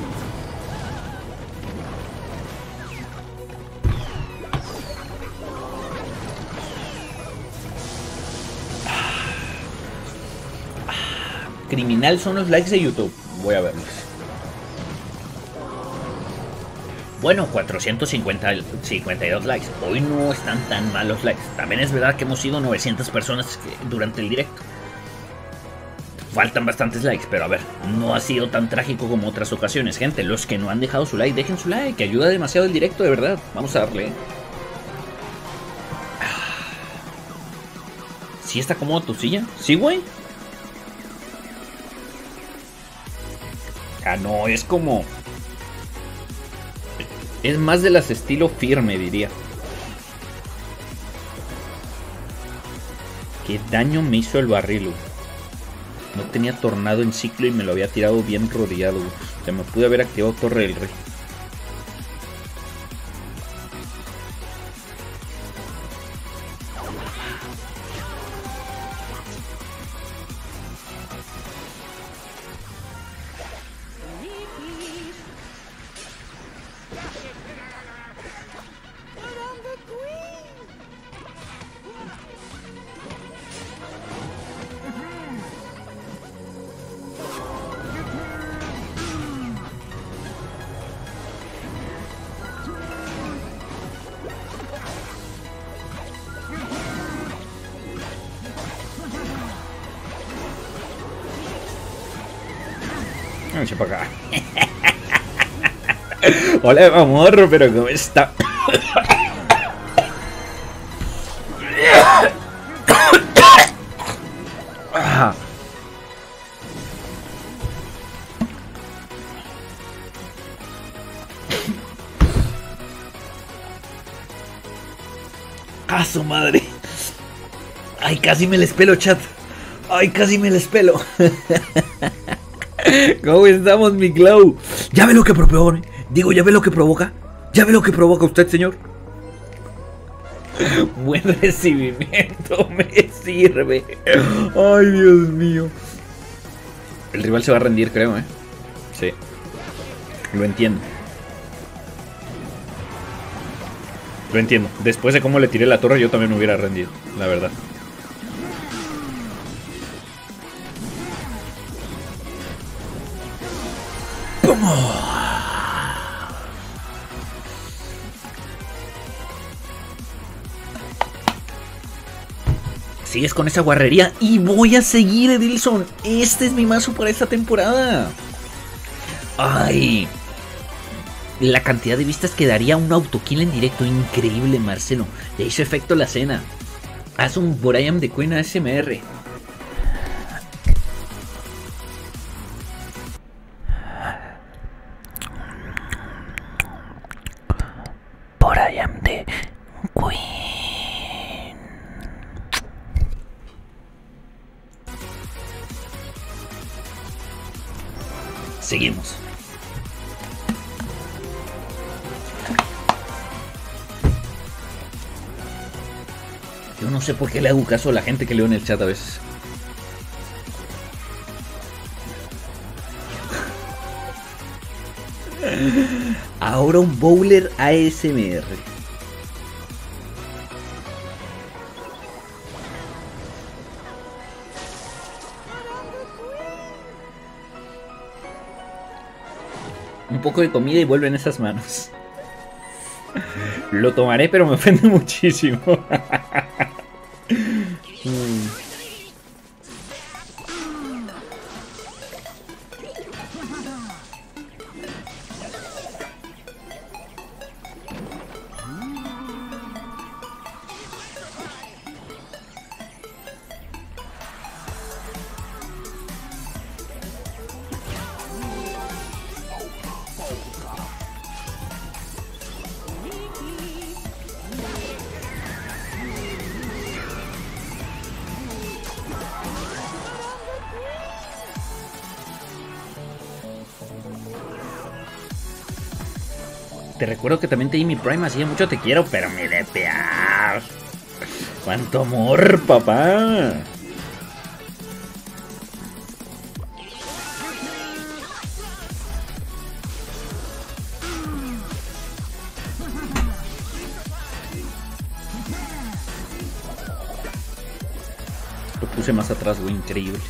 Criminal son los likes de YouTube. Voy a verlos. Bueno, 452 likes. Hoy no están tan mal los likes. También es verdad que hemos sido 900 personas durante el directo. Faltan bastantes likes, pero a ver, no ha sido tan trágico como otras ocasiones. Gente, los que no han dejado su like, dejen su like, que ayuda demasiado el directo, de verdad. Vamos a darle. ¿Sí está cómodo tu silla? ¿Sí, güey? Ah, no, es como... Es más de las estilo firme, diría. Qué daño me hizo el barril, güey. No tenía tornado en ciclo y me lo había tirado bien rodeado, güey. Se me pude haber activado Torre del Rey. Echa para acá. Hola, amor, pero ¿cómo está? ¡A su madre! ¡Ay, casi me les pelo, chat! ¡Ay, casi me les pelo! ¿Cómo estamos, mi Clau? ¿Ya ve lo que propone? Digo, ¿ya ve lo que provoca? ¿Ya ve lo que provoca usted, señor? Buen recibimiento, me sirve. Ay, Dios mío. El rival se va a rendir, creo, Sí. Lo entiendo. Lo entiendo. Después de cómo le tiré la torre, yo también me hubiera rendido, la verdad. Sigues con esa guarrería y voy a seguir, Edilson. Este es mi mazo para esta temporada. Ay, la cantidad de vistas que daría un autokill en directo. Increíble, Marcelo. Le hizo efecto la cena. Haz un Brian de Queen ASMR. Brian de Queen. Seguimos. Yo no sé por qué le hago caso a la gente que leo en el chat a veces. Ahora un bowler ASMR. Un poco de comida y vuelve en esas manos. Lo tomaré, pero me ofende muchísimo. Te recuerdo que también te di mi Prime, hacía mucho te quiero, pero me DPA. ¡Cuánto amor, papá! Lo puse más atrás, güey, increíble.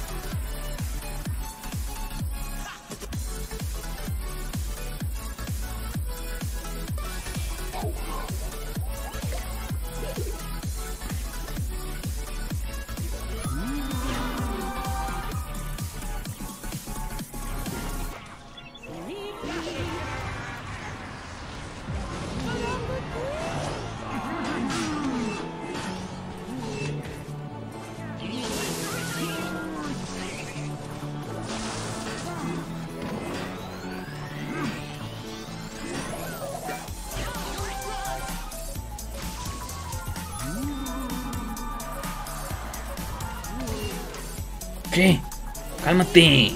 ¿Qué? ¡Cálmate!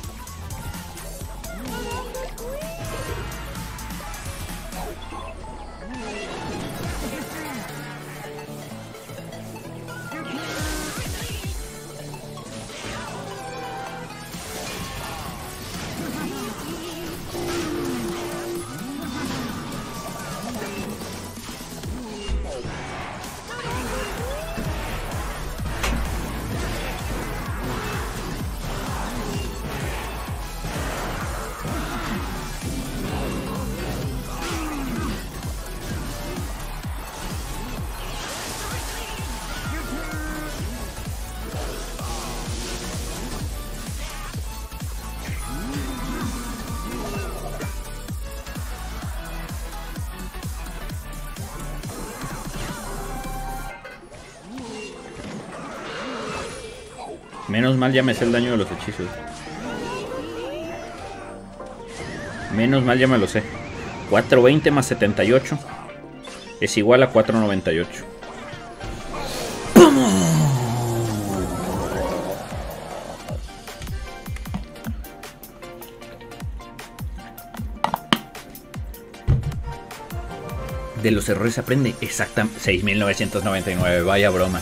Menos mal ya me sé el daño de los hechizos. Menos mal ya me lo sé. 420 más 78 es igual a 498. De los errores se aprende. Exactamente. 6.999. Vaya broma.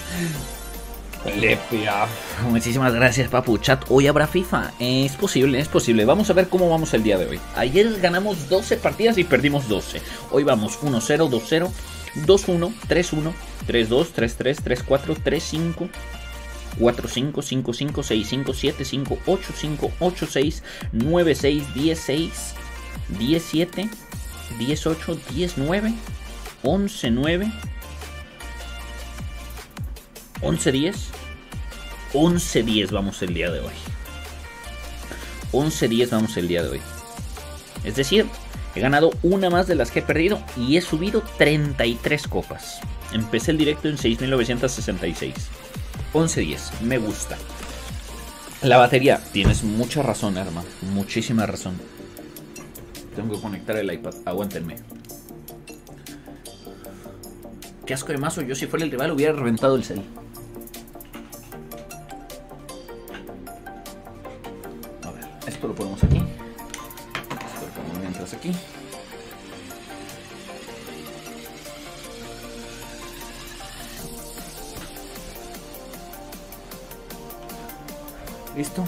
Muchísimas gracias, papu. Chat, hoy habrá FIFA. Es posible, es posible. Vamos a ver cómo vamos el día de hoy. Ayer ganamos 12 partidas y perdimos 12. Hoy vamos 1-0, 2-0, 2-1, 3-1, 3-2, 3-3, 3-4, 3-5, 4-5, 5-5, 6-5, 7-5, 8-5, 8-6, 9-6, 10-6, 10-7, 10-8, 10-9, 11-9, 11-10, 11-10 vamos el día de hoy. 11-10 vamos el día de hoy. Es decir, he ganado una más de las que he perdido y he subido 33 copas. Empecé el directo en 6.966. 11-10, me gusta. La batería, tienes mucha razón, hermano. Muchísima razón. Tengo que conectar el iPad, aguántenme. Qué asco de mazo, yo si fuera el rival hubiera reventado el cel. A ver, esto lo ponemos aquí. Esto lo ponemos mientras aquí. Listo.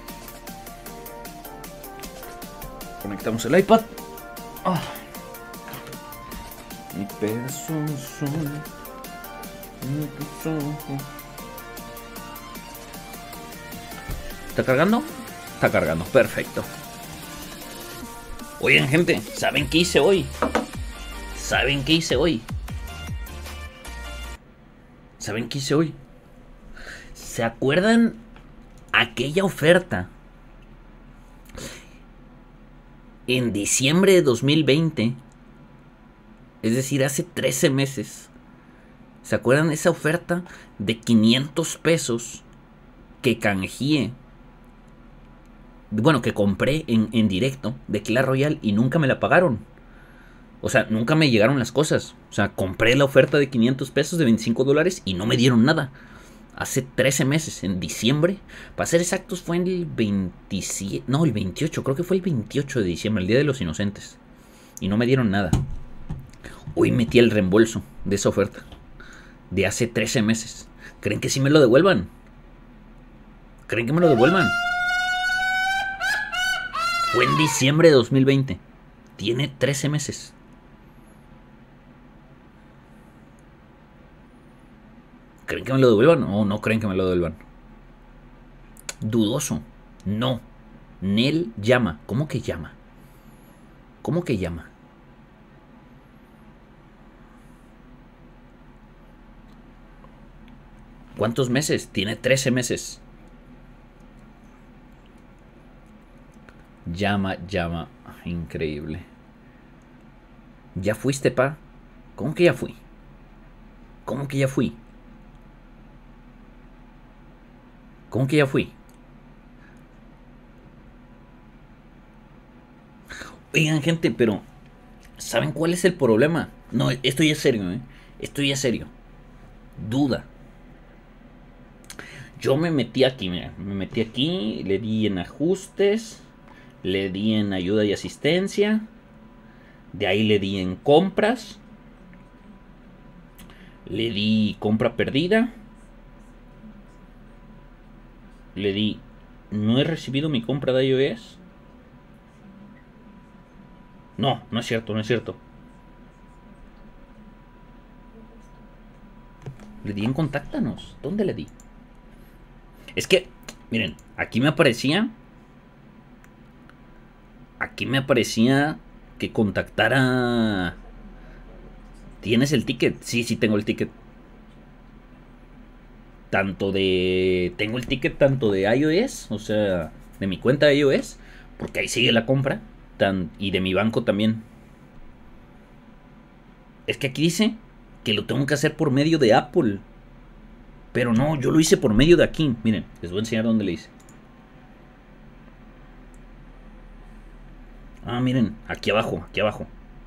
Conectamos el iPad. Ah. Mi pedazo sol. ¿Está cargando? Está cargando, perfecto. Oigan, gente, ¿saben qué hice hoy? ¿Saben qué hice hoy? ¿Saben qué hice hoy? ¿Se acuerdan aquella oferta en diciembre de 2020? Es decir, hace 13 meses. ¿Se acuerdan esa oferta de 500 pesos que canjeé? Bueno, que compré en directo de Clash Royale y nunca me la pagaron. O sea, nunca me llegaron las cosas. O sea, compré la oferta de 500 pesos de $25 y no me dieron nada. Hace 13 meses, en diciembre. Para ser exactos, fue en el 27... No, el 28. Creo que fue el 28 de diciembre, el Día de los Inocentes. y no me dieron nada. Hoy metí el reembolso de esa oferta de hace 13 meses. ¿Creen que sí me lo devuelvan? ¿Creen que me lo devuelvan? Fue en diciembre de 2020. Tiene 13 meses. ¿Creen que me lo devuelvan o no creen que me lo devuelvan? Dudoso. No. Nel llama. ¿Cómo que llama? ¿Cómo que llama? ¿Cuántos meses? Tiene 13 meses. Llama. Increíble. ¿Ya fuiste, pa? ¿Cómo que ya fui? ¿Cómo que ya fui? ¿Cómo que ya fui? Oigan, gente, pero ¿saben cuál es el problema? No, esto ya es serio, ¿eh? Esto ya es serio. Duda. Yo me metí aquí, mira. Me metí aquí, le di en ajustes, le di en ayuda y asistencia. De ahí le di en compras. Le di compra perdida. Le di, no he recibido mi compra de iOS. No, no es cierto, no es cierto. Le di en contáctanos. ¿Dónde le di? Es que, miren, aquí me aparecía que contactara. ¿Tienes el ticket? Sí, tengo el ticket. Tengo el ticket tanto de iOS, o sea, de mi cuenta de iOS, porque ahí sigue la compra, y de mi banco también. Es que aquí dice que lo tengo que hacer por medio de Apple. Pero no, yo lo hice por medio de aquí. Miren, les voy a enseñar dónde le hice. Ah, miren, aquí abajo, aquí abajo.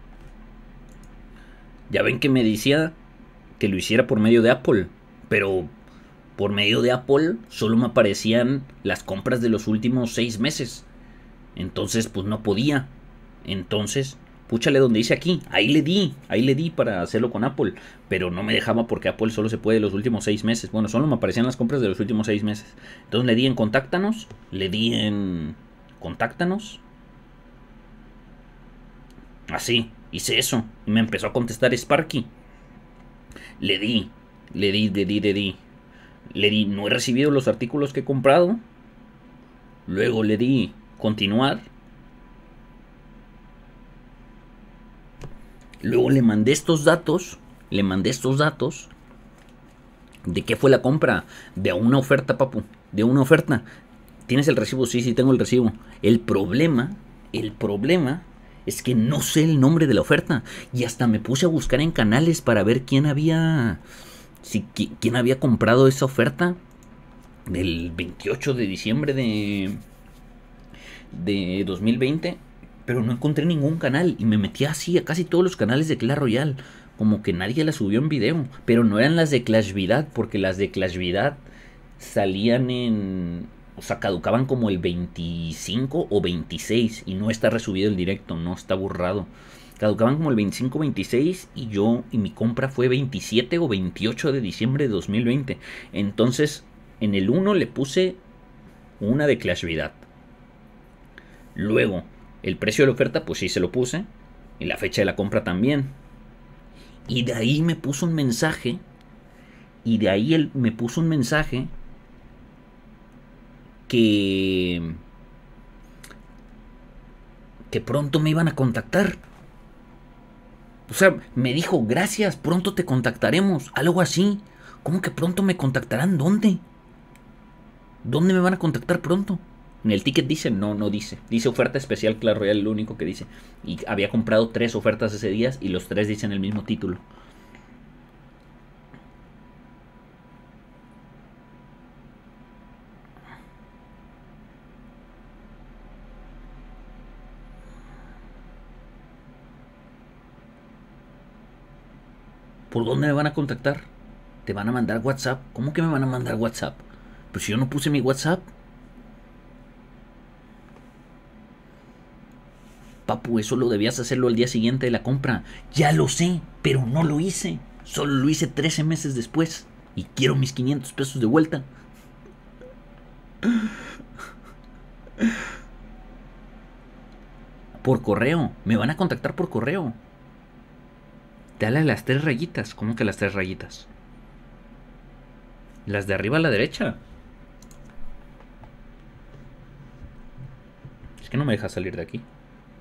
Ya ven que me decía que lo hiciera por medio de Apple, pero por medio de Apple solo me aparecían las compras de los últimos 6 meses. Entonces, pues no podía. Entonces, púchale donde dice aquí. Ahí le di para hacerlo con Apple. Pero no me dejaba porque Apple solo se puede los últimos 6 meses. Bueno, solo me aparecían las compras de los últimos 6 meses. Entonces le di en contáctanos. Le di en contáctanos. Así, hice eso. Y me empezó a contestar Sparky. Le di, no he recibido los artículos que he comprado. Luego le di continuar. Luego le mandé estos datos. ¿De qué fue la compra? De una oferta, papu. De una oferta. ¿Tienes el recibo? Sí, tengo el recibo. El problema es que no sé el nombre de la oferta. Y hasta me puse a buscar en canales para ver quién había comprado esa oferta del 28 de diciembre de 2020. Pero no encontré ningún canal. Y me metí así a casi todos los canales de Clash Royale. Como que nadie la subió en video. Pero no eran las de Clash Vidad. Porque las de Clash Vidad salían o sea, caducaban como el 25 o 26. Y no está resubido el directo. No está borrado. Caducaban como el 25 o 26. Y mi compra fue 27 o 28 de diciembre de 2020. Entonces, en el 1 le puse una de Clash Vidad. Luego, el precio de la oferta, pues sí se lo puse. Y la fecha de la compra también. Y de ahí me puso un mensaje. Que pronto me iban a contactar. O sea, me dijo, gracias, pronto te contactaremos. Algo así. ¿Cómo que pronto me contactarán? ¿Dónde? ¿Dónde me van a contactar pronto? En el ticket dice, no dice. Dice oferta especial Clash Royale, lo único que dice. Y había comprado 3 ofertas ese día y los 3 dicen el mismo título. ¿Por dónde me van a contactar? ¿Te van a mandar WhatsApp? ¿Cómo que me van a mandar WhatsApp? Pues si yo no puse mi WhatsApp. Papu, eso lo debías hacerlo al día siguiente de la compra. Ya lo sé, pero no lo hice. Solo lo hice 13 meses después. Y quiero mis 500 pesos de vuelta. Por correo. Me van a contactar por correo. Dale a las 3 rayitas. ¿Cómo que las 3 rayitas? Las de arriba a la derecha. Es que no me deja salir de aquí.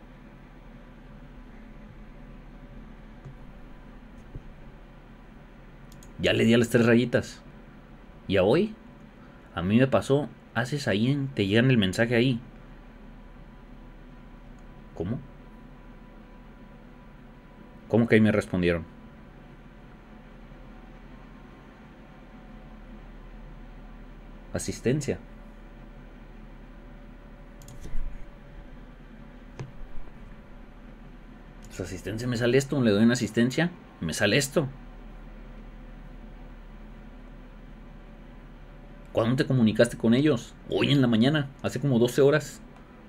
Ya le di a las 3 rayitas. ¿Y a hoy? A mí me pasó. Haces ahí, te llegan el mensaje ahí. ¿Cómo? ¿Cómo que ahí me respondieron? Asistencia. Su asistencia me sale esto. Le doy una asistencia. Me sale esto. ¿Cuándo te comunicaste con ellos? Hoy en la mañana, hace como 12 horas.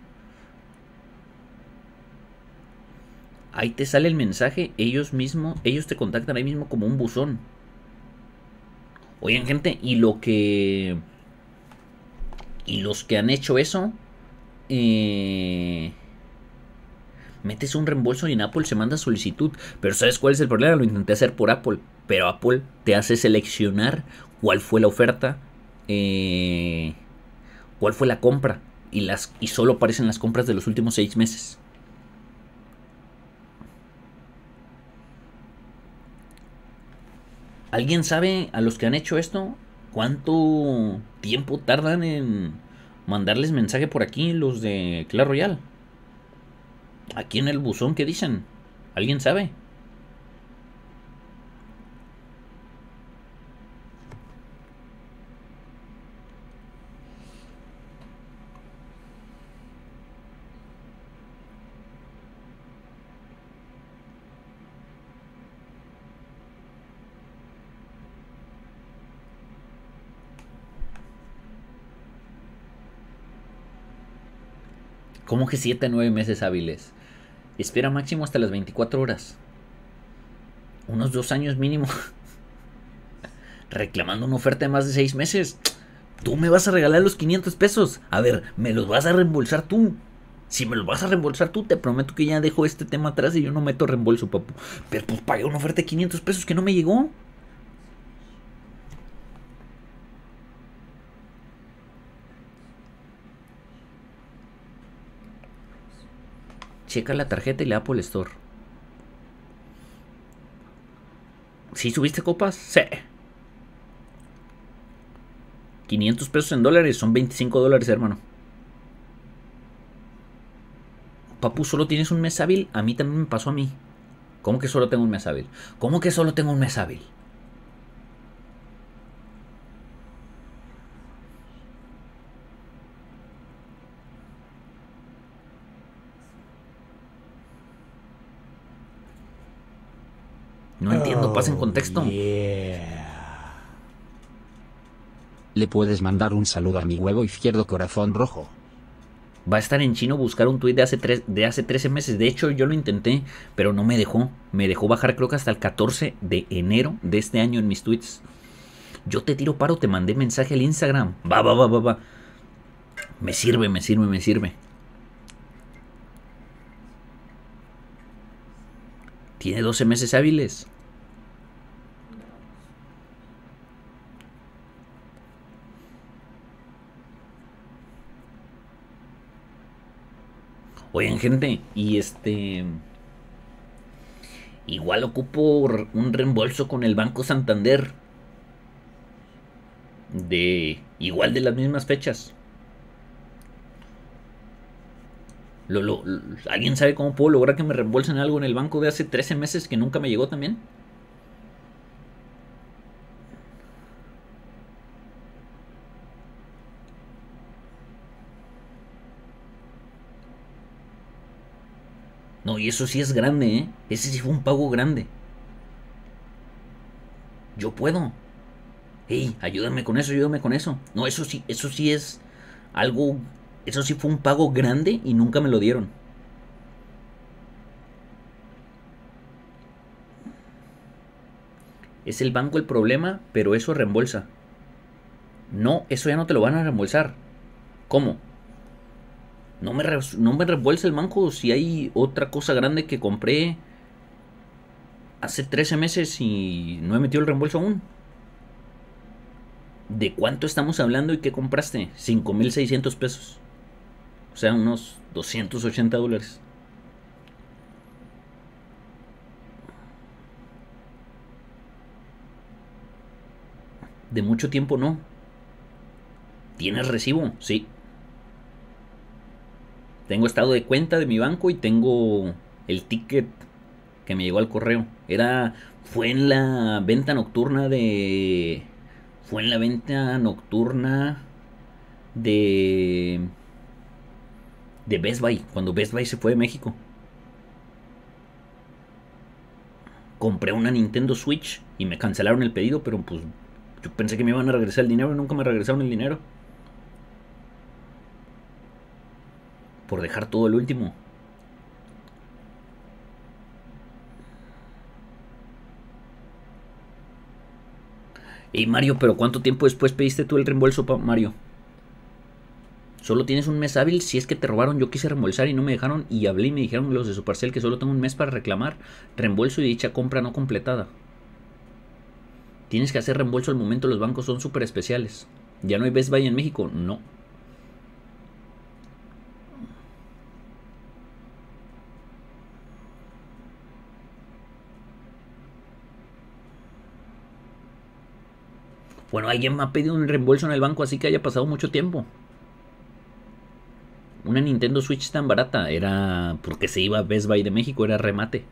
Ahí te sale el mensaje, ellos te contactan ahí mismo como un buzón. Oigan, gente, y los que han hecho eso, metes un reembolso y en Apple se manda solicitud. Pero ¿sabes cuál es el problema? Lo intenté hacer por Apple, pero Apple te hace seleccionar cuál fue la oferta, cuál fue la compra, y solo aparecen las compras de los últimos 6 meses. ¿Alguien sabe, a los que han hecho esto, cuánto tiempo tardan en mandarles mensaje por aquí los de Clash Royale? Aquí en el buzón, ¿qué dicen? ¿Alguien sabe? ¿Cómo que 7 a 9 meses hábiles? Espera máximo hasta las 24 horas. Unos 2 años mínimo. Reclamando una oferta de más de 6 meses. Tú me vas a regalar los 500 pesos. A ver, me los vas a reembolsar tú. Si me los vas a reembolsar tú, te prometo que ya dejo este tema atrás y yo no meto reembolso, papu. Pero pues pagué una oferta de 500 pesos que no me llegó. Checa la tarjeta y la Apple Store. ¿Sí subiste copas? Sí. 500 pesos en dólares son 25 dólares, hermano. Papu, ¿solo tienes un mes hábil? A mí también me pasó a mí. ¿Cómo que solo tengo un mes hábil? ¿Cómo que solo tengo un mes hábil? No entiendo, pasa en contexto. Yeah. Le puedes mandar un saludo a mi huevo izquierdo corazón rojo. Va a estar en chino buscar un tuit de hace 13 meses. De hecho, yo lo intenté, pero no me dejó. Me dejó bajar creo que hasta el 14 de enero de este año en mis tweets. Yo te tiro paro, te mandé mensaje al Instagram. Va. Me sirve. Tiene 12 meses hábiles. Oigan, gente, y igual ocupo un reembolso con el Banco Santander. Igual de las mismas fechas. ¿Alguien sabe cómo puedo lograr que me reembolsen algo en el banco de hace 13 meses que nunca me llegó también? No, y eso sí es grande, ¿eh? Ese sí fue un pago grande. Yo puedo. Ey, ayúdame con eso. No, eso sí es algo... Eso sí fue un pago grande y nunca me lo dieron. Es el banco el problema, pero eso reembolsa. No, eso ya no te lo van a reembolsar. ¿Cómo? No me reembolsa el banco si hay otra cosa grande que compré hace 13 meses y no he metido el reembolso aún. ¿De cuánto estamos hablando y qué compraste? 5,600 pesos. O sea, unos $280. De mucho tiempo no. ¿Tienes recibo? Sí. Tengo estado de cuenta de mi banco y tengo el ticket que me llegó al correo. Fue en la venta nocturna de... Fue en la venta nocturna de Best Buy, cuando Best Buy se fue de México. Compré una Nintendo Switch y me cancelaron el pedido, pero pues yo pensé que me iban a regresar el dinero y nunca me regresaron el dinero. Por dejar todo el último. Ey Mario, pero ¿cuánto tiempo después pediste tú el reembolso, Mario? Solo tienes un mes hábil. Si es que te robaron, yo quise reembolsar y no me dejaron. Y hablé y me dijeron los de Supercell que solo tengo un mes para reclamar reembolso y dicha compra no completada. Tienes que hacer reembolso al momento. Los bancos son súper especiales. ¿Ya no hay Best Buy en México? No. Bueno, alguien me ha pedido un reembolso en el banco, así que haya pasado mucho tiempo. Una Nintendo Switch tan barata era porque se iba a Best Buy de México, era remate.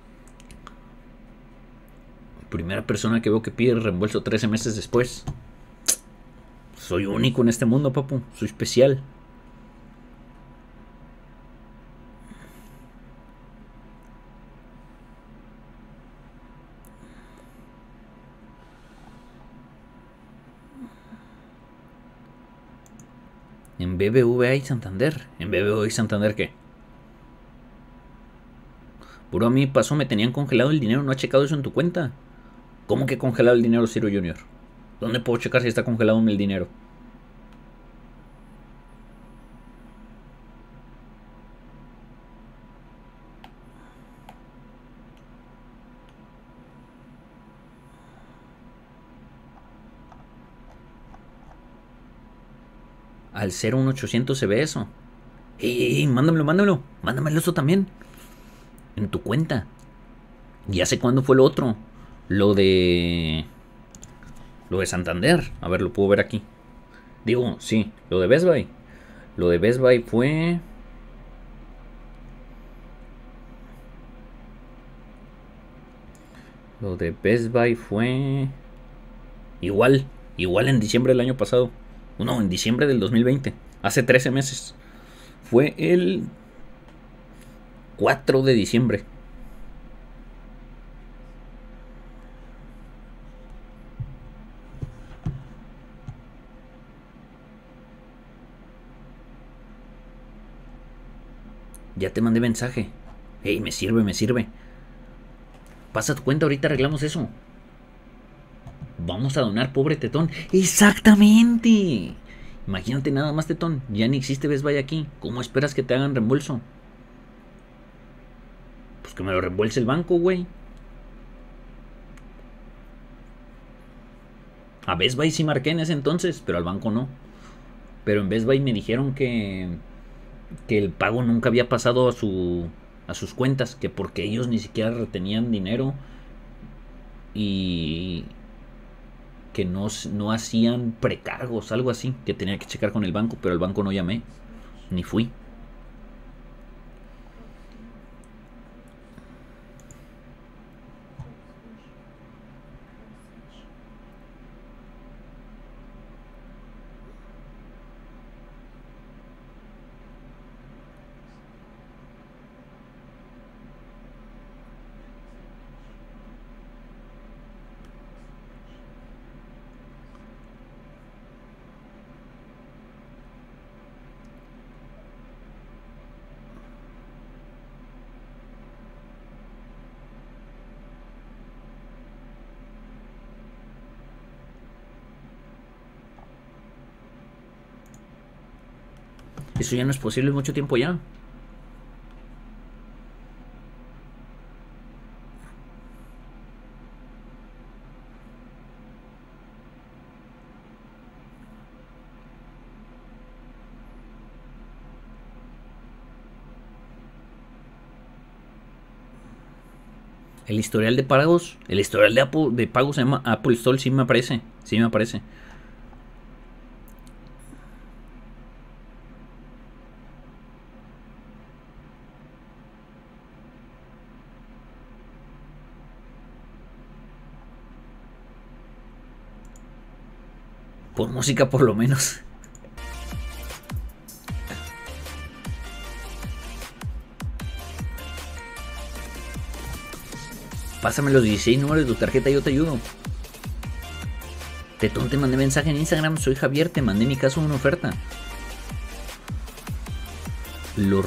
Primera persona que veo que pide reembolso 13 meses después. Soy único en este mundo, papu. Soy especial. En BBVA y Santander. ¿En BBVA y Santander qué? Puro a mí pasó, me tenían congelado el dinero. ¿No ha checado eso en tu cuenta? ¿Cómo que congelado el dinero, Ciro Junior? ¿Dónde puedo checar si está congelado el dinero? Al 01800 se ve eso. ¡Ey! Mándamelo. Mándamelo eso también. En tu cuenta. Ya sé cuándo fue lo otro. Lo de Santander. A ver, lo puedo ver aquí. Digo, sí, lo de Best Buy. Lo de Best Buy fue... Lo de Best Buy fue... Igual en diciembre del año pasado. No, en diciembre del 2020. Hace 13 meses. Fue el 4 de diciembre. Ya te mandé mensaje. Ey, me sirve. Pasa tu cuenta, ahorita arreglamos eso. Vamos a donar, pobre tetón. ¡Exactamente! Imagínate nada más, tetón. Ya ni existe Best Buy aquí. ¿Cómo esperas que te hagan reembolso? Pues que me lo reembolse el banco, güey. A Best Buy sí marqué en ese entonces, pero al banco no. Pero en Best Buy me dijeron que el pago nunca había pasado a sus cuentas, que porque ellos ni siquiera retenían dinero y que no hacían precargos, algo así, que tenía que checar con el banco, pero el banco no llamé, ni fui. Eso ya no es posible mucho tiempo ya. El historial de pagos, el historial de pagos se llama Apple Store, sí me aparece, sí me aparece. Por música por lo menos. Pásame los 16 números de tu tarjeta y yo te ayudo. Tetón, te mandé mensaje en Instagram. Soy Javier, te mandé mi caso una oferta. Lo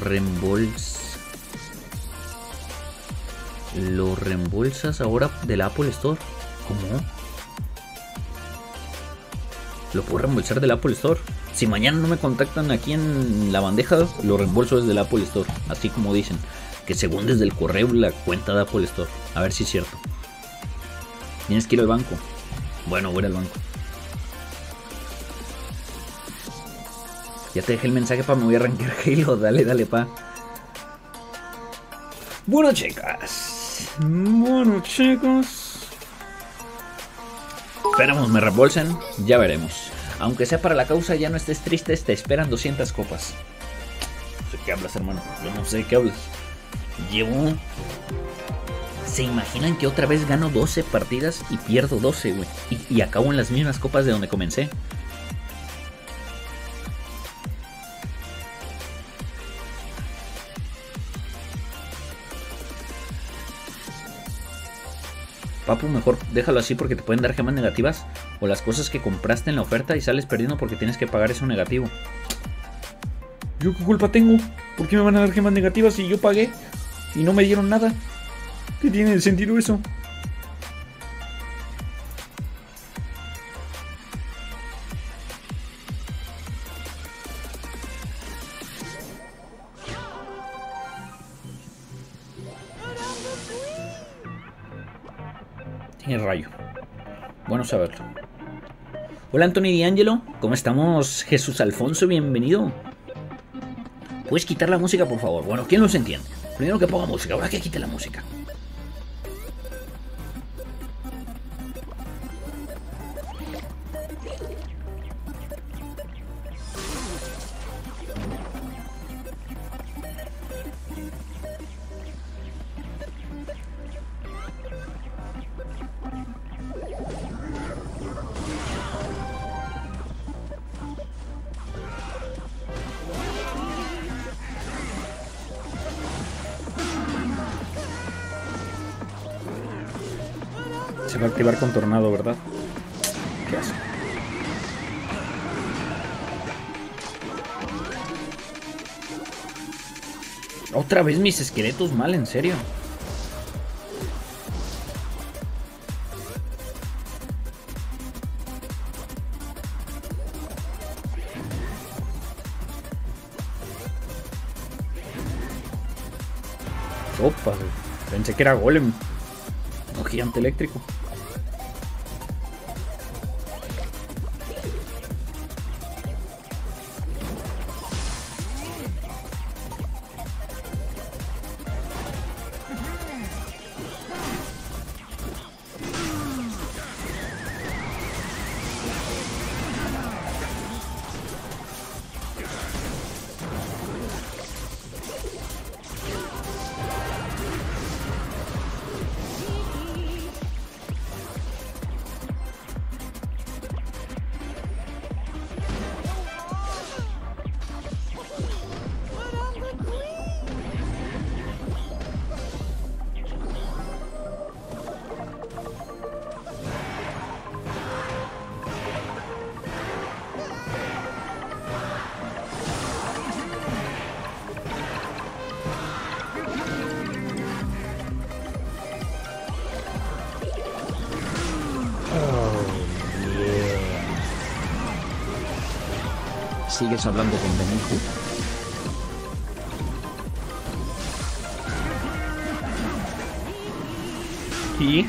reembolsas ahora del Apple Store. ¿Cómo? Lo puedo reembolsar del Apple Store. Si mañana no me contactan aquí en la bandeja, lo reembolso desde el Apple Store. Así como dicen. Que según desde el correo la cuenta de Apple Store. A ver si es cierto. Tienes que ir al banco. Bueno, voy a ir al banco. Ya te dejé el mensaje, pa. Me voy a arrancar Halo. Dale, dale, pa. Bueno, chicas. Bueno, chicos. Esperamos me reembolsen. Ya veremos. Aunque sea para la causa, ya no estés triste. Te esperan 200 copas. No sé qué hablas, hermano. Yo no sé qué hablas. Llevo... ¿Se imaginan que otra vez gano 12 partidas y pierdo 12, güey? Y acabo en las mismas copas de donde comencé. Papu, mejor déjalo así porque te pueden dar gemas negativas. O las cosas que compraste en la oferta y sales perdiendo porque tienes que pagar eso negativo. ¿Yo qué culpa tengo? ¿Por qué me van a dar gemas negativas si yo pagué? Y no me dieron nada. ¿Qué tiene de sentido eso? Tiene rayo. Bueno saberlo. Hola Anthony D'Angelo. ¿Cómo estamos? Jesús Alfonso, bienvenido. ¿Puedes quitar la música, por favor? Bueno, ¿quién los entiende? Primero que ponga música, ahora que quite la música. Se va a activar con tornado, ¿verdad? ¿Qué hace? Otra vez mis esqueletos mal, en serio. Opa, pensé que era golem. No, gigante eléctrico. ¿Sigues hablando con Beniju? Y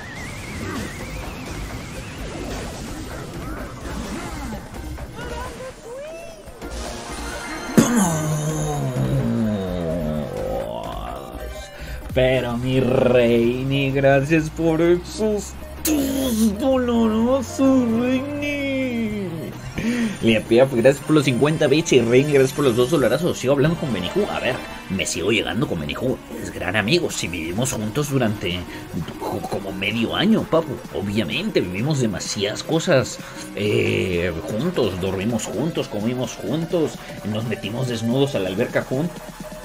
pero mi Reini, gracias por esos dolorosos, Reini. Limpia, gracias por los 50 bits y Reini, gracias por los 2 dolarazos. Sigo hablando con Beniju. A ver, me sigo llegando con Beniju. Es gran amigo. Si vivimos juntos durante como medio año, papu. Obviamente, vivimos demasiadas cosas juntos. Dormimos juntos, comimos juntos. Nos metimos desnudos a la alberca juntos.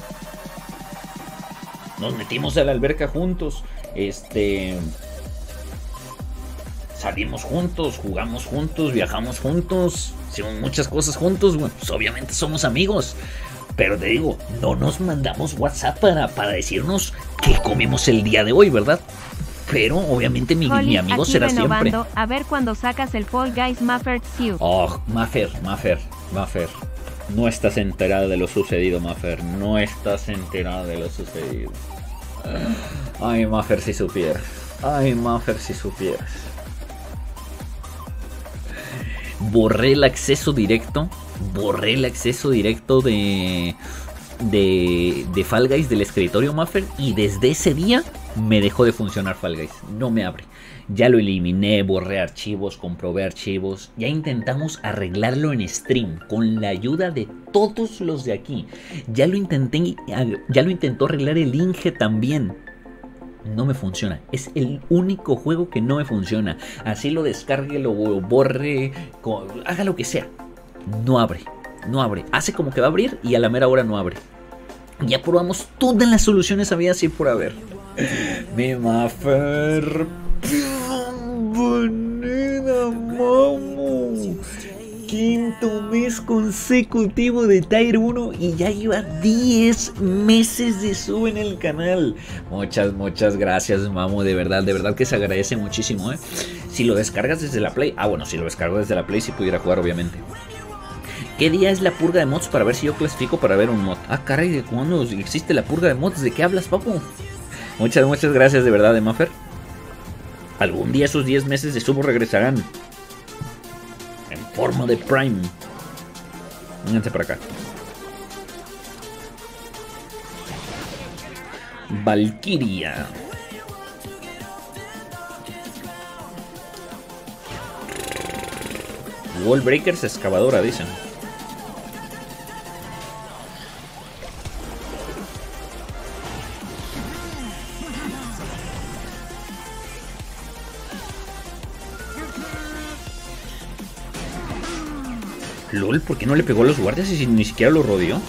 Salimos juntos, jugamos juntos, viajamos juntos, hicimos muchas cosas juntos, bueno, pues obviamente somos amigos. Pero te digo, no nos mandamos WhatsApp para decirnos qué comimos el día de hoy, ¿verdad? Pero obviamente mi amigo será siempre. A ver cuando sacas el Fall Guys Maffer Siu. Oh, Maffer. No estás enterada de lo sucedido, Maffer. No estás enterada de lo sucedido. Ay, Maffer, si supieras. Borré el acceso directo de Fall Guys del escritorio, Maffer, y desde ese día me dejó de funcionar Fall Guys. No me abre. Ya lo eliminé, borré archivos, comprobé archivos. Ya intentamos arreglarlo en stream con la ayuda de todos los de aquí. Ya lo intentó arreglar el Inge también. No me funciona. Es el único juego que no me funciona. Así lo descargue, lo borre, haga lo que sea. No abre. Hace como que va a abrir y a la mera hora no abre. Ya probamos todas las soluciones habidas y por haber. Mi Maffer. Bonita, mamu. Quinto mes consecutivo de Tier 1 y ya lleva 10 meses de sub en el canal. Muchas gracias, mamu. De verdad que se agradece muchísimo, ¿eh? Si lo descargas desde la Play. Ah, bueno, si lo descargo desde la Play, si pudiera jugar, obviamente. ¿Qué día es la purga de mods para ver si yo clasifico para ver un mod? Ah, caray, ¿de cuándo existe la purga de mods? ¿De qué hablas, papu? Muchas gracias de verdad, Maffer. Algún día esos 10 meses de sub regresarán en forma de Prime. Vénganse para acá. Valkyria. Wallbreakers excavadora, dicen. LOL, ¿por qué no le pegó a los guardias y ni siquiera lo rodeó?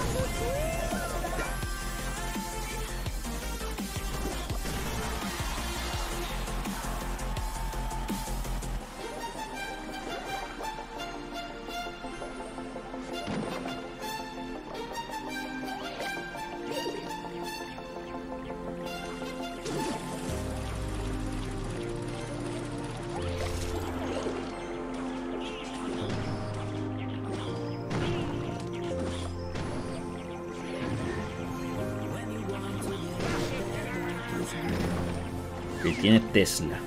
Que tiene Tesla.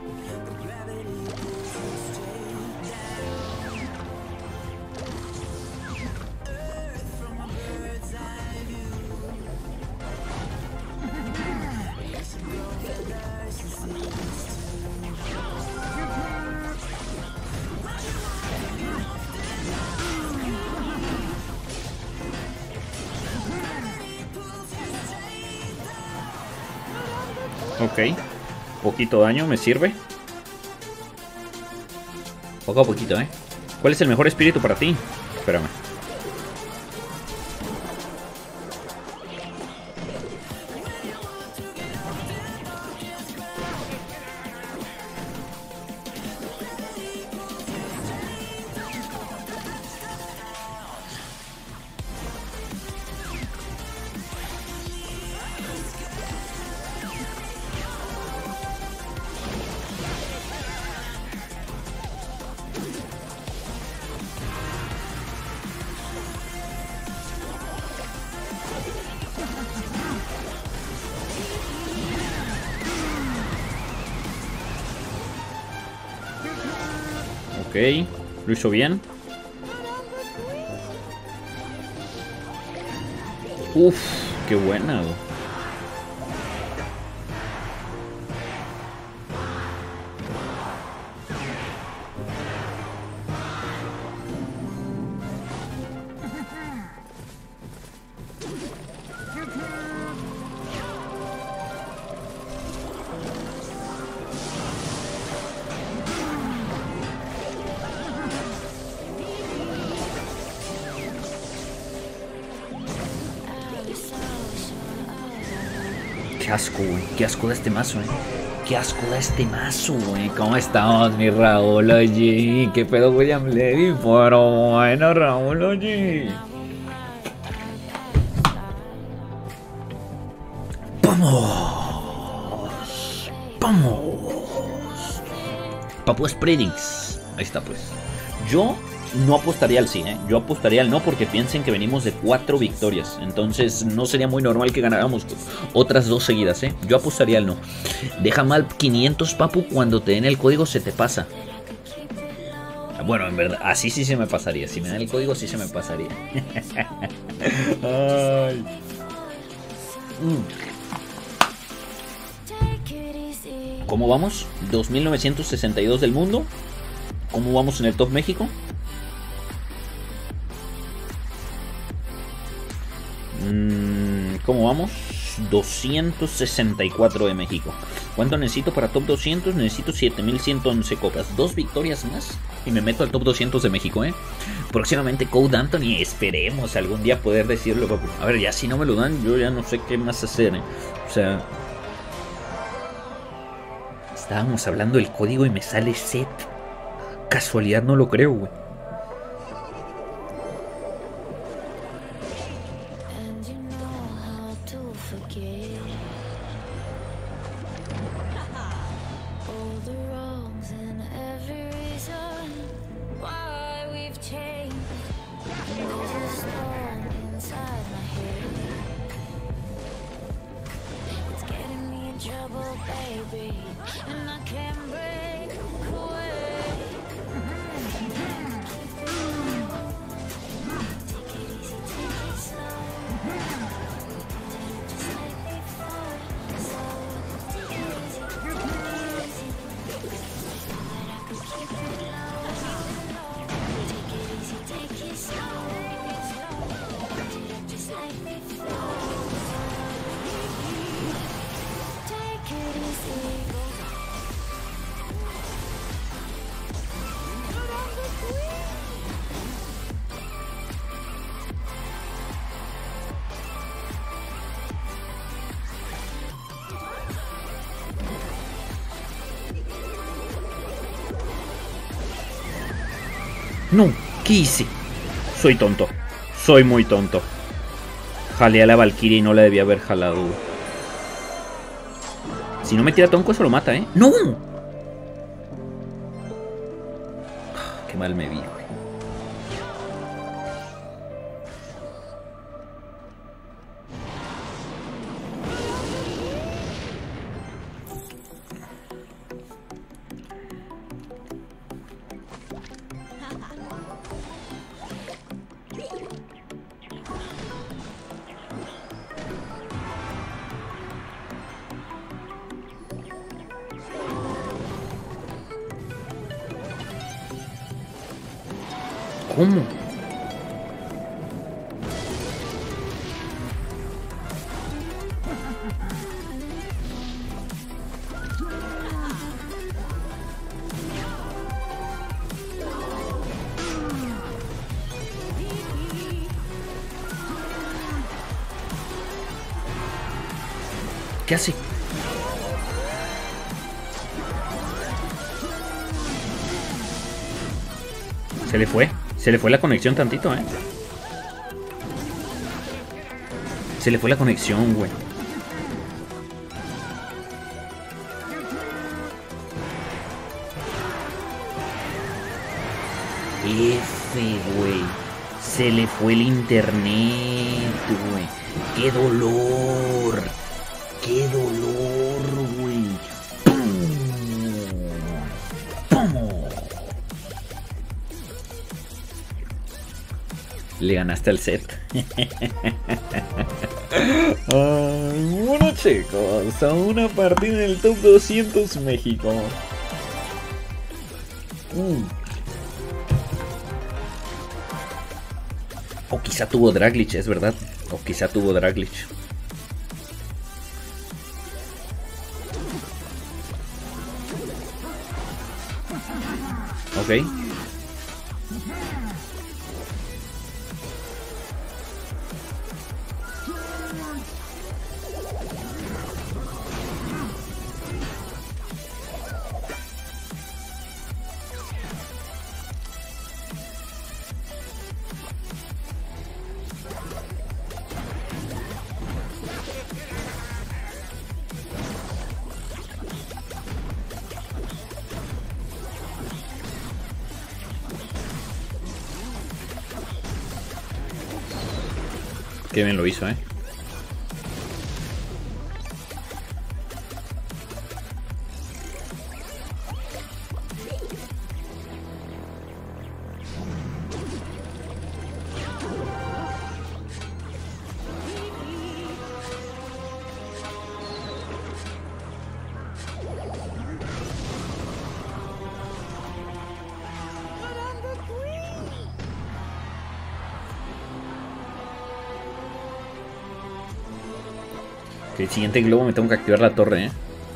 Ok. Poquito daño, me sirve. Poco a poquito, ¿eh? ¿Cuál es el mejor espíritu para ti? Espérame. Ok, lo hizo bien. Uf, qué buena, güey. Qué asco, güey. Qué asco de este mazo, Qué asco de este mazo, güey. ¿Cómo estamos, mi Raúl? Oye, qué pedo, William Levy. Pero bueno, Raúl, oye. Vamos. Vamos. Papu Spreadings. Ahí está, pues. Yo no apostaría al sí, Yo apostaría al no porque piensen que venimos de 4 victorias. Entonces no sería muy normal que ganáramos otras 2 seguidas, Yo apostaría al no. Deja mal 500, papu, cuando te den el código se te pasa. Bueno, en verdad, así sí se me pasaría. Si me dan el código sí se me pasaría. Ay. ¿Cómo vamos? 2962 del mundo. ¿Cómo vamos en el Top México? ¿Cómo vamos? 264 de México. ¿Cuánto necesito para top 200? Necesito 7111 copas. 2 victorias más y me meto al top 200 de México, Próximamente Code Anthony. Esperemos algún día poder decirlo, papu. A ver, ya si no me lo dan, yo ya no sé qué más hacer, O sea... Estábamos hablando del código y me sale set. Casualidad no lo creo, güey. No, ¿qué hice? Soy tonto. Soy muy tonto. Jalé a la Valkyria y no la debía haber jalado. Si no me tira tonco, eso lo mata, ¡No! Qué mal me vi, güey. ¿Cómo? ¿Qué hace? Se le fue. Se le fue la conexión tantito, Se le fue la conexión, güey. F, güey. Se le fue el internet, güey. ¡Qué dolor! ¡Qué dolor, güey! ¡Pum! ¡Pum! Le ganaste al set. Bueno chicos, a una partida en el top 200 México. O quizá tuvo Draglich, es verdad. O quizá tuvo Draglich. Ok. Qué bien lo hizo, Ok, el siguiente globo me tengo que activar la torre,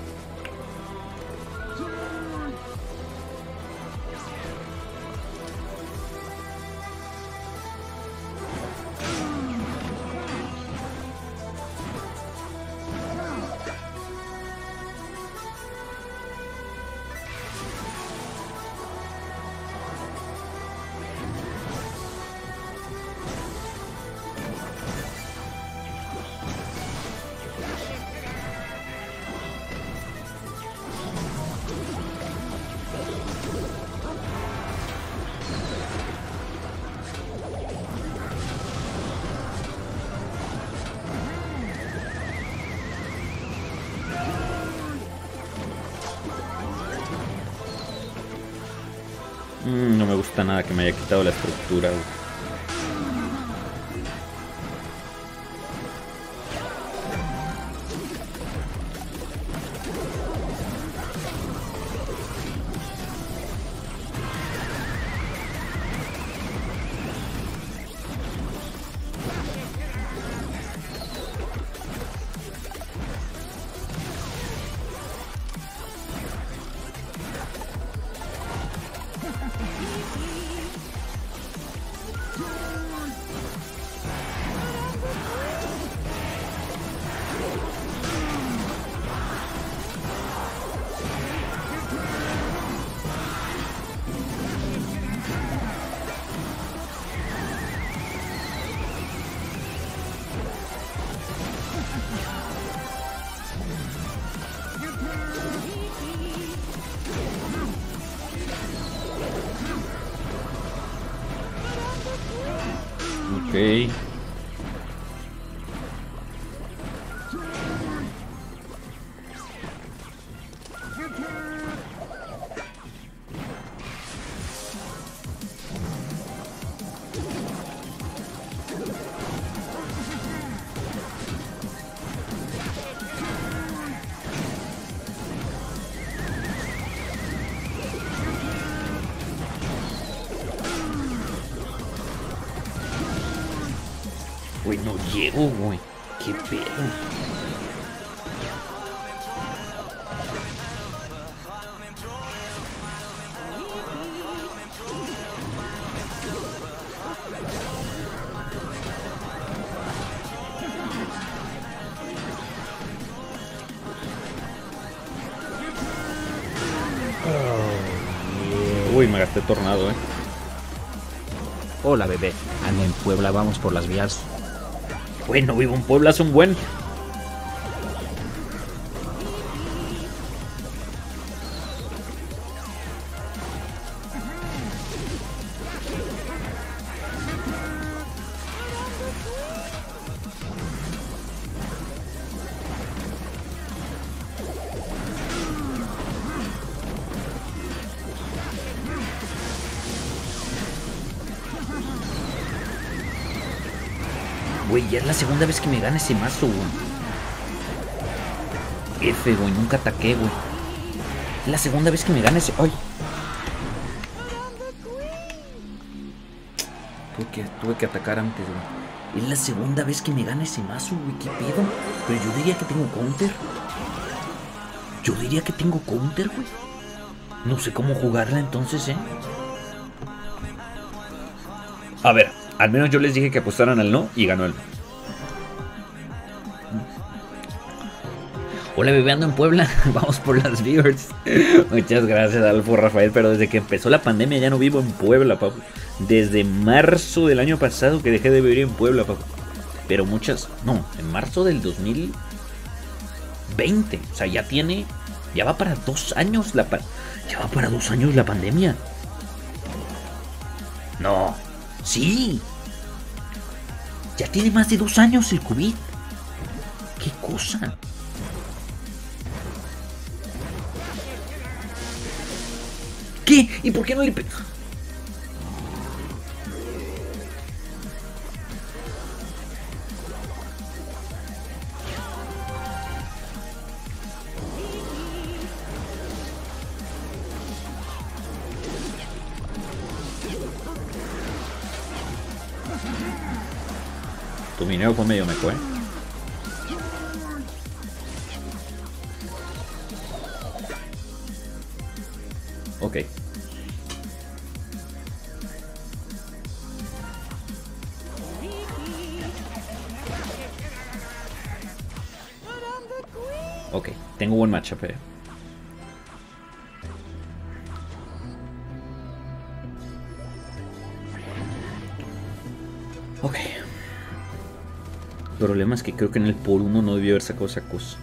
No me gusta nada que me haya quitado la estructura, güey. Ok. Güey, no llego, güey. Qué pedo. Uy, me gasté tornado, Hola bebé, ando en Puebla, vamos por las vías. Bueno, vivo en Puebla, es un buen. Güey, ya es la segunda vez que me gana ese mazo, güey. F, güey, nunca ataqué, güey. Es la segunda vez que me gana ese... ¡Ay! Tuve que atacar antes, güey. Es la segunda vez que me gana ese mazo, güey. ¿Qué pedo? Pero yo diría que tengo counter. Yo diría que tengo counter, güey. No sé cómo jugarla entonces, A ver, al menos yo les dije que apostaran al no y ganó el no. Hola, bebé, ando en Puebla. Vamos por las viewers. Muchas gracias, Alfo Rafael. Pero desde que empezó la pandemia ya no vivo en Puebla, papu. Desde marzo del año pasado que dejé de vivir en Puebla, papu. Pero muchas... No, en marzo del 2020. O sea, ya va para 2 años ya va para 2 años la pandemia. No. Sí. Ya tiene más de 2 años el COVID. ¿Qué cosa? ¿Qué? ¿Y por qué no le pega? Tu minero fue medio meco, Ok. Ok, tengo buen matchup, Ok. El problema es que creo que en el por 1 no debió haber sacado esa cosa.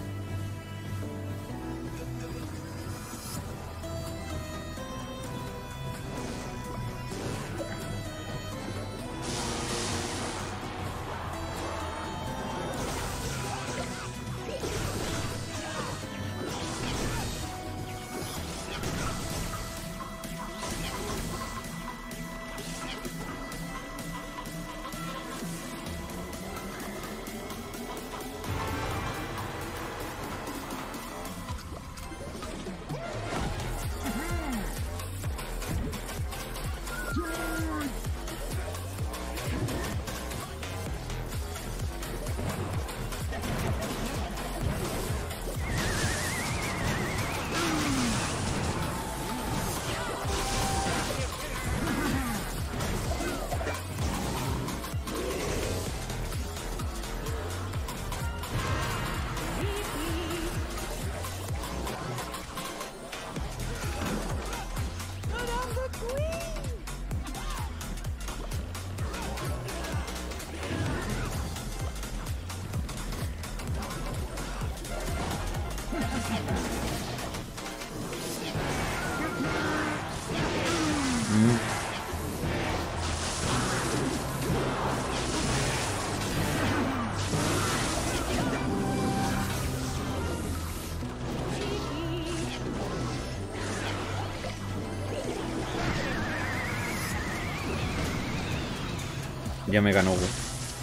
Ya me ganó, güey.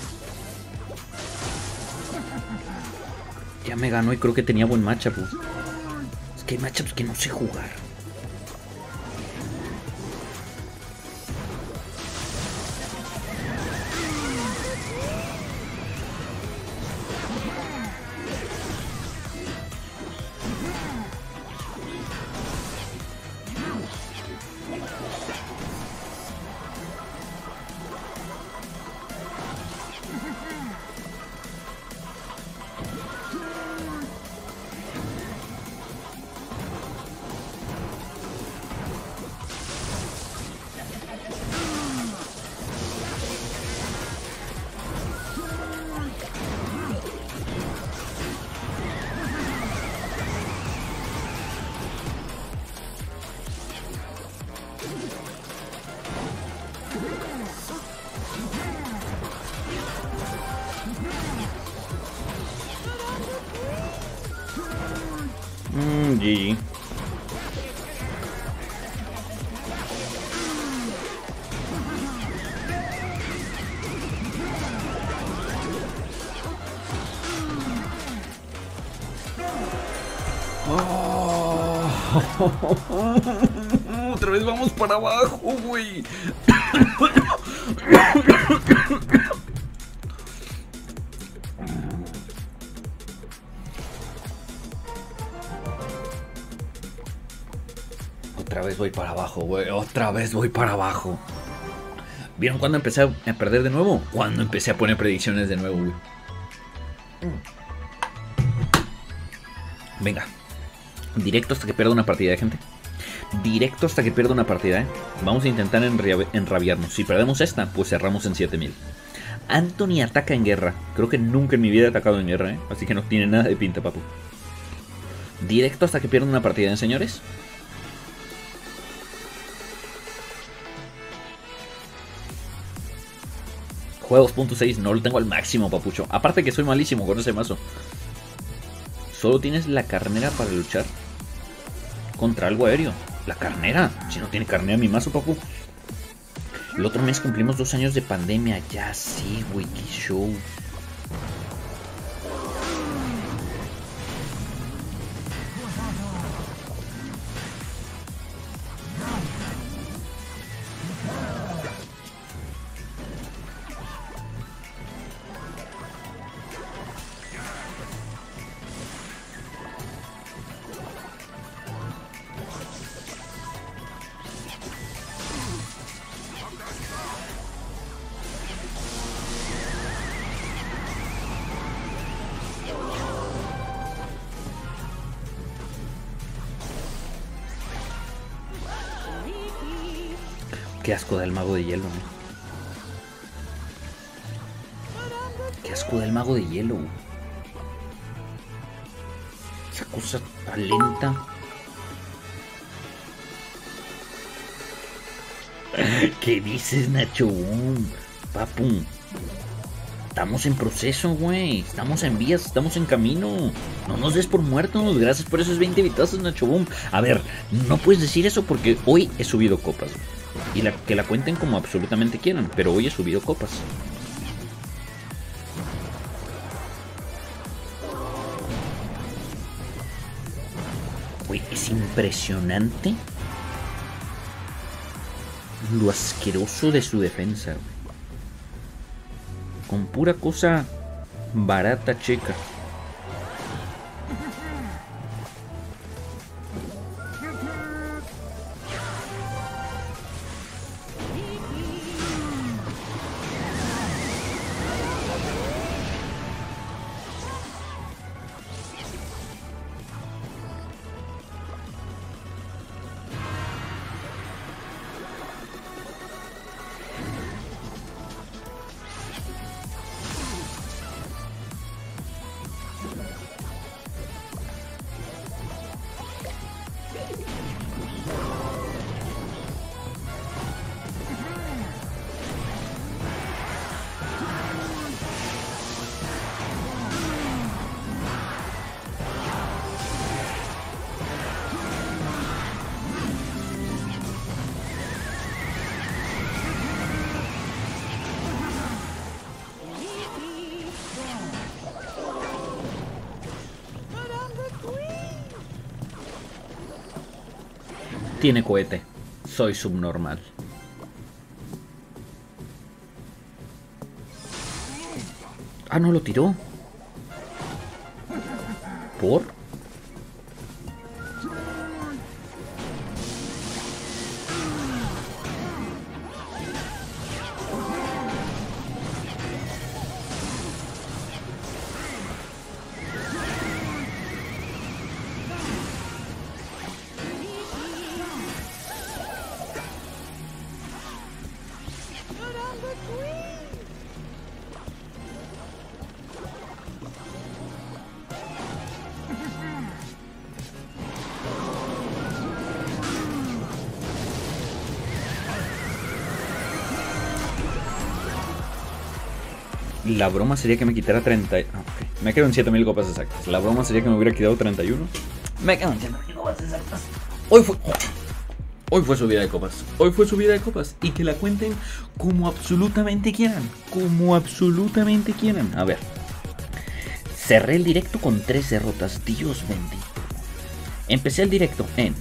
Ya me ganó y creo que tenía buen matchup, güey. Es que hay matchups que no sé jugar. GG. Oh. Otra vez vamos para abajo, güey. Otra vez voy para abajo, güey. Otra vez voy para abajo. ¿Vieron cuando empecé a perder de nuevo? Cuando empecé a poner predicciones de nuevo, güey. Venga. Directo hasta que pierda una partida, gente. Directo hasta que pierda una partida, Vamos a intentar enrabiarnos. Si perdemos esta, pues cerramos en 7000. Anthony ataca en guerra. Creo que nunca en mi vida he atacado en guerra, Así que no tiene nada de pinta, papu. Directo hasta que pierda una partida, señores. Juego 2.6, no lo tengo al máximo, papucho. Aparte que soy malísimo con ese mazo. Solo tienes la carnera para luchar contra algo aéreo. La carnera. Si no tiene carnera mi mazo, papu. El otro mes cumplimos 2 años de pandemia. Ya sí, güey, qué show. Qué asco da el mago de hielo, ¿no? Qué asco da el mago de hielo. Esa cosa tan lenta. ¿Qué dices, Nacho? Papu. Estamos en proceso, güey. Estamos en vías, estamos en camino. No nos des por muertos. Gracias por esos 20 vitazos, Nacho Boom. A ver, no puedes decir eso porque hoy he subido copas, güey. Y que la cuenten como absolutamente quieran. Pero hoy he subido copas. Güey, es impresionante lo asqueroso de su defensa, güey. Con pura cosa barata checa. Tiene cohete. Soy subnormal. Ah, no lo tiró. ¿Por? La broma sería que me quitara 30... Okay. Me quedan 7000 copas exactas. La broma sería que me hubiera quitado 31. Me quedan 7000 copas exactas. Hoy fue subida de copas. Hoy fue subida de copas. Y que la cuenten como absolutamente quieran. Como absolutamente quieran. A ver. Cerré el directo con 3 derrotas. Dios bendito. Empecé el directo en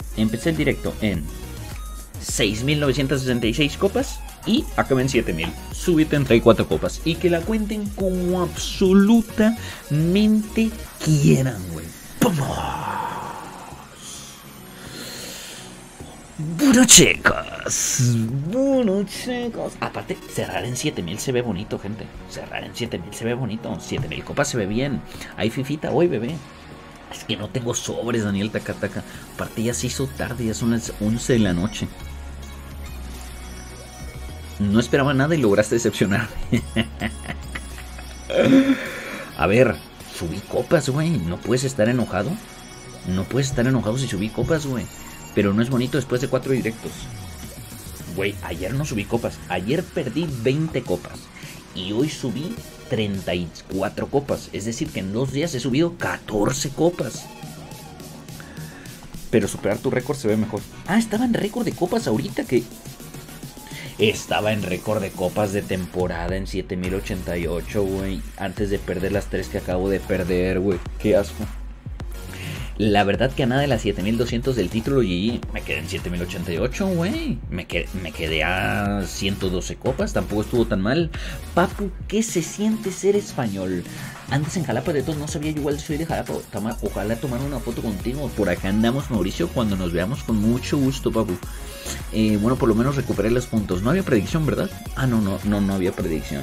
6.966 copas y acabé en 7.000. Subí 34 copas y que la cuenten como absolutamente quieran, güey. ¡Vamos! Bueno, chicos. Aparte, cerrar en 7.000 se ve bonito, gente. Cerrar en 7.000 se ve bonito. 7.000 copas se ve bien. Hay fifita hoy, bebé. Es que no tengo sobres, Daniel Takataka. Aparte ya se hizo tarde, ya son las 11 de la noche. No esperaba nada y lograste decepcionarme. A ver, subí copas, güey. No puedes estar enojado. No puedes estar enojado si subí copas, güey. Pero no es bonito después de 4 directos. Güey, ayer no subí copas. Ayer perdí 20 copas. Y hoy subí 34 copas. Es decir, que en 2 días he subido 14 copas. Pero superar tu récord se ve mejor. Ah, estaba en récord de copas ahorita que... Estaba en récord de copas de temporada en 7.088, güey. Antes de perder las 3 que acabo de perder, güey. Qué asco. La verdad que a nada de las 7.200 del título GG me quedé en 7.088, güey. Me quedé a 112 copas, tampoco estuvo tan mal. Papu, ¿qué se siente ser español? Andas en Jalapa, de todos no sabía yo, igual soy de Jalapa. Ojalá tomar una foto contigo. Por acá andamos, Mauricio, cuando nos veamos con mucho gusto, papu. Bueno, por lo menos recuperé los puntos. No había predicción, ¿verdad? Ah, no había predicción.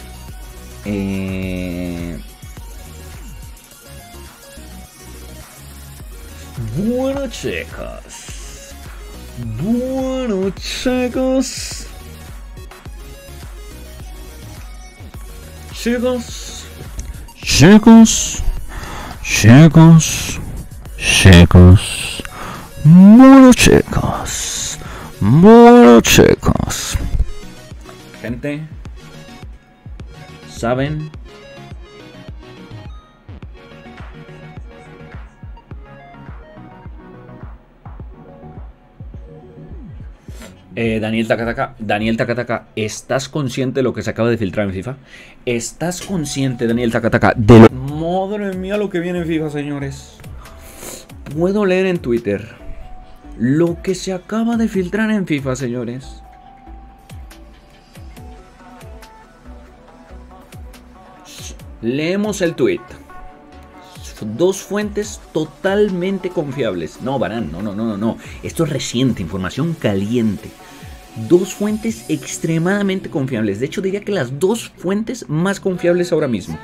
Bueno, chicos. Bueno, chicos. Chicos. Chicos. Chicos. Chicos. Bueno, chicos. Bueno, chicos. Gente, ¿saben? Daniel Takataka, ¿estás consciente de lo que se acaba de filtrar en FIFA? ¿Estás consciente, Daniel Takataka, de lo... Madre mía, lo que viene en FIFA, señores. Puedo leer en Twitter lo que se acaba de filtrar en FIFA, señores. Leemos el tweet. 2 fuentes totalmente confiables. No, Varane, no. Esto es reciente, información caliente. 2 fuentes extremadamente confiables. De hecho, diría que las 2 fuentes más confiables ahora mismo.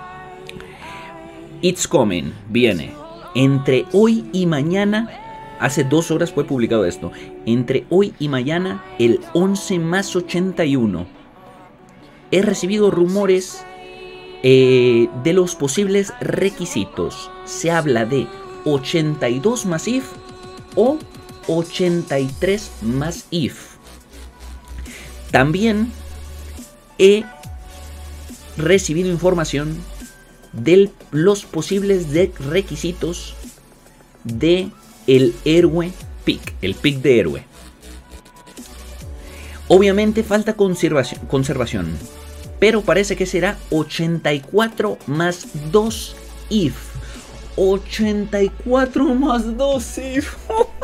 It's coming, viene. Entre hoy y mañana, hace 2 horas fue publicado esto. Entre hoy y mañana, el 11 más 81. He recibido rumores de los posibles requisitos. Se habla de 82 más if o 83 más if. También he recibido información de los posibles requisitos de el héroe pick, el pick de héroe. Obviamente falta conservación. Pero parece que será 84 más 2 if. 84 más 2 if.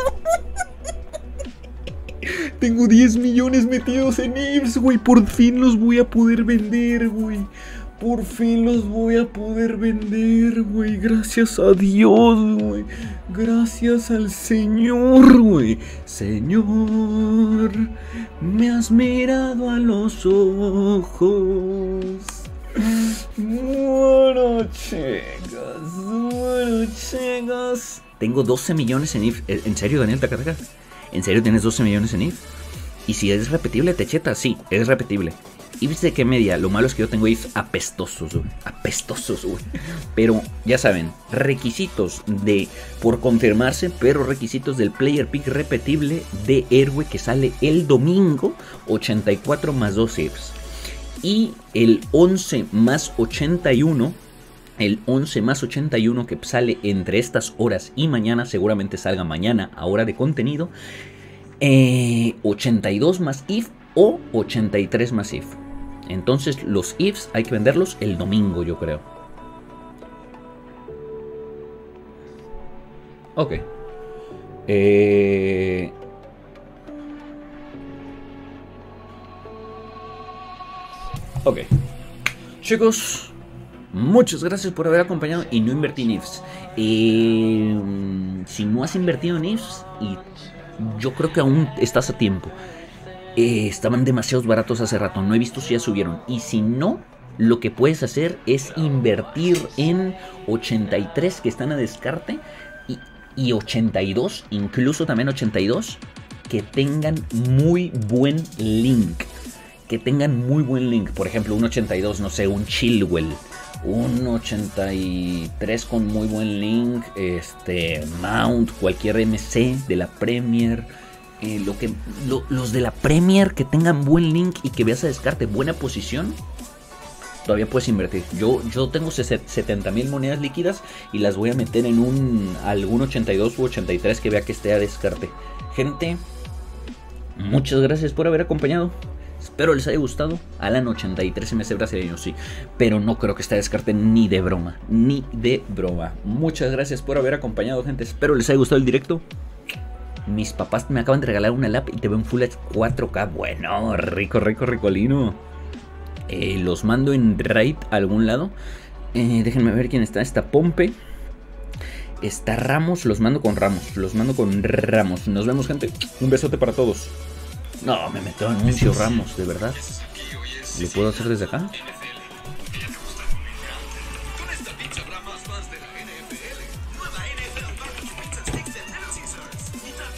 Tengo 10 millones metidos en ifs, güey. Por fin los voy a poder vender, güey. Por fin los voy a poder vender, güey. Gracias a Dios, güey. Gracias al Señor, güey. Señor, me has mirado a los ojos. Bueno, chicos. Tengo 12 millones en if. ¿En serio, Daniel Takataka? ¿En serio tienes 12 millones en if? Y si es repetible, te cheta. Sí, es repetible. ¿Ifs de qué media? Lo malo es que yo tengo ifs apestosos, güey. Apestosos, güey. Pero, ya saben, requisitos por confirmarse, pero requisitos del player pick repetible de héroe que sale el domingo. 84 más 2 ifs. Y el 11 más 81. El 11 más 81 que sale entre estas horas y mañana. Seguramente salga mañana a hora de contenido. 82 más if o 83 más if. Entonces los ifs hay que venderlos el domingo, yo creo. Ok. Ok. Chicos, muchas gracias por haber acompañado y no invertí en IFs. Si no has invertido en IFs, y yo creo que aún estás a tiempo. Estaban demasiados baratos hace rato, no he visto si ya subieron. Y si no, lo que puedes hacer es invertir en 83 que están a descarte y 82, incluso también 82, que tengan muy buen link. Que tengan muy buen link. Por ejemplo, un 82, no sé, un Chilwell. Un 83 con muy buen link. Mount, cualquier MC de la Premier. Los de la Premier que tengan buen link y que veas a descarte, buena posición, todavía puedes invertir. Yo tengo 70,000 monedas líquidas y las voy a meter en algún 82 u 83 que vea que esté a descarte. Gente, muchas gracias por haber acompañado. Espero les haya gustado. Alan 83 MC brasileño, sí, pero no creo que esté a descarte ni de broma. Ni de broma. Muchas gracias por haber acompañado, gente. Espero les haya gustado el directo. Mis papás me acaban de regalar una lap y te veo en Full HD 4K. Bueno, ricolino. Los mando en raid a algún lado. Déjenme ver quién está. Está Pompe. Está Ramos. Los mando con Ramos. Nos vemos, gente. Un besote para todos. No, me metió anuncio Ramos, de verdad. ¿Lo puedo hacer desde acá?